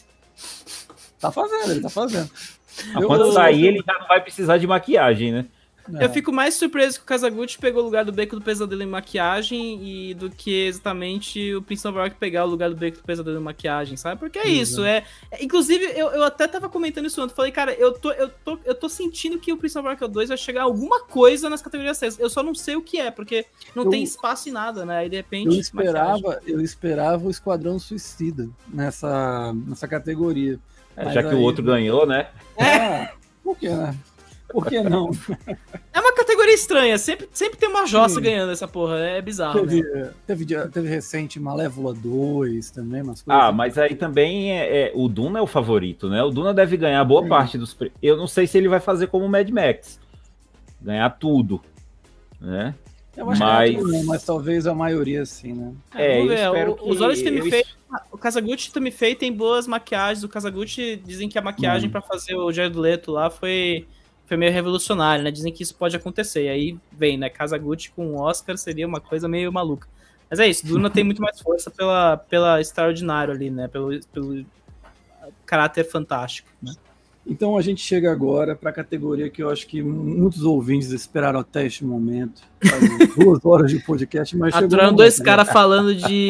Tá fazendo, ele tá fazendo. Ah, eu, quando eu, sair, eu... ele já não vai precisar de maquiagem, né? É. Eu fico mais surpreso que o Kazaguchi pegou o lugar do Beco do Pesadelo em maquiagem e do que exatamente o Prince of Rock pegar o lugar do Beco do Pesadelo em maquiagem, sabe? Porque é isso, é... é inclusive, eu, eu até tava comentando isso ontem, falei, cara, eu tô, eu, tô, eu tô sentindo que o Prince of Rock dois vai chegar a alguma coisa nas categorias seis, eu só não sei o que é, porque não eu, tem espaço em nada, né? Aí, de repente... Eu esperava, eu esperava o Esquadrão Suicida nessa, nessa categoria. É, já que aí, o outro ganhou, né? É, por que, né? Por que não? É uma categoria estranha, sempre, sempre tem uma jossa Sim. ganhando essa porra, é bizarro. Teve, né? teve, teve recente Malévola dois também, umas coisas. Ah, mas aí também é, é, o Duna é o favorito, né? O Duna deve ganhar boa Sim. parte dos... Eu não sei se ele vai fazer como o Mad Max, ganhar tudo, né? Eu acho mas... que não, mas talvez a maioria sim, né? É, eu espero o, que... Os olhos Temi Fei, o Kazaguchi Temi Fei tem boas maquiagens, o Kazaguchi dizem que a maquiagem hum. pra fazer o Jared Leto lá foi... foi meio revolucionário, né? Dizem que isso pode acontecer. E aí vem, né? Kazaguchi com o Oscar seria uma coisa meio maluca. Mas é isso, Duna tem muito mais força pela, pela extraordinário ali, né? Pelo, pelo caráter fantástico, né? Então a gente chega agora para a categoria que eu acho que muitos ouvintes esperaram até este momento. Faz duas horas de podcast, mas chegou dois caras falando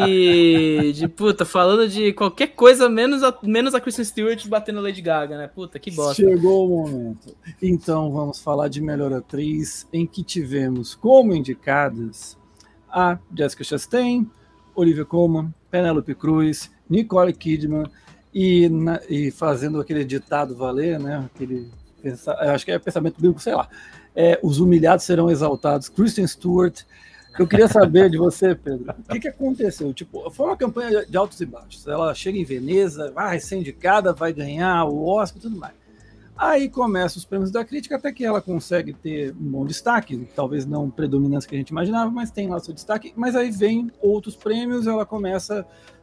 de, de... Puta, falando de qualquer coisa, menos a, menos a Kristen Stewart batendo Lady Gaga, né? Puta, que bosta. Chegou o momento. Então vamos falar de melhor atriz, em que tivemos como indicadas a Jessica Chastain, Olivia Colman, Penélope Cruz, Nicole Kidman, E, na, e fazendo aquele ditado valer, né? Aquele, acho que é pensamento bíblico, sei lá. É, os humilhados serão exaltados. Kristen Stewart. Eu queria saber de você, Pedro, o que, que aconteceu? Tipo, foi uma campanha de altos e baixos. Ela chega em Veneza, vai ser indicada, vai ganhar o Oscar e tudo mais. Aí começam os prêmios da crítica, até que ela consegue ter um bom destaque, talvez não predominância que a gente imaginava, mas tem lá seu destaque. Mas aí vem outros prêmios, ela começa...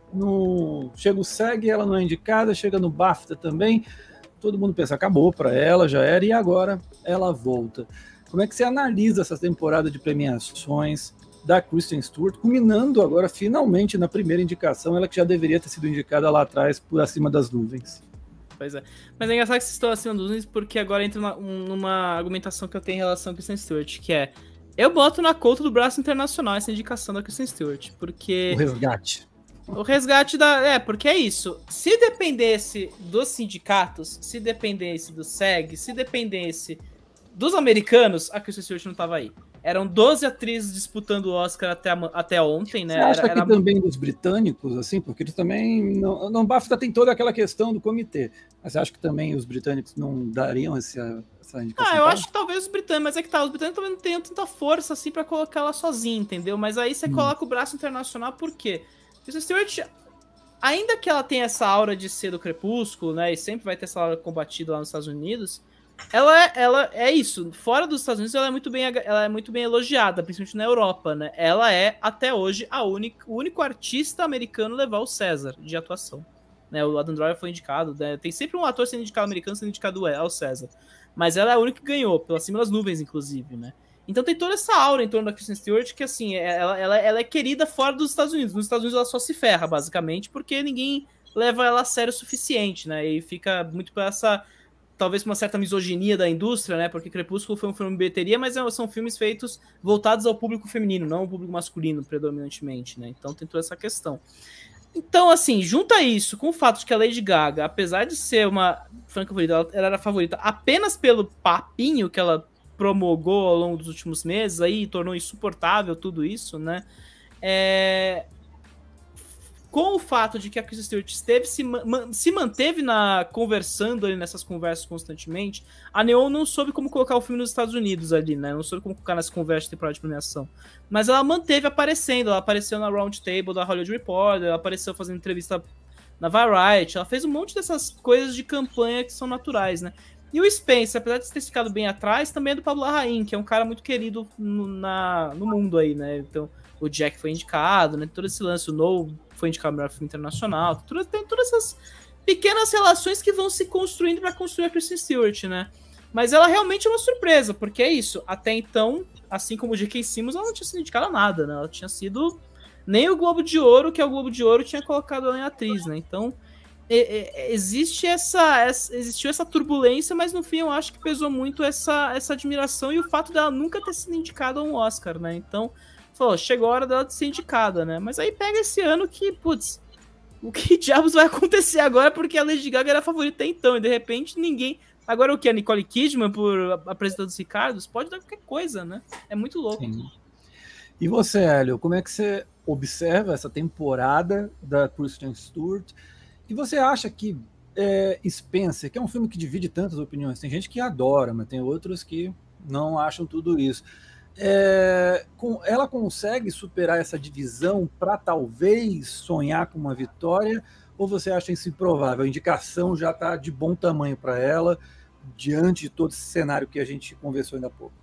No, chega o SEG, ela não é indicada, chega no BAFTA também, todo mundo pensa, acabou para ela, já era, e agora ela volta. Como é que você analisa essa temporada de premiações da Kristen Stewart, culminando agora finalmente na primeira indicação, ela que já deveria ter sido indicada lá atrás, por acima das nuvens? Pois é, mas é engraçado que vocês estão acima das nuvens, porque agora entra numa, numa argumentação que eu tenho em relação a Kristen Stewart, que é, eu boto na conta do braço internacional essa indicação da Kristen Stewart, porque... O resgate. O resgate da... É, porque é isso. Se dependesse dos sindicatos, se dependesse do SEG, se dependesse dos americanos, a Kristen Stewart não tava aí. Eram doze atrizes disputando o Oscar até, a, até ontem, né? Você acha era, que era... também dos britânicos, assim, porque eles também... Não, no BAFTA tem toda aquela questão do comitê, mas você acha que também os britânicos não dariam esse, essa indicação? Ah, eu acho que talvez os britânicos, mas é que tá, os britânicos também não tenham tanta força assim pra colocar ela sozinha, entendeu? Mas aí você hum. coloca o braço internacional, por quê? Kristen Stewart, ainda que ela tenha essa aura de ser do Crepúsculo, né, e sempre vai ter essa aura combatida lá nos Estados Unidos, ela, ela é isso, fora dos Estados Unidos ela é muito bem, ela é muito bem elogiada, principalmente na Europa, né? Ela é, até hoje, a única, o único artista americano a levar o César de atuação. Né, o Adam Driver foi indicado, né, tem sempre um ator sendo indicado americano sendo indicado ao César. Mas ela é a única que ganhou, pela cima das nuvens, inclusive, né? Então tem toda essa aura em torno da Kristen Stewart que, assim, ela, ela, ela é querida fora dos Estados Unidos. Nos Estados Unidos ela só se ferra, basicamente, porque ninguém leva ela a sério o suficiente, né? E fica muito por essa, talvez por uma certa misoginia da indústria, né? Porque Crepúsculo foi um filme de bilheteria, mas são filmes feitos voltados ao público feminino, não ao público masculino, predominantemente, né? Então tem toda essa questão. Então, assim, junta isso com o fato de que a Lady Gaga, apesar de ser uma franca favorita, ela, ela era favorita apenas pelo papinho que ela promulgou ao longo dos últimos meses, aí tornou insuportável tudo isso, né? É... Com o fato de que a Kristen Stewart esteve, se, man, se manteve na, conversando ali nessas conversas constantemente, a Neon não soube como colocar o filme nos Estados Unidos ali, né? Não soube como colocar nessa conversa de temporada de premiação. Mas ela manteve aparecendo, ela apareceu na Round Table da Hollywood Reporter, ela apareceu fazendo entrevista na Variety, ela fez um monte dessas coisas de campanha que são naturais, né? E o Spencer, apesar de ter ficado bem atrás, também é do Pablo Larraín, que é um cara muito querido no, na, no mundo aí, né? Então, o Jack foi indicado, né? Todo esse lance, o Noel foi indicado melhor filme internacional, tudo, tem todas essas pequenas relações que vão se construindo para construir a Kristen Stewart, né? Mas ela realmente é uma surpresa, porque é isso, até então, assim como o J K. Simmons, ela não tinha sido indicada a nada, né? Ela tinha sido nem o Globo de Ouro, que é o Globo de Ouro, tinha colocado ela em atriz, né? Então, é, é, existe essa, essa, existiu essa turbulência, mas no fim eu acho que pesou muito essa, essa admiração e o fato dela nunca ter sido indicada a um Oscar, né? Então, falou, chegou a hora dela de ser indicada, né? Mas aí pega esse ano que, putz, o que diabos vai acontecer agora? Porque a Lady Gaga era a favorita então, e de repente ninguém... Agora o que? A Nicole Kidman por apresentando os Ricardos? Pode dar qualquer coisa, né? É muito louco. Sim. E você, Hélio, como é que você observa essa temporada da Kristen Stewart? E você acha que é, Spencer, que é um filme que divide tantas opiniões, tem gente que adora, mas tem outros que não acham tudo isso. É, com, ela consegue superar essa divisão para talvez sonhar com uma vitória, ou você acha isso improvável? A indicação já está de bom tamanho para ela, diante de todo esse cenário que a gente conversou ainda há pouco?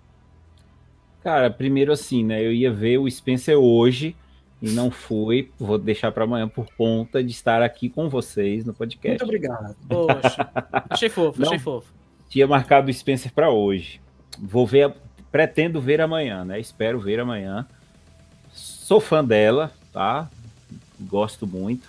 Cara, primeiro assim, né, eu ia ver o Spencer hoje e não fui, vou deixar para amanhã por conta de estar aqui com vocês no podcast. Muito obrigado. Poxa, achei fofo, não, achei fofo. Tinha marcado o Spencer para hoje. Vou ver, pretendo ver amanhã, né? Espero ver amanhã. Sou fã dela, tá? Gosto muito.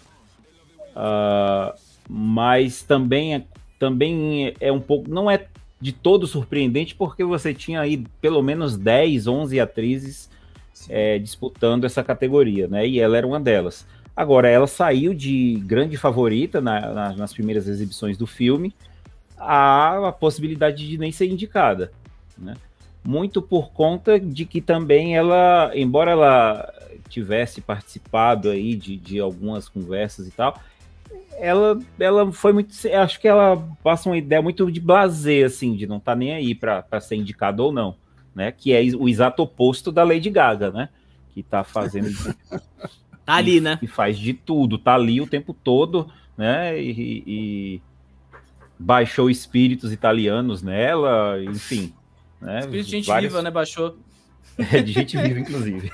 Uh, mas também é, também é um pouco... Não é de todo surpreendente, porque você tinha aí pelo menos dez, onze atrizes é, disputando essa categoria, né? E ela era uma delas. Agora, ela saiu de grande favorita na, na, nas primeiras exibições do filme a, a possibilidade de nem ser indicada, né? Muito por conta de que também ela, embora ela tivesse participado aí de, de algumas conversas e tal, ela, ela foi muito, acho que ela passa uma ideia muito de blasé, assim, de não estar tá nem aí para ser indicado ou não, né? Que é o exato oposto da Lady Gaga, né? Que tá fazendo... Tá ali, né? E faz de tudo, tá ali o tempo todo, né? E, e baixou espíritos italianos nela, enfim. Né? Espírito de gente Vários... viva, né? Baixou. É, de gente viva, inclusive.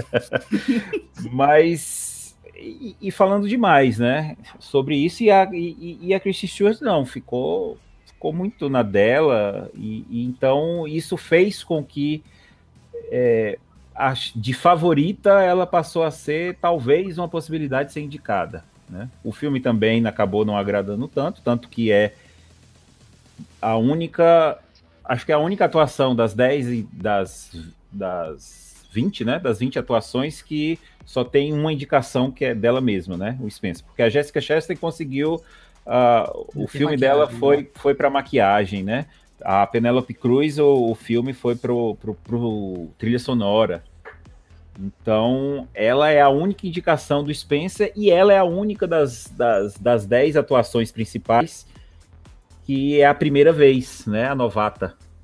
Mas... E, e falando demais, né? Sobre isso, e a, e, e a Kristen Stewart não, ficou, ficou muito na dela, e, e então isso fez com que... É, de favorita, ela passou a ser talvez uma possibilidade de ser indicada, né? O filme também acabou não agradando tanto, tanto que é a única, acho que é a única atuação das dez e das, das vinte, né? Das vinte atuações que só tem uma indicação que é dela mesma, né? O Spencer, porque a Jessica Chastain conseguiu, uh, o filme dela foi, foi para maquiagem, né? A Penélope Cruz, o, o filme foi pro, pro, pro trilha sonora. Então, ela é a única indicação do Spencer e ela é a única das, das, das dez atuações principais que é a primeira vez, né? A novata.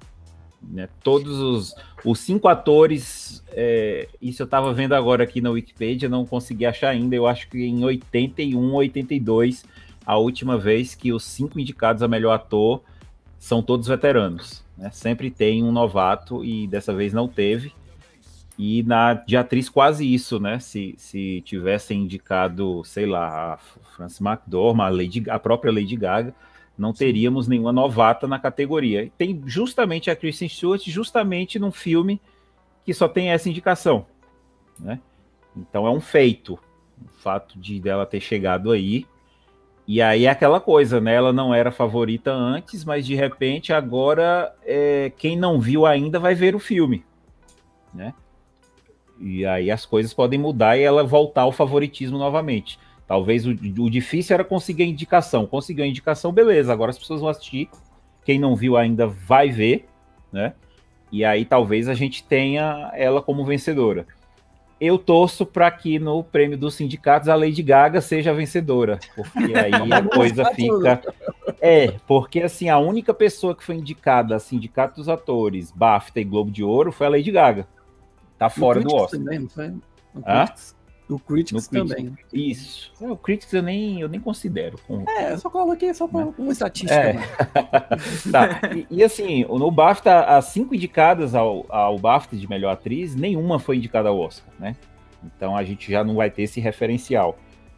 né? Todos os, os cinco atores, é, isso eu estava vendo agora aqui na Wikipedia, não consegui achar ainda, eu acho que em oitenta e um, oitenta e dois, a última vez que os cinco indicados a melhor ator são todos veteranos, né? Sempre tem um novato e dessa vez não teve. E na de atriz quase isso, né? Se, se tivessem indicado, sei lá, a Frances McDormand, a, Lady, a própria Lady Gaga, não teríamos nenhuma novata na categoria. E tem justamente a Kristen Stewart, justamente num filme que só tem essa indicação, né? Então é um feito, o fato de dela ter chegado aí. E aí é aquela coisa, né? Ela não era favorita antes, mas de repente agora é, quem não viu ainda vai ver o filme, né? E aí as coisas podem mudar e ela voltar ao favoritismo novamente. Talvez o, o difícil era conseguir a indicação. Conseguiu a indicação, beleza. Agora as pessoas vão assistir. Quem não viu ainda vai ver, né? E aí talvez a gente tenha ela como vencedora. Eu torço para que no prêmio dos sindicatos a Lady Gaga seja a vencedora, porque aí a coisa fica... É, porque assim, a única pessoa que foi indicada a Sindicato dos Atores, BAFTA e Globo de Ouro foi a Lady Gaga. Tá fora do Oscar. Também, não foi? O Hã? Critics, o Critics também. Isso. O Critics eu nem, eu nem considero. Com... É, eu só coloquei só para uma estatística. É. Tá. E, e assim, no BAFTA, as cinco indicadas ao, ao BAFTA de melhor atriz, nenhuma foi indicada ao Oscar, né? Então a gente já não vai ter esse referencial.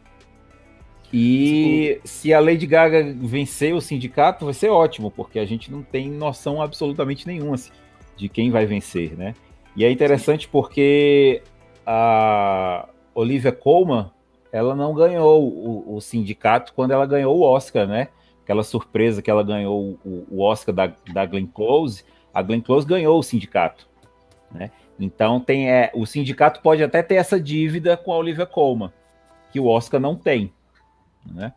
E Sim. se a Lady Gaga vencer o sindicato, vai ser ótimo, porque a gente não tem noção absolutamente nenhuma assim, de quem vai vencer, né? E é interessante porque a Olivia Colman, ela não ganhou o, o sindicato quando ela ganhou o Oscar, né? Aquela surpresa que ela ganhou o, o Oscar da, da Glenn Close, a Glenn Close ganhou o sindicato, né? Então tem, é, o sindicato pode até ter essa dívida com a Olivia Colman, que o Oscar não tem, né?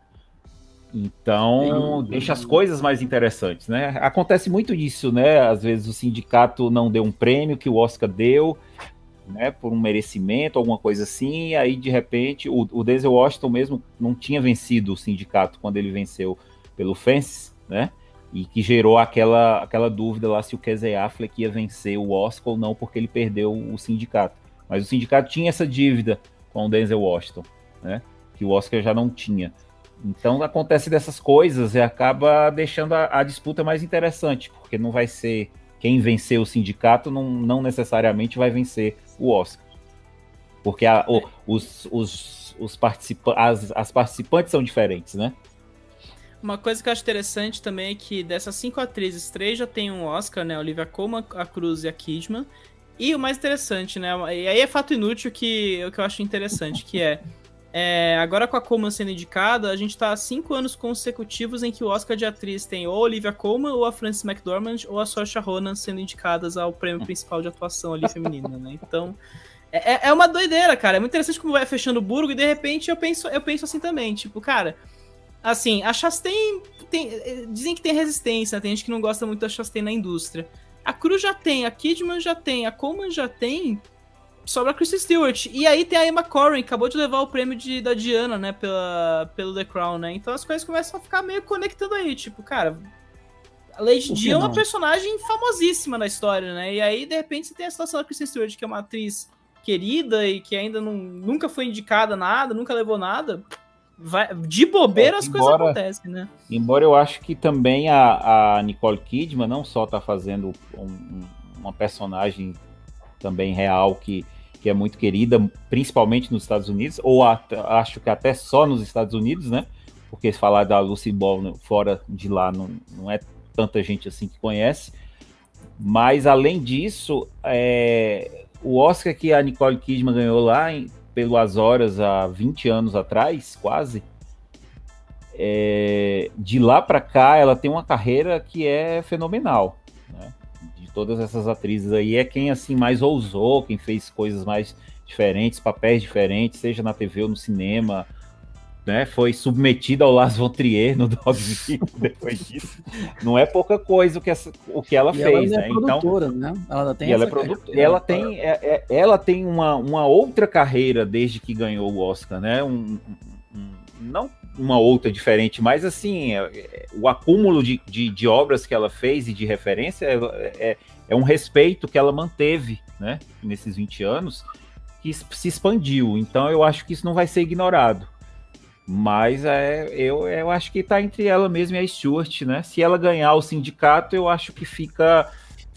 Então, Sim. deixa as coisas mais interessantes, né? Acontece muito isso, né? Às vezes o sindicato não deu um prêmio que o Oscar deu, né? Por um merecimento, alguma coisa assim, e aí, de repente, o, o Denzel Washington mesmo não tinha vencido o sindicato quando ele venceu pelo Fences, né? E que gerou aquela, aquela dúvida lá se o Casey Affleck ia vencer o Oscar ou não, porque ele perdeu o sindicato. Mas o sindicato tinha essa dívida com o Denzel Washington, né? Que o Oscar já não tinha. Então acontece dessas coisas e acaba deixando a, a disputa mais interessante, porque não vai ser quem vencer o sindicato, não, não necessariamente vai vencer o Oscar. Porque a, o, os, os, os participa as, as participantes são diferentes, né? Uma coisa que eu acho interessante também é que dessas cinco atrizes, três já tem um Oscar, né? A Olivia Colman, a Cruz e a Kidman. E o mais interessante, né? E aí é fato inútil que, o que eu acho interessante, que é... É, agora com a Colman sendo indicada, a gente tá há cinco anos consecutivos em que o Oscar de atriz tem ou a Olivia Colman, ou a Frances McDormand, ou a Saoirse Ronan sendo indicadas ao prêmio principal de atuação ali feminina, né? Então, é, é uma doideira, cara. É muito interessante como vai fechando o burgo e de repente eu penso, eu penso assim também, tipo, cara, assim, a Chastain tem, dizem que tem resistência, tem gente que não gosta muito da Chastain na indústria. A Cruz já tem, a Kidman já tem, a Colman já tem... Sobra a Kristen Stewart. E aí tem a Emma Corrin, que acabou de levar o prêmio de, da Diana, né? Pela, pelo The Crown, né? Então as coisas começam a ficar meio conectando aí. Tipo, cara, a Lady Di é uma personagem famosíssima na história, né? E aí, de repente, você tem a situação da Kristen Stewart, que é uma atriz querida e que ainda não, nunca foi indicada a nada, nunca levou nada. Vai, de bobeira é, as embora, coisas acontecem, né? Embora eu acho que também a, a Nicole Kidman não só tá fazendo um, uma personagem também real que que é muito querida, principalmente nos Estados Unidos, ou a, acho que até só nos Estados Unidos, né? Porque se falar da Lucy Ball fora de lá não, não é tanta gente assim que conhece. Mas, além disso, é, o Oscar que a Nicole Kidman ganhou lá em, pelo As Horas há vinte anos atrás, quase, é, de lá para cá ela tem uma carreira que é fenomenal, né? Todas essas atrizes aí é quem assim mais ousou, quem fez coisas mais diferentes, papéis diferentes, seja na T V ou no cinema, né? Foi submetida ao Lars von Trier no Dogville depois disso. Não é pouca coisa o que, essa, o que ela e fez, ela né? É produtora, então, né? Ela tem, ela é produtora, ela tem, é, é, ela tem uma, uma outra carreira desde que ganhou o Oscar, né? Um, um, não uma outra diferente, mas assim, é, é, o acúmulo de, de, de obras que ela fez e de referência é, é, é um respeito que ela manteve, né, nesses vinte anos, que se expandiu. Então eu acho que isso não vai ser ignorado. Mas é, eu, eu acho que está entre ela mesma e a Stewart, né? Se ela ganhar o sindicato, eu acho que fica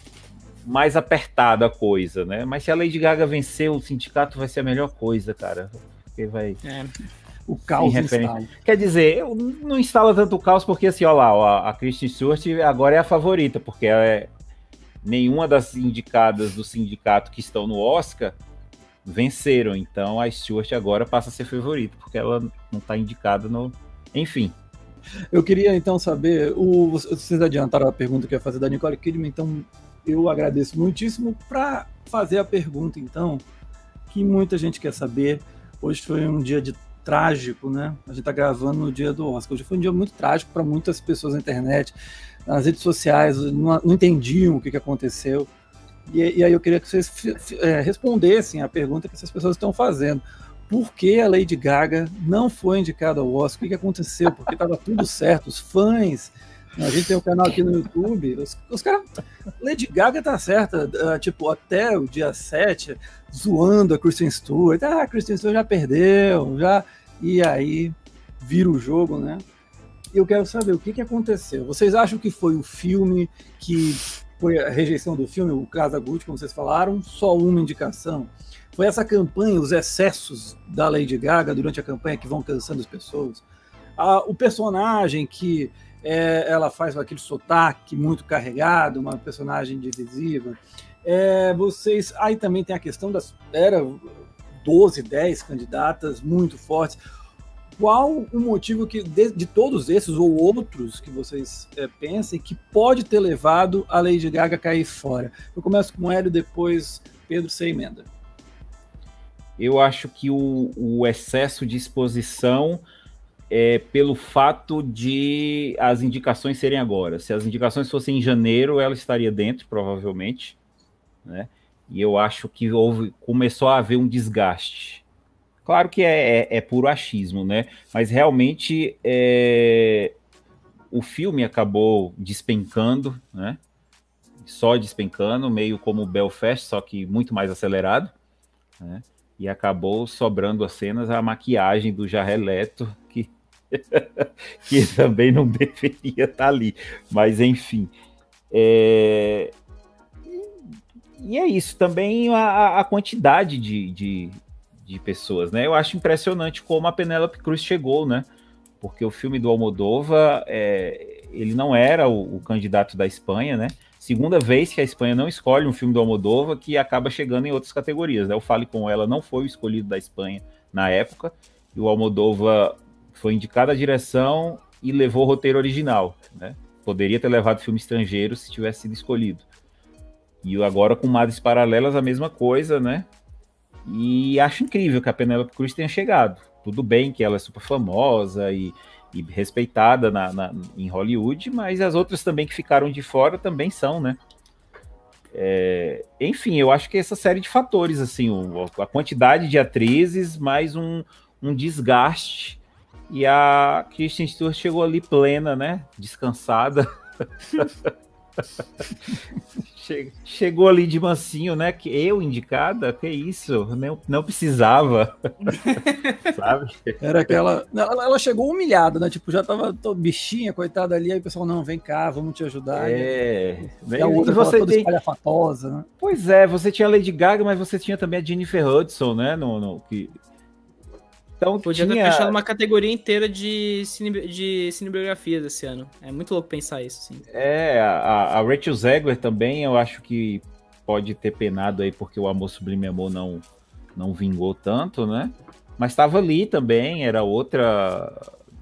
mais apertada a coisa, né? Mas se a Lady Gaga vencer o sindicato, vai ser a melhor coisa, cara. Porque vai... É. O caos instala. Quer dizer, não instala tanto o caos, porque assim, ó lá, ó, a Kristen Stewart agora é a favorita, porque ela é... nenhuma das indicadas do sindicato que estão no Oscar venceram, então a Stewart agora passa a ser favorita, porque ela não está indicada no... Enfim. Eu queria então saber, o, vocês adiantaram a pergunta que eu ia fazer da Nicole Kidman, então eu agradeço muitíssimo. Para fazer a pergunta, então, que muita gente quer saber. Hoje foi um dia de trágico, né? A gente está gravando no dia do Oscar. Hoje foi um dia muito trágico para muitas pessoas na internet, nas redes sociais, não, não entendiam o que, que aconteceu. E, e aí eu queria que vocês é, respondessem a pergunta que essas pessoas estão fazendo. Por que a Lady Gaga não foi indicada ao Oscar? O que, que aconteceu? Porque estava tudo certo. Os fãs, a gente tem um canal aqui no YouTube, os, os caras... Lady Gaga tá certa, uh, tipo, até o dia sete, zoando a Kristen Stewart. Ah, a Kristen Stewart já perdeu, já... E aí vira o jogo, né? Eu quero saber o que, que aconteceu. Vocês acham que foi o filme que... Foi a rejeição do filme, o Kazaguchi, como vocês falaram, só uma indicação? Foi essa campanha, os excessos da Lady Gaga durante a campanha que vão cansando as pessoas? Ah, o personagem que é, ela faz aquele sotaque muito carregado, uma personagem divisiva. É, vocês... Aí também tem a questão das... Era doze, dez candidatas muito fortes. Qual o motivo que, de, de todos esses ou outros que vocês é, pensem que pode ter levado a Lady Gaga a cair fora? Eu começo com o Hélio, depois Pedro, você emenda. Eu acho que o, o excesso de exposição é pelo fato de as indicações serem agora. Se as indicações fossem em janeiro, ela estaria dentro, provavelmente, né? E eu acho que houve, começou a haver um desgaste. Claro que é, é, é puro achismo, né? Mas realmente é... o filme acabou despencando, né? Só despencando, meio como Belfast, só que muito mais acelerado, né? E acabou sobrando as cenas, a maquiagem do Jared Leto, que, que também não deveria estar ali. Mas, enfim. É... E é isso. Também a, a quantidade de... de de pessoas, né? Eu acho impressionante como a Penélope Cruz chegou, né? Porque o filme do Almodóvar, é, ele não era o, o candidato da Espanha, né? Segunda vez que a Espanha não escolhe um filme do Almodóvar que acaba chegando em outras categorias, né? O Fale Com Ela não foi o escolhido da Espanha na época, e o Almodóvar foi indicado à direção e levou o roteiro original, né? Poderia ter levado filme estrangeiro se tivesse sido escolhido. E agora com Madres Paralelas a mesma coisa, né? E acho incrível que a Penélope Cruz tenha chegado. Tudo bem que ela é super famosa e, e respeitada na, na, em Hollywood, mas as outras também que ficaram de fora também são, né? É, enfim, eu acho que essa série de fatores, assim, o, a quantidade de atrizes, mais um, um desgaste, e a Kristen Stewart chegou ali plena, né? Descansada. Chegou ali de mansinho, né? Que eu indicada, que isso? Não, não precisava. Sabe? Era aquela. Ela, ela chegou humilhada, né? Tipo, já tava toda bichinha, coitada ali. Aí o pessoal, não, vem cá, vamos te ajudar. É. E, e a outra você toda tem... espalhafatosa, né? Pois é, você tinha a Lady Gaga, mas você tinha também a Jennifer Hudson, né? No, no, que... Então, podia tinha... ter fechado uma categoria inteira de, cine, de cinebiografias esse ano. É muito louco pensar isso, sim. É, a, a Rachel Zegler também, eu acho que pode ter penado aí, porque o Amor Sublime Amor não, não vingou tanto, né? Mas estava ali também, era outra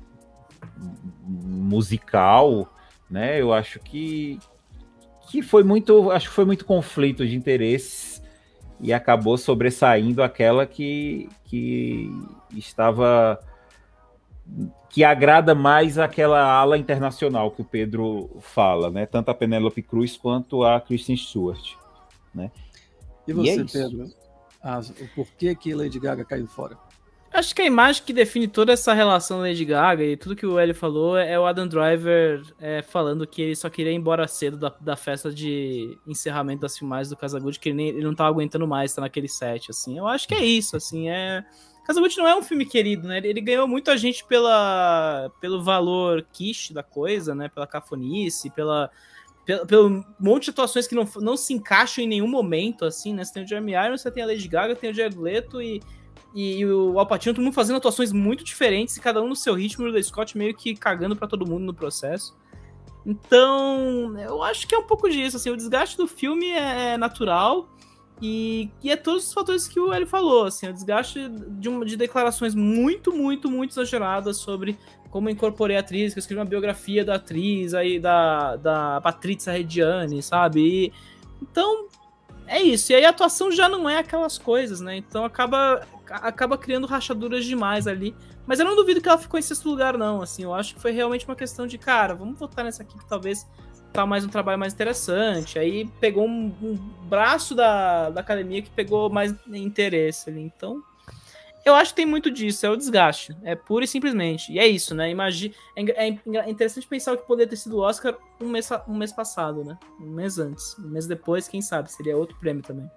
musical, né? Eu acho que, que foi muito, acho que foi muito conflito de interesses e acabou sobressaindo aquela que, que estava, que agrada mais aquela ala internacional que o Pedro fala, né? Tanto a Penélope Cruz quanto a Kristen Stewart, né? E você, e é Pedro? Ah, o porquê que Lady Gaga caiu fora? Acho que a imagem que define toda essa relação da Lady Gaga e tudo que o Hélio falou é o Adam Driver é, falando que ele só queria ir embora cedo da, da festa de encerramento das filmagens do Kazaguchi, que ele, nem, ele não tava aguentando mais estar naquele set, assim. Eu acho que é isso, assim, é... Kazaguchi não é um filme querido, né? Ele, ele ganhou muita gente pela, pelo valor quiche da coisa, né? Pela cafonice, pela... Pelo, pelo monte de atuações que não, não se encaixam em nenhum momento, assim, né? Você tem o Jeremy Irons, você tem a Lady Gaga, tem o Jared Leto e... E o Al Pacino, todo mundo fazendo atuações muito diferentes, e cada um no seu ritmo, e o Ridley Scott meio que cagando pra todo mundo no processo. Então, eu acho que é um pouco disso, assim, o desgaste do filme é natural, e, e é todos os fatores que o Hélio falou, assim, o desgaste de, uma, de declarações muito, muito, muito exageradas sobre como eu incorporei a atriz, que eu escrevi uma biografia da atriz, aí, da, da Patrícia Reggiani, sabe? E, então... É isso, e aí a atuação já não é aquelas coisas, né? Então acaba, acaba criando rachaduras demais ali. Mas eu não duvido que ela ficou em sexto lugar, não. Assim, eu acho que foi realmente uma questão de, cara, vamos votar nessa aqui que talvez tá mais um trabalho mais interessante. Aí pegou um, um braço da, da academia que pegou mais interesse ali. Então, eu acho que tem muito disso, é o desgaste. É pura e simplesmente. E é isso, né? Imagina, é, é interessante pensar o que poderia ter sido o Oscar um mês, um mês passado, né? Um mês antes. Um mês depois, quem sabe, seria outro prêmio também.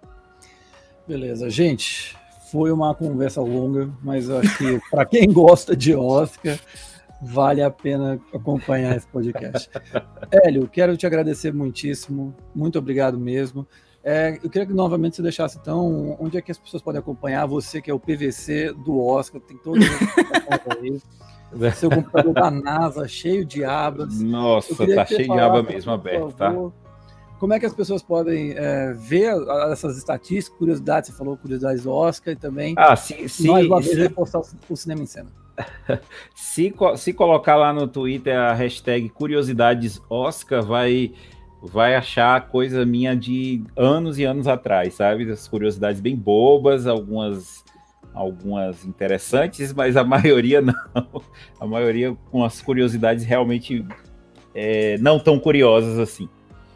Beleza, gente. Foi uma conversa longa, mas eu acho que para quem gosta de Oscar, vale a pena acompanhar esse podcast. Hélio, quero te agradecer muitíssimo. Muito obrigado mesmo. É, eu queria que novamente você deixasse, então, onde é que as pessoas podem acompanhar você, que é o P V C do Oscar, tem todas as informações aí. Seu computador da NASA, cheio de abas. Nossa, tá cheio de aba mesmo aberto, tá? Como é que as pessoas podem é, ver essas estatísticas, curiosidades, você falou curiosidades do Oscar e também, ah, se, se, mais uma vez, se... reforçar o Cinema em Cena. se, se colocar lá no Twitter a hashtag curiosidades Oscar, vai... vai achar coisa minha de anos e anos atrás, sabe? As curiosidades bem bobas, algumas, algumas interessantes, mas a maioria não. A maioria com as curiosidades realmente é, não tão curiosas assim.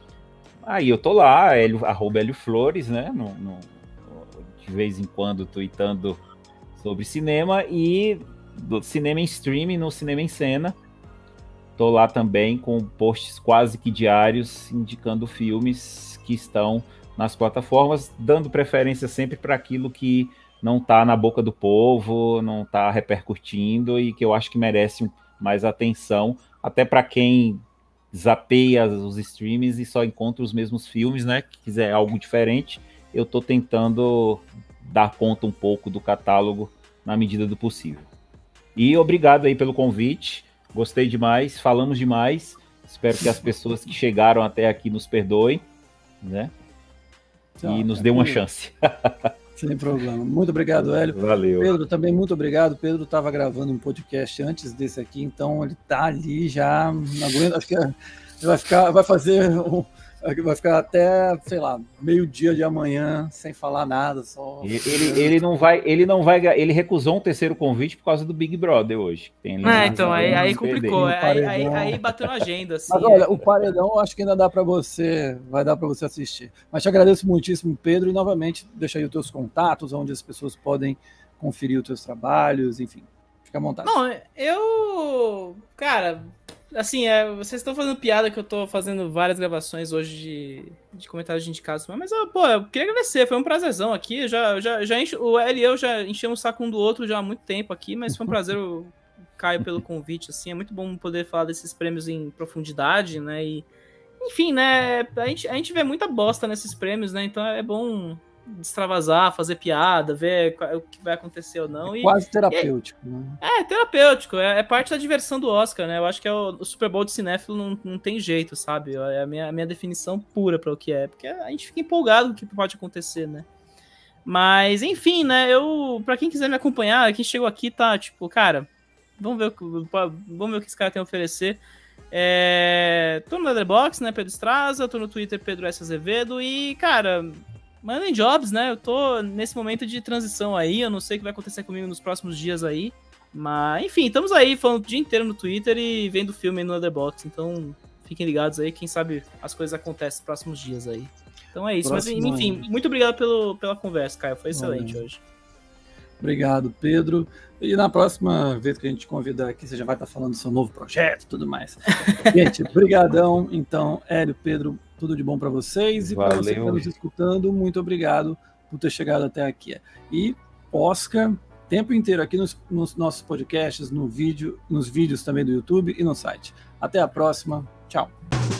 Aí eu tô lá, Hélio, arroba Hélio Flores, né? No, no, de vez em quando tweetando sobre cinema e do cinema em streaming no Cinema em Cena. Estou lá também com posts quase que diários indicando filmes que estão nas plataformas, dando preferência sempre para aquilo que não está na boca do povo, não está repercutindo e que eu acho que merece mais atenção, até para quem zapeia os streams e só encontra os mesmos filmes, né? Que quiser algo diferente, eu estou tentando dar conta um pouco do catálogo na medida do possível. E obrigado aí pelo convite. Gostei demais, falamos demais. Espero que as pessoas que chegaram até aqui nos perdoem, né? E nos dê uma chance. Sem problema. Muito obrigado, Hélio. Valeu. Pedro, também muito obrigado. Pedro estava gravando um podcast antes desse aqui, então ele tá ali já. Não aguento, acho que vai ficar, vai fazer um, vai ficar até, sei lá, meio-dia de amanhã sem falar nada. Só... Ele, ele, ele não vai, ele não vai, ele recusou um terceiro convite por causa do Big Brother hoje. Tem é, então aí, aí complicou, aí, aí, aí bateu na agenda. Assim, Mas olha, é... o paredão acho que ainda dá para você, vai dar para você assistir. Mas te agradeço muitíssimo, Pedro, e novamente deixa aí os teus contatos, onde as pessoas podem conferir os teus trabalhos, enfim, fica à vontade. Não, eu, cara, assim, é, vocês estão fazendo piada que eu tô fazendo várias gravações hoje de, de comentários de indicados, mas, eu, pô, eu queria agradecer, foi um prazerzão aqui, eu já, já, já enche, o Hélio e eu já enchemos o saco um do outro já há muito tempo aqui, mas foi um prazer o Caio pelo convite, assim, é muito bom poder falar desses prêmios em profundidade, né, e, enfim, né, a gente, a gente vê muita bosta nesses prêmios, né, então é bom extravasar, fazer piada, ver o que vai acontecer ou não. É e, quase terapêutico, é, né? É, terapêutico, é, é parte da diversão do Oscar, né? Eu acho que é o, o Super Bowl de cinéfilo não, não tem jeito, sabe? É a minha, a minha definição pura para o que é, porque a gente fica empolgado com o que pode acontecer, né? Mas, enfim, né? Eu, para quem quiser me acompanhar, quem chegou aqui tá, tipo, cara, vamos ver o que, vamos ver o que esse cara tem a oferecer. É, tô no Letterboxd, né? Pedro Estraza, tô no Twitter Pedro S. Azevedo e, cara, mandem jobs, né? Eu tô nesse momento de transição aí, eu não sei o que vai acontecer comigo nos próximos dias aí, mas, enfim, estamos aí falando o dia inteiro no Twitter e vendo filme no Letterboxd, então fiquem ligados aí, quem sabe as coisas acontecem nos próximos dias aí. Então é isso, Próximo mas enfim, ano. Muito obrigado pelo, pela conversa, Caio, foi excelente Valeu. hoje. Obrigado, Pedro. E na próxima vez que a gente convidar aqui, você já vai estar falando do seu novo projeto e tudo mais. Gente, brigadão. Então, Hélio, Pedro, tudo de bom para vocês. E para você que está nos escutando, muito obrigado por ter chegado até aqui. E Oscar, tempo inteiro aqui nos, nos nossos podcasts, no vídeo, nos vídeos também do YouTube e no site. Até a próxima. Tchau.